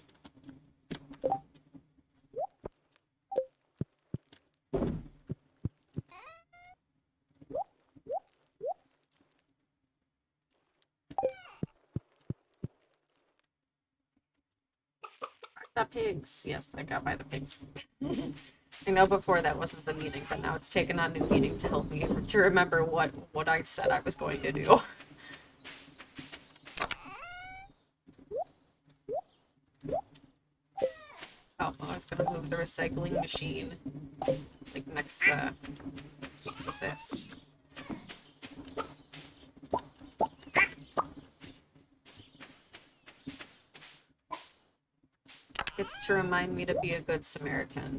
The pigs. Yes, I got by the pigs. I know before that wasn't the meaning, but now it's taken on new meaning to help me to remember what, what I said I was going to do. Oh, I was gonna move the recycling machine, like, next to this. It's to remind me to be a good Samaritan.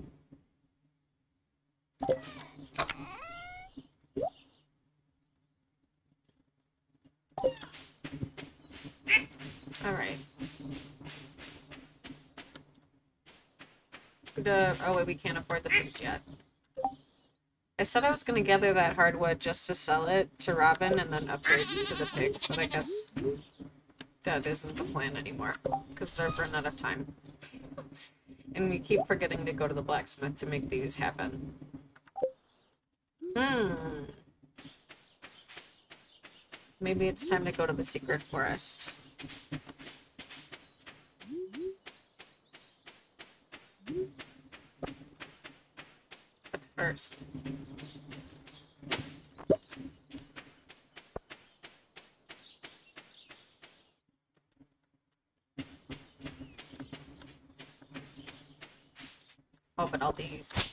Alright. Oh wait, we can't afford the pigs yet. I said I was gonna gather that hardwood just to sell it to Robin and then upgrade to the pigs, but I guess that isn't the plan anymore, because they're running out of time. And we keep forgetting to go to the blacksmith to make these happen. Hmm. Maybe it's time to go to the secret forest. But first... Oh, but all these.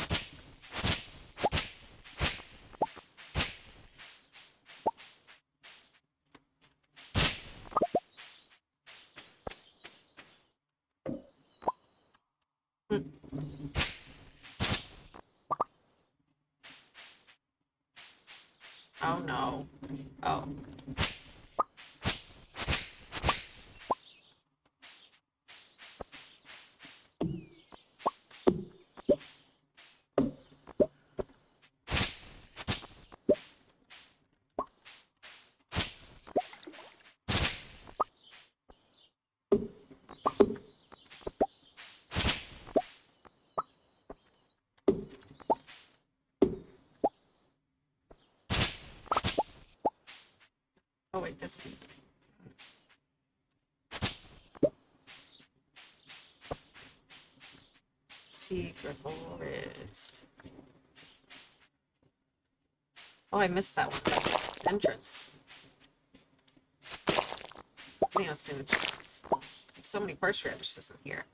Hmm. Oh no. Oh. Oh wait, this one. Secret forest. Oh, I missed that one. Entrance. I think let's do the entrance. So many horseradishes in here.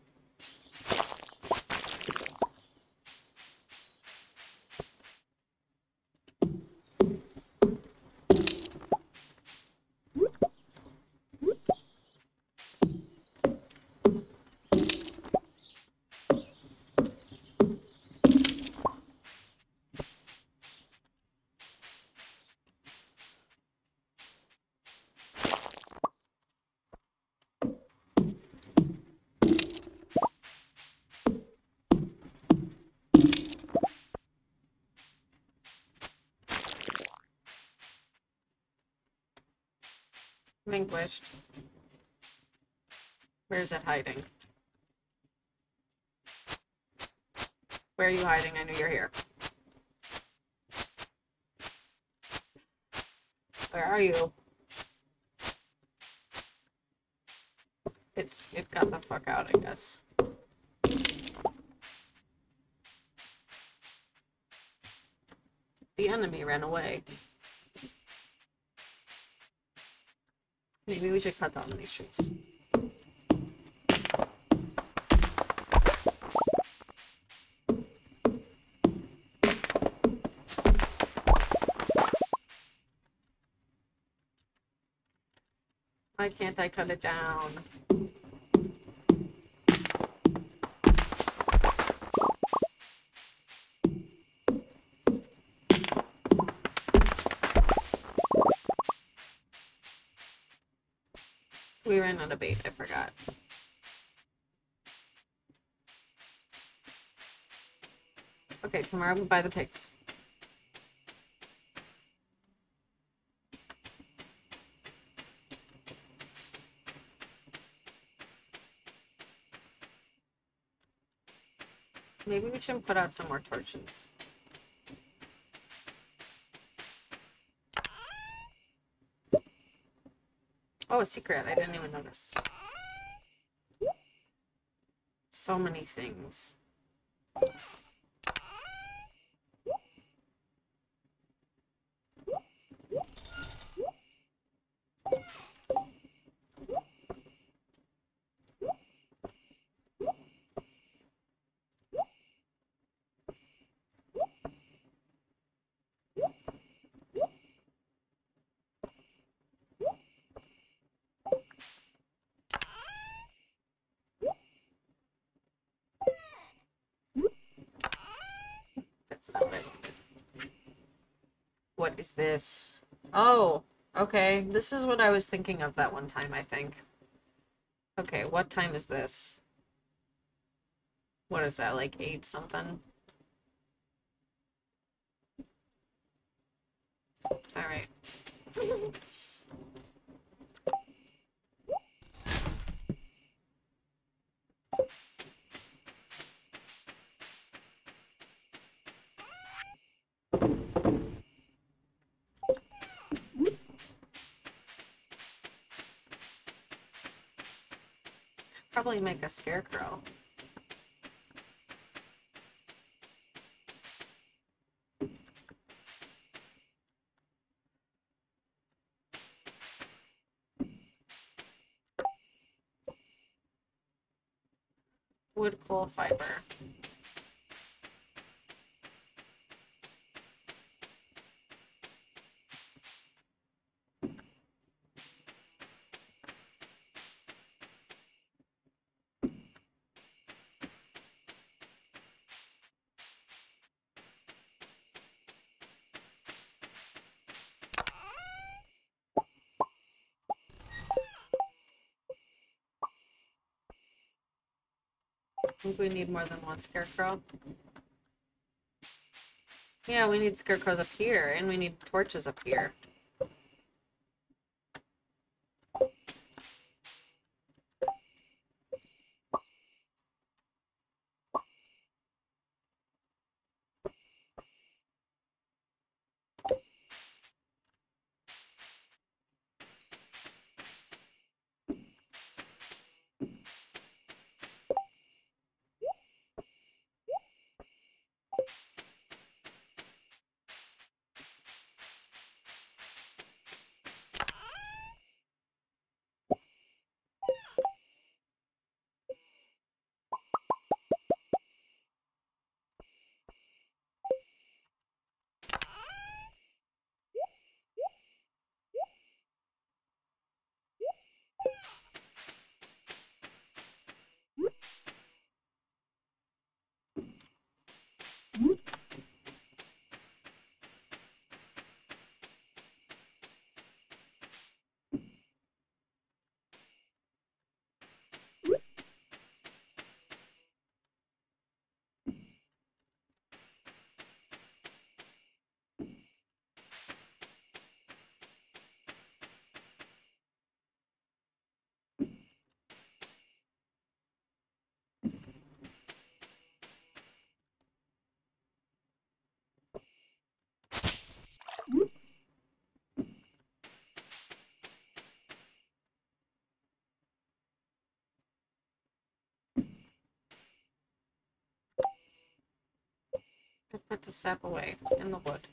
Vanquished. Where is it hiding? Where are you hiding? I know you're here. Where are you? It's, it got the fuck out, I guess. The enemy ran away. Maybe we should cut down these trees. Why can't I cut it down? We ran out of bait, I forgot. Okay, tomorrow we buy the pigs. Maybe we should put out some more torches. Oh, a secret. I didn't even notice. So many things. That's not what I wanted. What is this? Oh, okay. This is what I was thinking of that one time, I think. Okay, what time is this? What is that, like eight something? Alright. Probably make a scarecrow. Wood, coal, fiber. I think we need more than one scarecrow. Yeah, we need scarecrows up here, and we need torches up here. I put the sap away in the wood.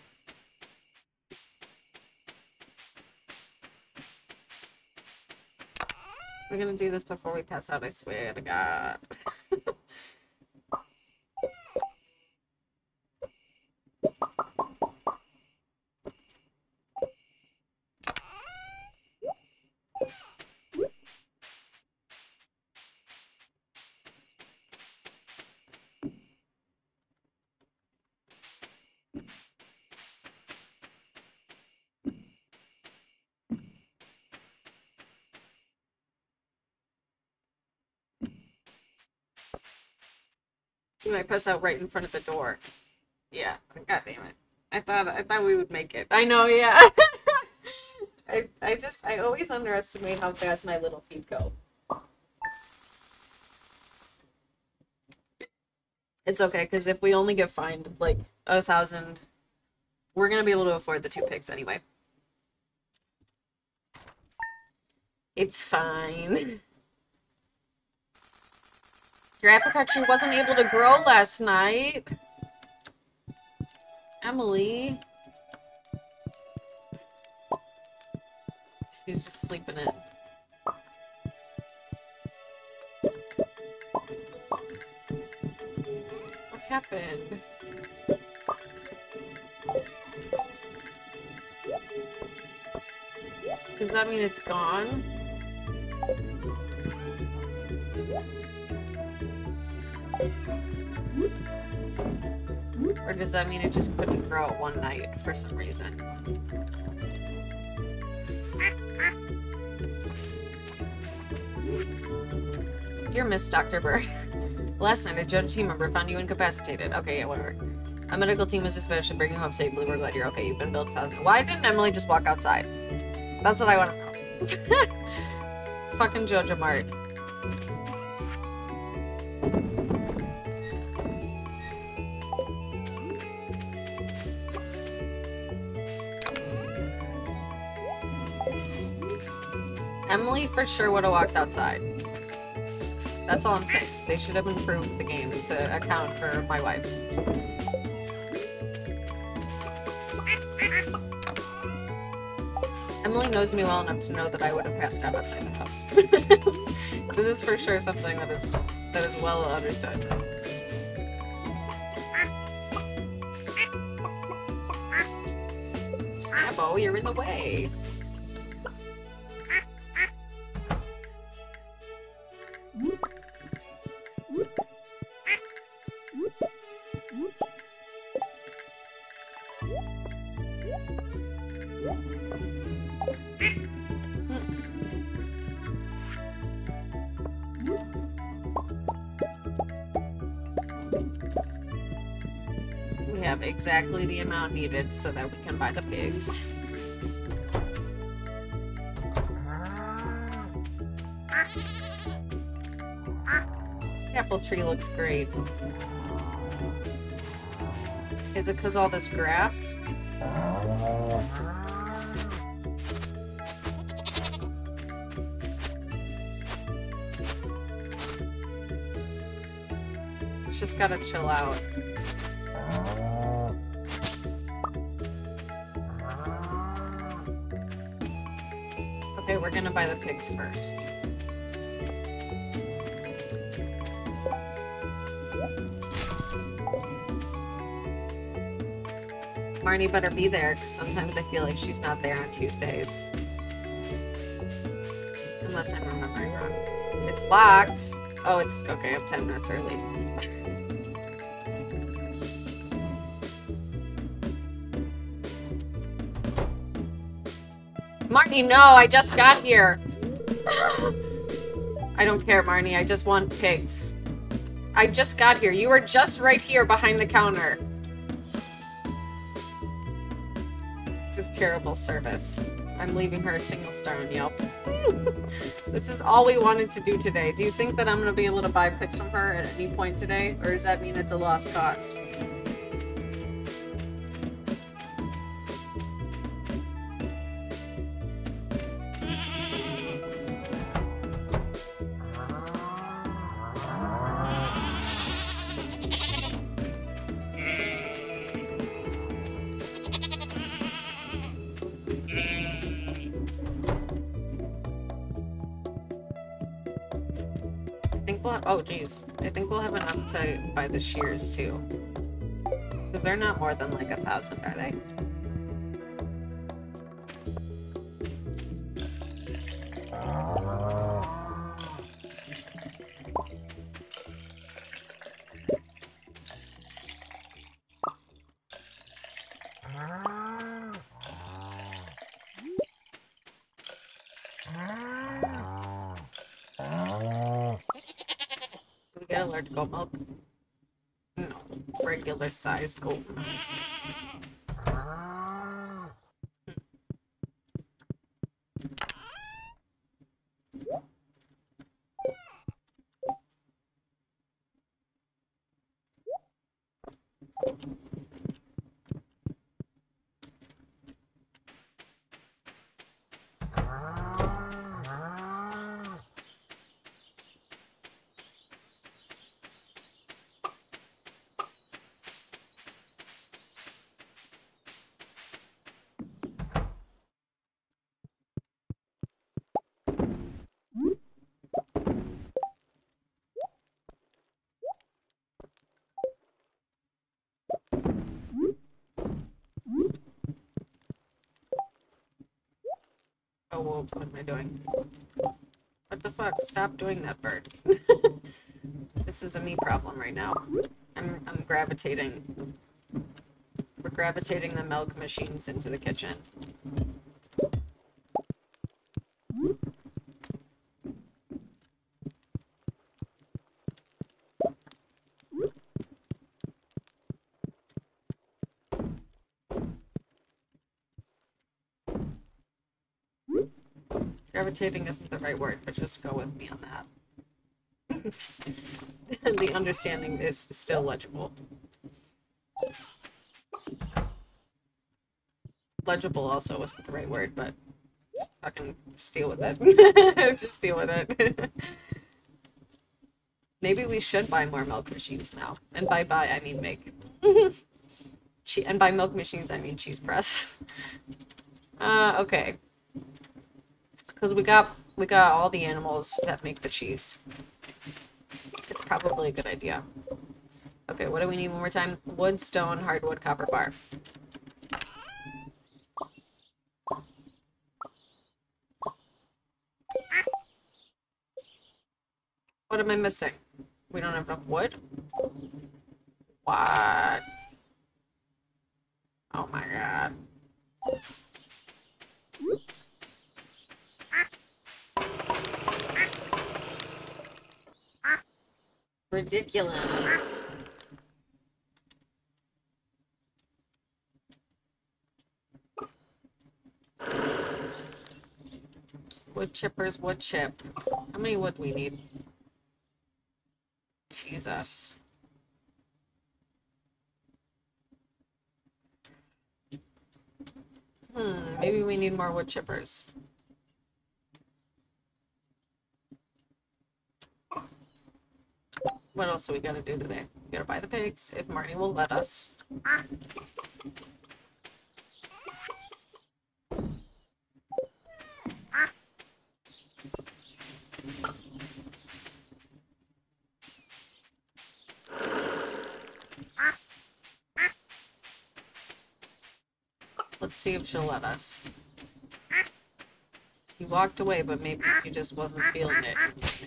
We're gonna do this before we pass out, I swear to God. You might pass out right in front of the door. Yeah, god damn it. I thought I thought we would make it. I know, yeah. I I just I always underestimate how fast my little feet go. It's okay, because if we only get fined like a thousand, we're gonna be able to afford the two pigs anyway. It's fine. Your apricot tree wasn't able to grow last night. Emily. She's just sleeping in. What happened? Does that mean it's gone? Or does that mean it just couldn't grow one night for some reason? Dear Miss Doctor Bird, last night a Joda team member found you incapacitated. Okay, yeah, whatever. A medical team was dispatched to bring you home safely. We're glad you're okay. You've been billed a thousand. Why didn't Emily just walk outside? That's what I want to know. Fucking Joja Mart. Emily for sure would have walked outside. That's all I'm saying. They should have improved the game to account for my wife. Emily knows me well enough to know that I would have passed out outside the house. This is for sure something that is that is well understood. Snappo, you're in the way. We have exactly the amount needed so that we can buy the pigs. Apple tree looks great. Is it because all this grass? It's just gotta chill out. Okay, we're gonna buy the pigs first. Marnie better be there, because sometimes I feel like she's not there on Tuesdays. Unless I'm remembering wrong. It's locked! Oh, it's okay, I'm ten minutes early. Marnie, no! I just got here! I don't care, Marnie, I just want pigs. I just got here. You were just right here behind the counter. This is terrible service. I'm leaving her a single star on Yelp. This is all we wanted to do today. Do you think that I'm going to be able to buy pigs from her at any point today? Or does that mean it's a lost cause? we'll have, oh geez. I think we'll have enough to buy the shears too. Because they're not more than like a thousand, are they? Do we get a large goat milk? No, regular sized goat milk. Oh, whoa, what am I doing? What the fuck? Stop doing that, bird. This is a me problem right now. I'm, I'm gravitating. We're gravitating the milk machines into the kitchen. Gravitating isn't the right word, but just go with me on that. The understanding is still legible. Legible also wasn't the right word, but fucking just deal with it. Just deal with it. Maybe we should buy more milk machines now. And by buy, I mean make. Che and by milk machines, I mean cheese press. Uh, okay. Because we got we got all the animals that make the cheese. It's probably a good idea. Okay, what do we need one more time? Wood, stone, hardwood, copper bar. What am I missing? We don't have enough wood? What? Oh my god. Ridiculous. Wood chippers, wood chip. How many wood we need? Jesus. Hmm, maybe we need more wood chippers. What else do we gotta do today? We gotta buy the pigs, if Marnie will let us. Let's see if she'll let us. He walked away, but maybe she just wasn't feeling it.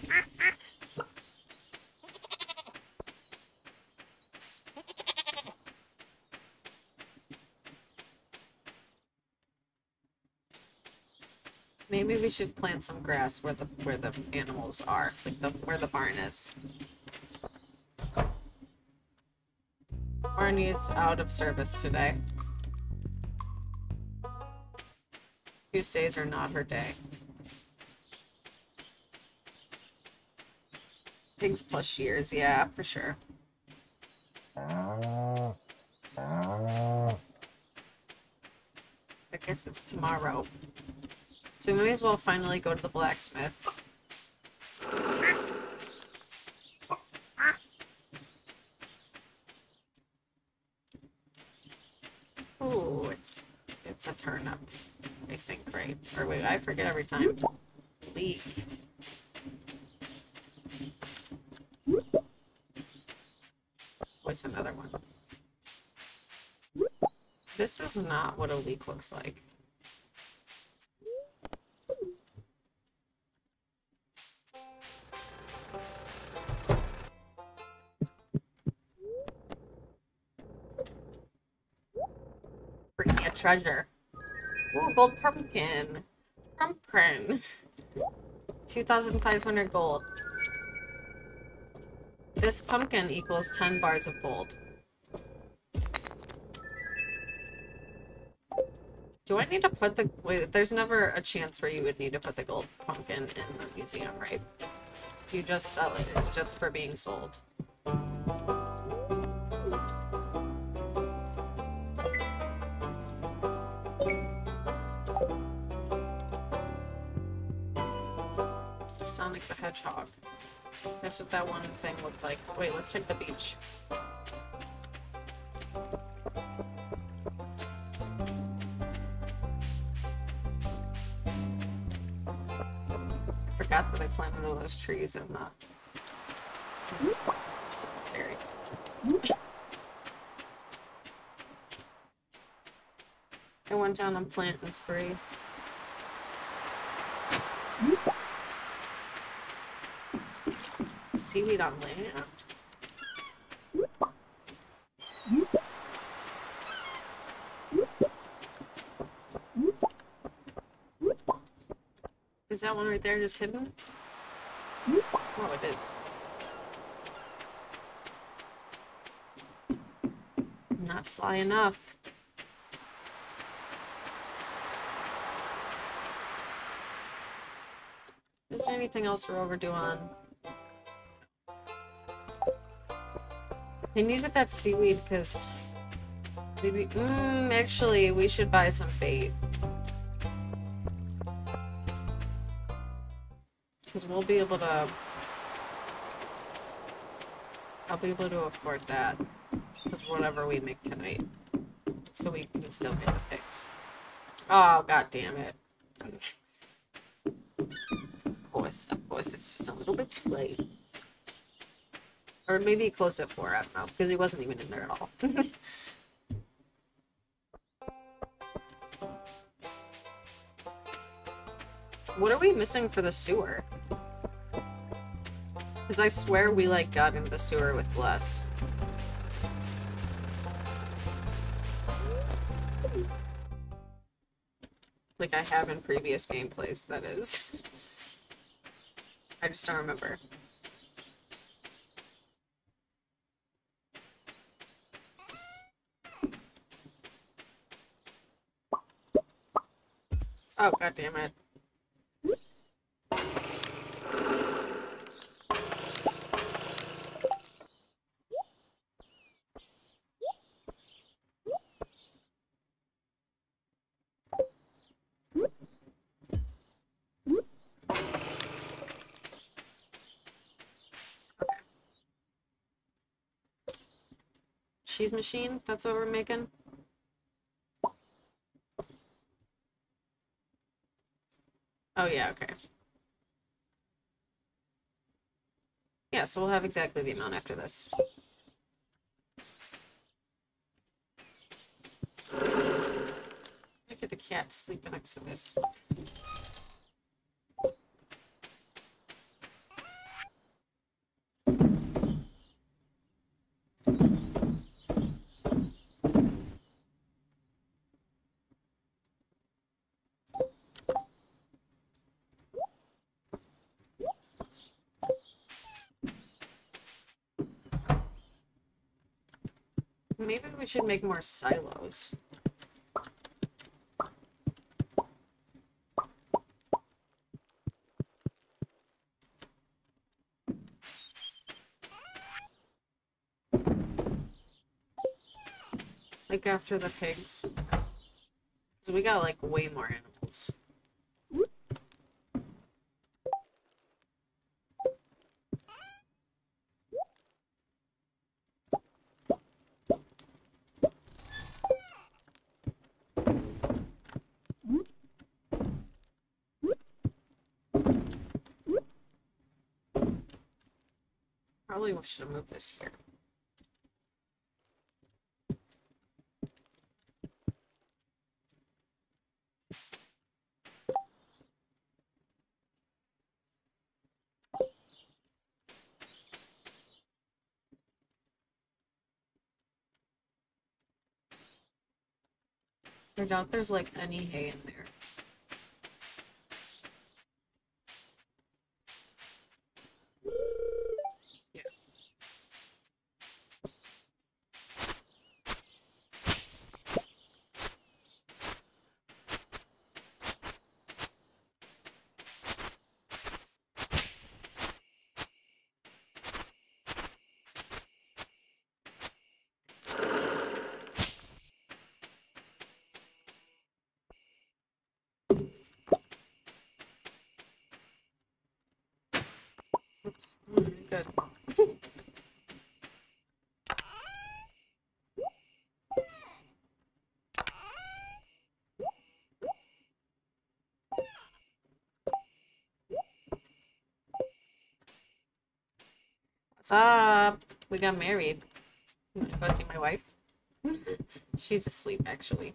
Maybe we should plant some grass where the where the animals are, like the where the barn is. Marnie's out of service today. Tuesdays are not her day. Pigs plus shears, yeah, for sure. I guess it's tomorrow. So we may as well finally go to the blacksmith. Ooh, it's it's a turnip, I think, right? Or wait, I forget every time. Leek. What's another one? This is not what a leek looks like. Freaking a treasure. Ooh, gold pumpkin. Pumpkin. two thousand five hundred gold. This pumpkin equals ten bars of gold. Do I need to put the... Wait, there's never a chance where you would need to put the gold pumpkin in the museum, right? You just sell it. It's just for being sold. Sonic the Hedgehog. That's what that one thing looked like. Wait, let's check the beach. I forgot that I planted all those trees in the cemetery. I went down on planting spree. Seaweed on land? Is that one right there just hidden? Oh, it is. Not sly enough. Is there anything else we're overdue on? I needed that seaweed because maybe mm, actually we should buy some bait. Because we'll be able to I'll be able to afford that. Because whatever we make tonight. So we can still get the pigs. Oh, god damn it. Of course, of course, it's just a little bit too late. Or maybe close at four, I don't know, because he wasn't even in there at all. What are we missing for the sewer? Because I swear we, like, got into the sewer with less. Like I have in previous gameplays, that is. I just don't remember. Oh, god damn it. Cheese machine? That's what we're making? Oh yeah, okay. Yeah, so we'll have exactly the amount after this. Look at the cat sleeping next to this. Maybe we should make more silos. Like after the pigs. Because we got like way more animals. Probably should have moved this here. I doubt there's like any hay in there. Yeah. Good. What's up? We got married. You wanna go see my wife? She's asleep, actually.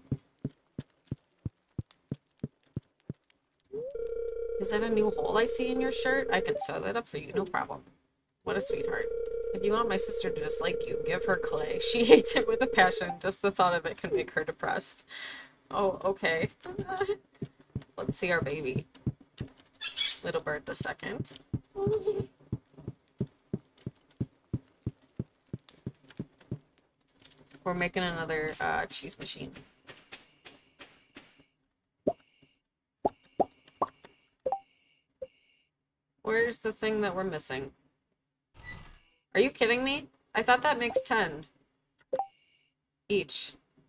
Is that a new hole I see in your shirt? I can sew that up for you, no problem. What a sweetheart. If you want my sister to dislike you, give her clay. She hates it with a passion. Just the thought of it can make her depressed. Oh, okay. Let's see our baby. Little bird the second. We're making another uh, cheese machine. Where's the thing that we're missing? Are you kidding me? I thought that makes ten. Each.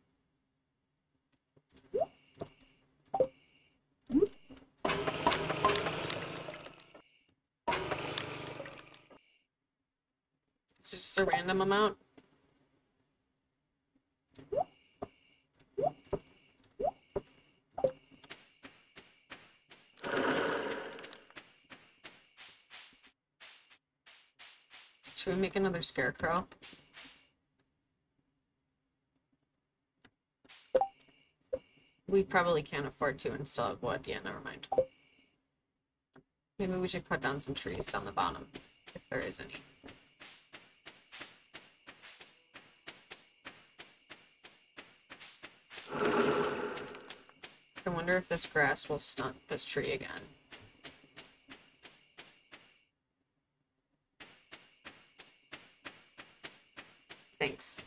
Is it just a random amount? Should we make another scarecrow? We probably can't afford to and still have wood. Yeah, never mind. Maybe we should cut down some trees down the bottom, if there is any. I wonder if this grass will stunt this tree again. Thanks.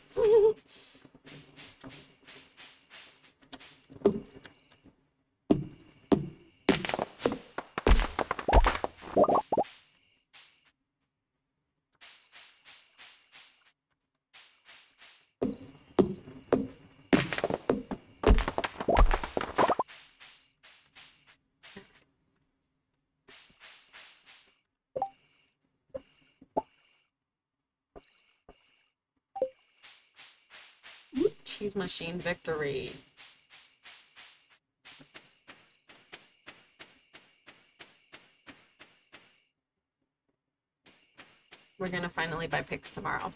Cheese machine victory. We're gonna finally buy pigs tomorrow.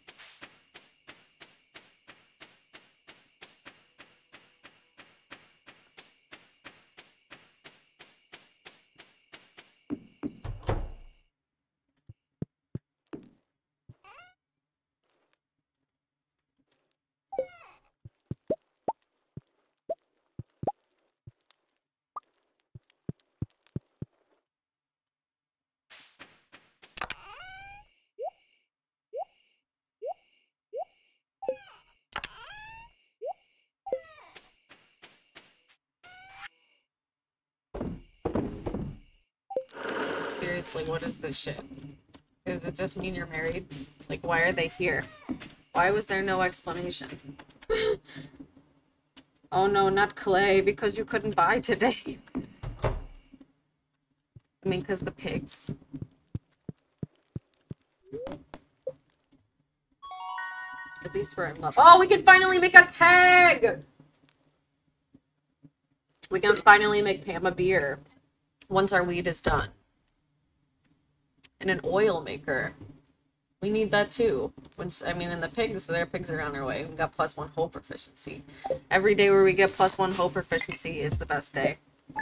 Seriously, what is this shit? Does it just mean you're married? Like, why are they here? Why was there no explanation? Oh no, not clay, because you couldn't buy today. I mean, because the pigs. At least we're in love. Oh, we can finally make a keg! We can finally make Pam a beer once our weed is done. And an oil maker. We need that too. Once, I mean, in the pigs, their pigs are on their way. We got plus one whole proficiency. Every day where we get plus one whole proficiency is the best day.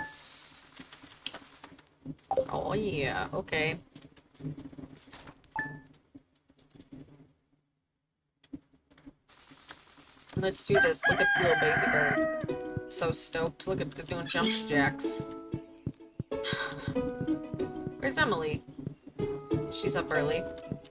Oh yeah, okay. Let's do this. Look at the little baby bird. so stoked. Look at they're doing jump jacks. Where's Emily? She's up early.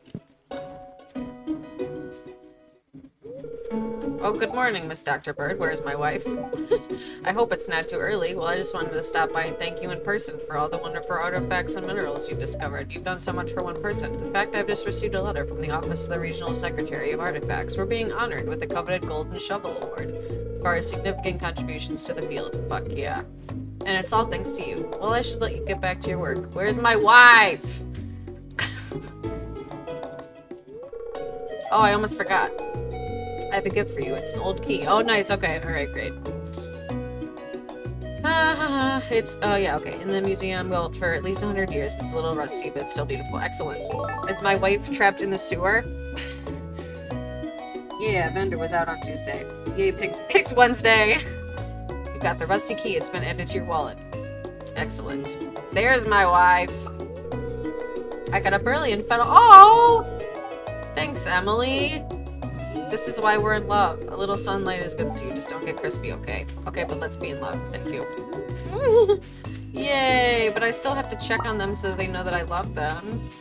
Oh, good morning, Miss Doctor Bird. Where's my wife? I hope it's not too early. Well, I just wanted to stop by and thank you in person for all the wonderful artifacts and minerals you've discovered. You've done so much for one person. In fact, I've just received a letter from the Office of the Regional Secretary of Artifacts. We're being honored with the coveted Golden Shovel Award for our significant contributions to the field. Fuck yeah. And it's all thanks to you. Well, I should let you get back to your work. Where's my wife? Oh, I almost forgot. I have a gift for you. It's an old key. Oh, nice. Okay. All right. Great. Ha ha ha. It's, oh yeah, okay. In the museum, well, for at least one hundred years. It's a little rusty, but still beautiful. Excellent. Is my wife trapped in the sewer? Yeah, vendor was out on Tuesday. Yay, Pigs, Pigs Wednesday. You got the rusty key. It's been added to your wallet. Excellent. There's my wife. I got up early and fed. Oh! Thanks, Emily. This is why we're in love. A little sunlight is good for you. Just don't get crispy, okay? Okay, but let's be in love. Thank you. Yay! But I still have to check on them so they know that I love them.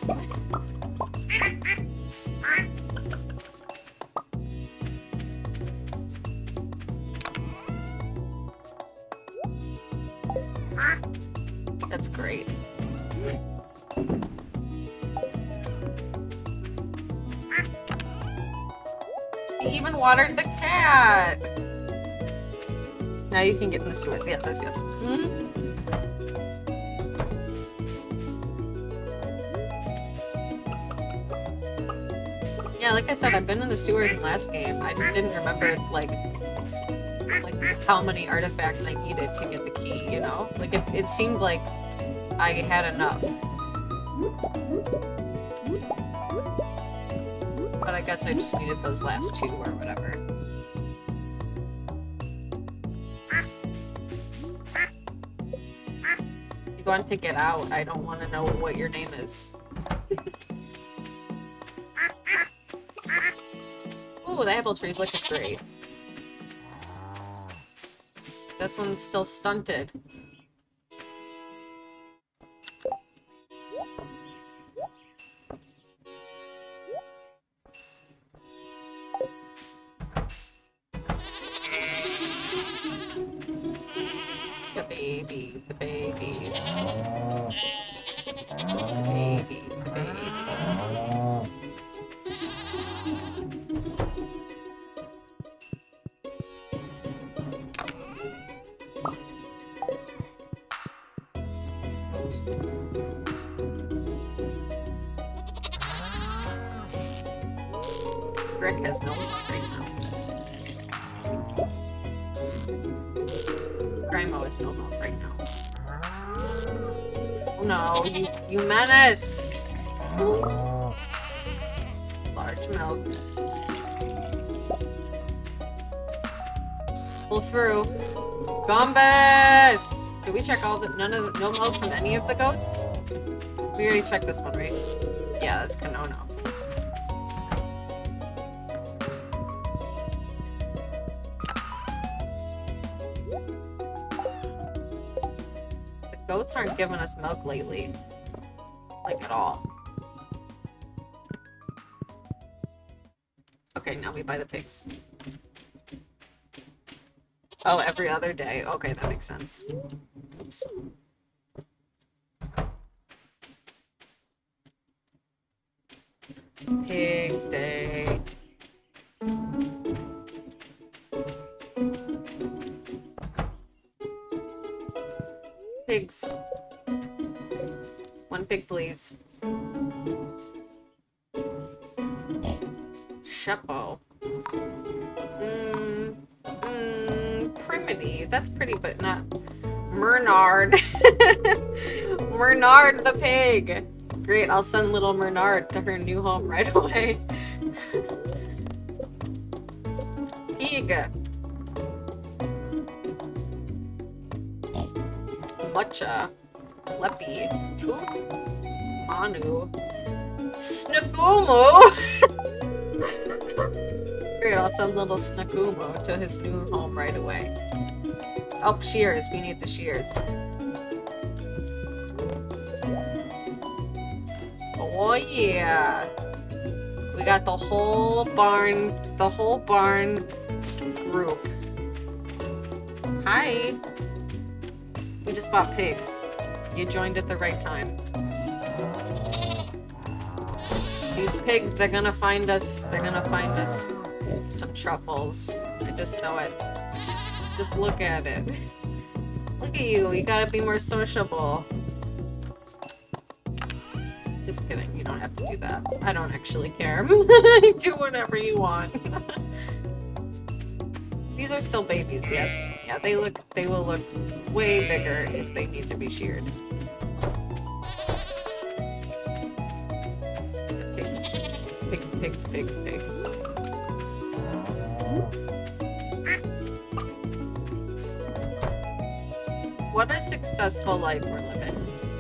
That's great. He even watered the cat! Now you can get in the sewers. Yes, yes, yes. Mm-hmm. Yeah, like I said, I've been in the sewers in last game. I just didn't remember, like, like how many artifacts I needed to get the key, you know? Like, it, it seemed like I had enough. But I guess I just needed those last two or whatever. You want to get out? I don't want to know what your name is. Ooh, the apple tree's looking great. This one's still stunted. The babies, the babies. The babies, the babies. Rick has no milk right now. Grimo has no milk right now. Oh no, you, you menace! Large milk. Pull through. Gombas! Did we check all the- none of the- no milk from any of the goats? We already checked this one, right? Yeah, that's Kanono. Goats aren't giving us milk lately. Like, at all. Okay, now we buy the pigs. Oh, every other day. Okay, that makes sense. Oops. Pigs Day. Pigs. One pig, please. Shepo. Mmm. Mmm. Primity. That's pretty, but not. Mernard. Mernard the pig. Great, I'll send little Mernard to her new home right away. Pig. Mucha, Leppy, Toot, Manu, Snakumo! Great, I'll send little Snakumo to his new home right away. Oh, shears. We need the shears. Oh, yeah. We got the whole barn, the whole barn group. Hi. We just bought pigs. You joined at the right time. These pigs, they're gonna find us, they're gonna find us some, some truffles. I just know it. Just look at it. Look at you, you gotta be more sociable. Just kidding, you don't have to do that. I don't actually care. Do whatever you want. These are still babies, yes. Yeah, they look, they will look way bigger if they need to be sheared. Pigs, pigs, pigs, pigs, pigs. What a successful life we're living.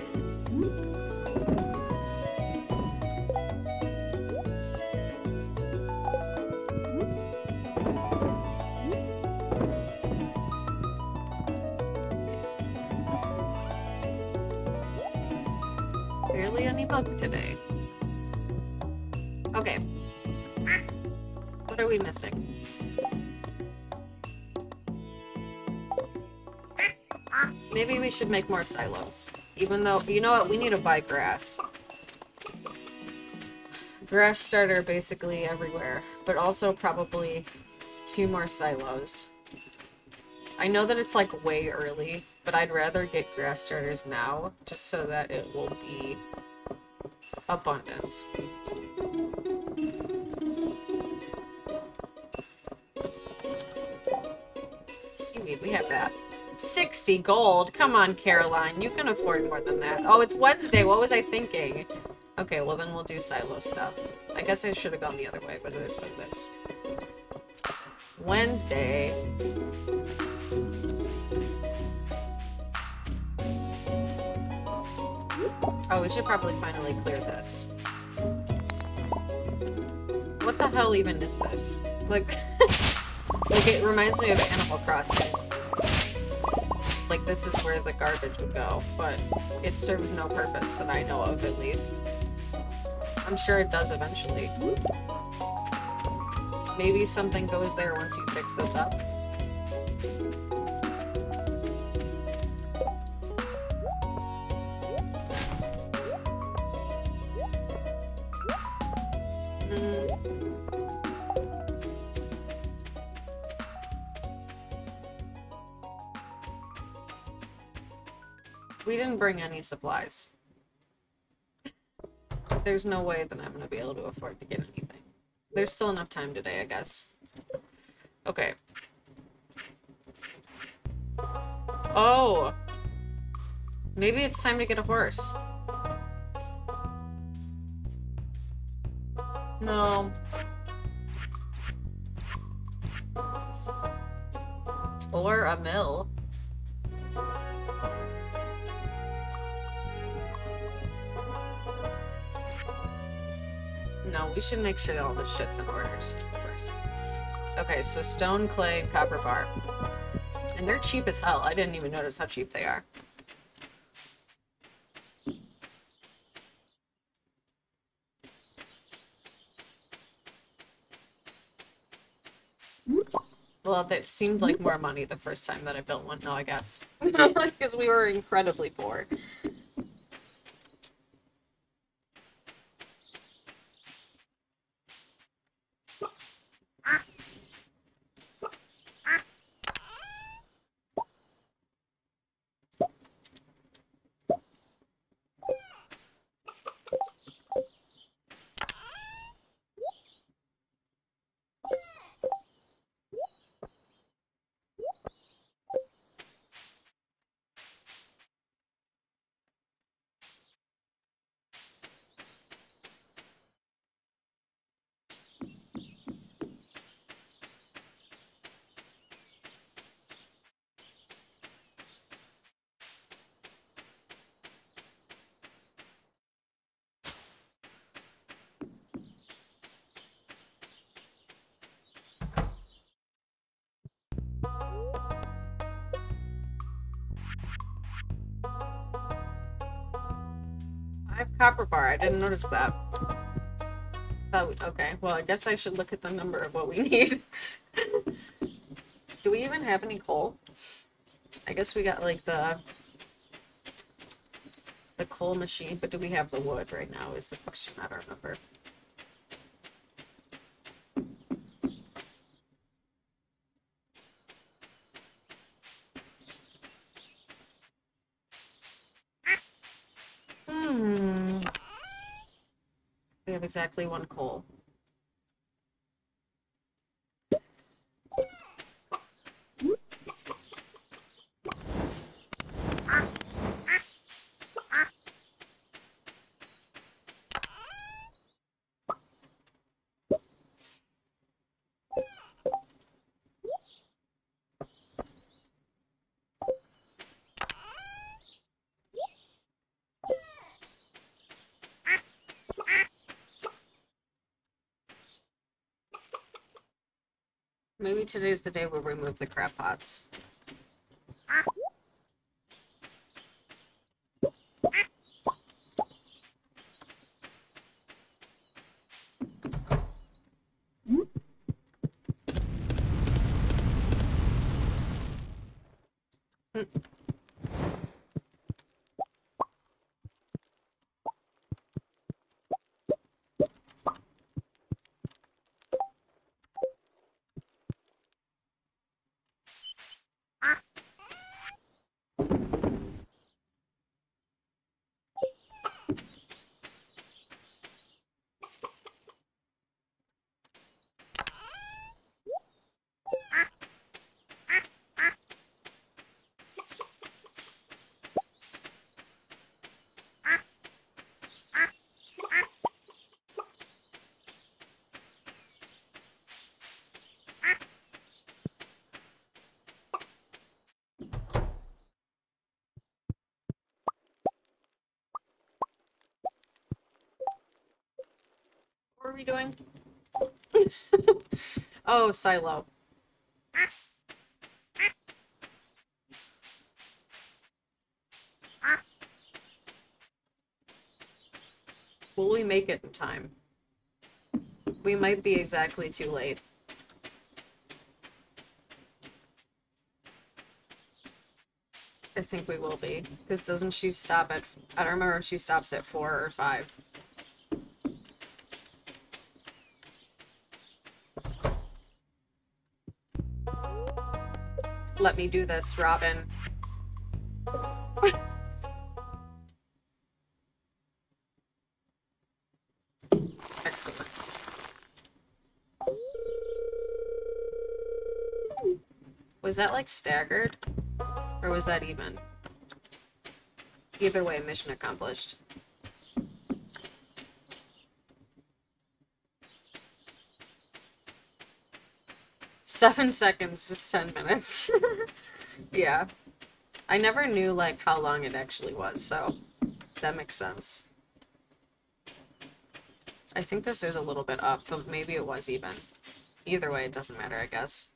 Barely any milk today. Okay. What are we missing? Maybe we should make more silos. Even though, you know what, we need to buy grass. Grass starter basically everywhere, but also probably two more silos. I know that it's like way early, but I'd rather get grass starters now, just so that it will be abundant. Seaweed, we have that. sixty gold? Come on, Caroline. You can afford more than that. Oh, it's Wednesday. What was I thinking? Okay, well then we'll do silo stuff. I guess I should have gone the other way, but it is what it is. Wednesday. Oh, we should probably finally clear this. What the hell even is this? Like, like it reminds me of Animal Crossing. Like, this is where the garbage would go, but it serves no purpose that I know of, at least. I'm sure it does eventually. Maybe something goes there once you fix this up. We didn't bring any supplies. There's no way that I'm gonna be able to afford to get anything. There's still enough time today, I guess. Okay. Oh! Maybe it's time to get a horse. No. Or a mill. No, we should make sure all this shit's in order first. Okay, so stone, clay, and copper bar. And they're cheap as hell. I didn't even notice how cheap they are. Well, that seemed like more money the first time that I built one, no, I guess. Because we were incredibly poor. I have copper bar. I didn't notice that. Thought we, okay, well, I guess I should look at the number of what we need. Do we even have any coal? I guess we got, like, the... the coal machine, but do we have the wood right now is the question. I don't remember. Hmm. We have exactly one coal. Maybe today's the day we'll remove the crab pots. What are we doing? Oh, silo. Will we make it in time? We might be exactly too late. I think we will be. Because doesn't she stop at... I don't remember if she stops at four or five. Let me do this, Robin. Excellent. Was that, like, staggered? Or was that even? Either way, mission accomplished. Seven seconds is ten minutes. Yeah. I never knew, like, how long it actually was, so that makes sense. I think this is a little bit up, but maybe it was even. Either way, it doesn't matter, I guess.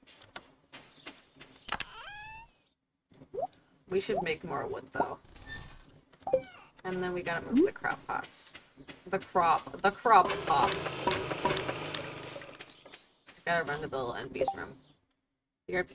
We should make more wood, though. And then we gotta move the crop pots. The crop. The crop pots. I gotta run to the little N B's room. B R B.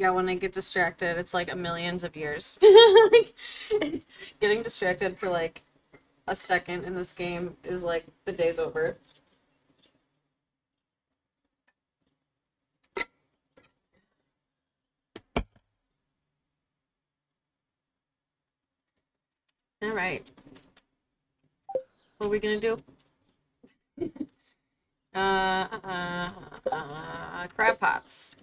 Yeah, when I get distracted, it's like a millions of years. Like, it's, getting distracted for like a second in this game is like the day's over. All right. What are we gonna do? Uh, uh, uh, crab pots.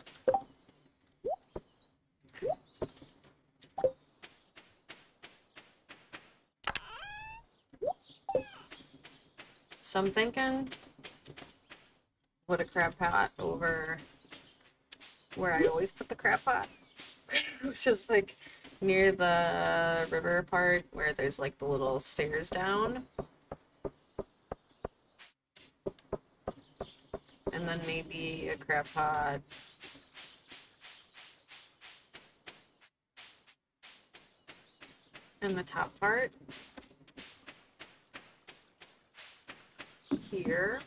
So I'm thinking, put a crab pot over where I always put the crab pot, which is like near the river part where there's like the little stairs down. And then maybe a crab pot in the top part. Here.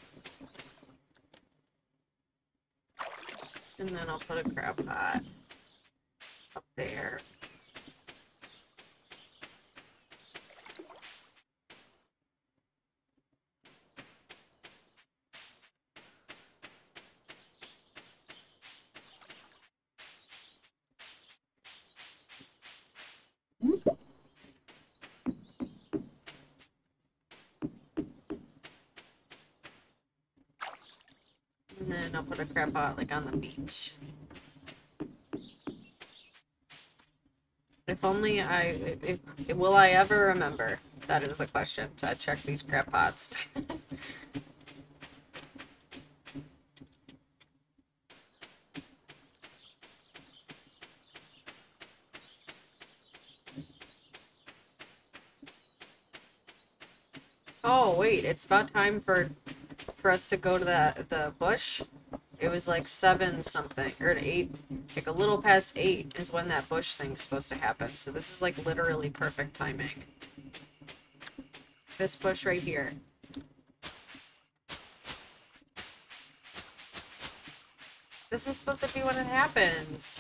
And then I'll put a crab pot up there. And then I'll put a crab pot like on the beach. If only I, if, if, will I ever remember? That is the question, to check these crab pots. Oh, wait, it's about time for for us to go to the the bush. It was like seven something, or eight, like a little past eight is when that bush thing's supposed to happen. So this is like literally perfect timing. This bush right here. This is supposed to be when it happens.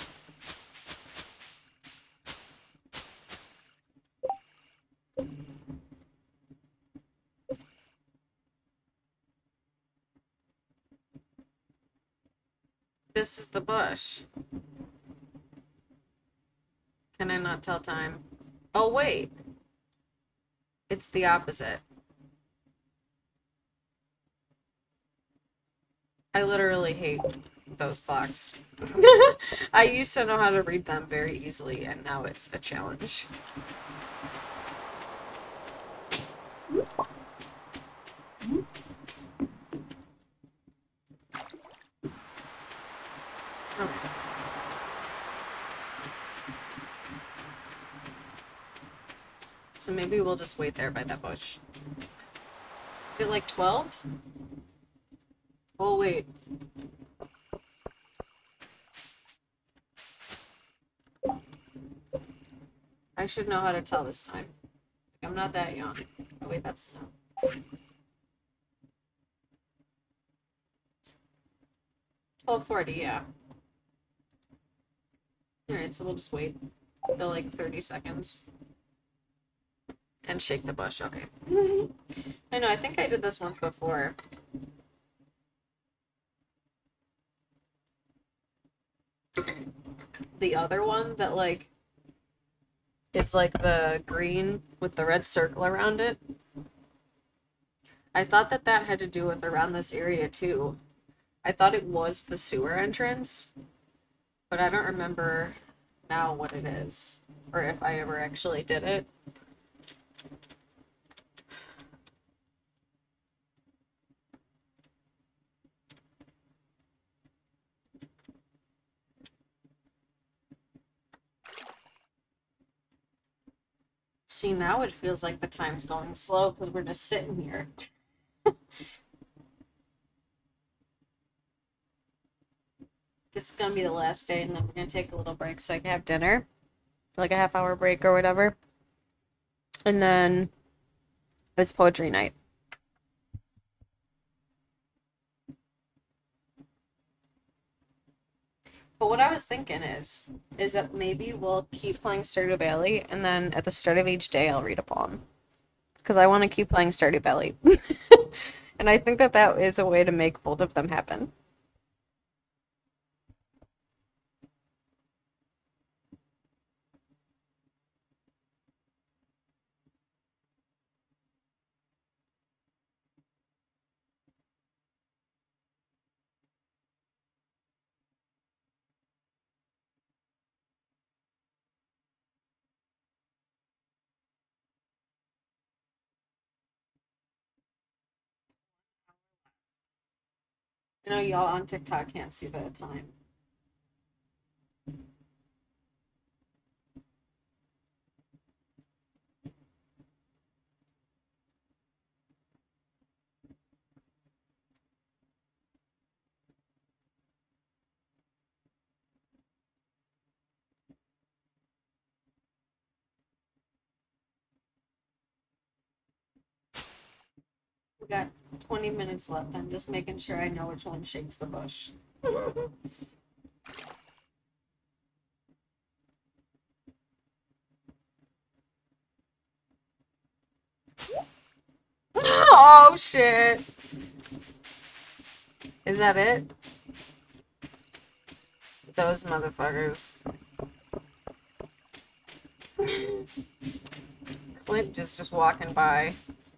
This is the bush. Can I not tell time? Oh, wait. It's the opposite. I literally hate those clocks. I used to know how to read them very easily, and now it's a challenge. Okay. So maybe we'll just wait there by that bush. Is it like twelve? Oh, wait. I should know how to tell this time. I'm not that young. Oh, wait, that's no. twelve forty, yeah. Alright, so we'll just wait the like thirty seconds. And shake the bush, okay. I know, I think I did this once before. The other one that like is like the green with the red circle around it. I thought that that had to do with around this area too. I thought it was the sewer entrance, but I don't remember now what it is, or if I ever actually did it. See, now it feels like the time's going slow because we're just sitting here. This is gonna be the last day, and then we're gonna take a little break so I can have dinner. Like a half hour break or whatever. And then it's poetry night. But what I was thinking is, is that maybe we'll keep playing Stardew Valley, and then at the start of each day, I'll read a poem. Because I want to keep playing Stardew Valley. And I think that that is a way to make both of them happen. I know y'all on TikTok can't see the time. We got twenty minutes left. I'm just making sure I know which one shakes the bush. Oh shit. Is that it? Those motherfuckers. Clint just just walking by.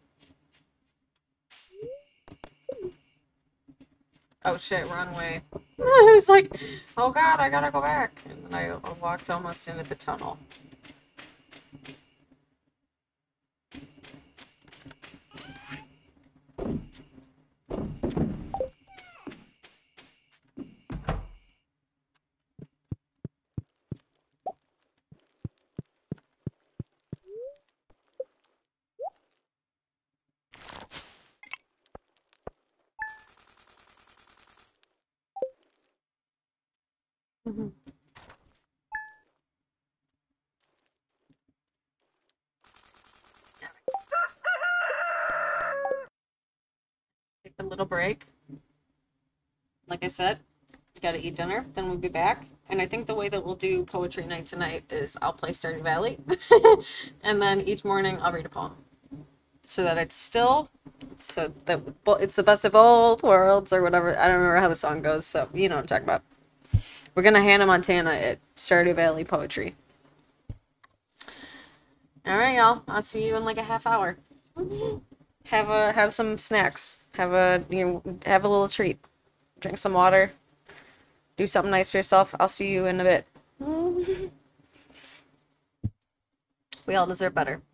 Oh shit, runway. I was like, oh god, I gotta go back. And then I, I walked almost into the tunnel. Mm-hmm. Take a little break. Like I said, you gotta eat dinner, then we'll be back. And I think the way that we'll do poetry night tonight is I'll play Stardew Valley, and then each morning I'll read a poem. So that it's still, so that it's the best of both worlds, or whatever. I don't remember how the song goes, so you know what I'm talking about. We're gonna Hannah Montana it. Stardew Valley poetry. Alright, y'all. I'll see you in like a half hour. Have a have some snacks. Have a you know have a little treat. Drink some water. Do something nice for yourself. I'll see you in a bit. We all deserve better.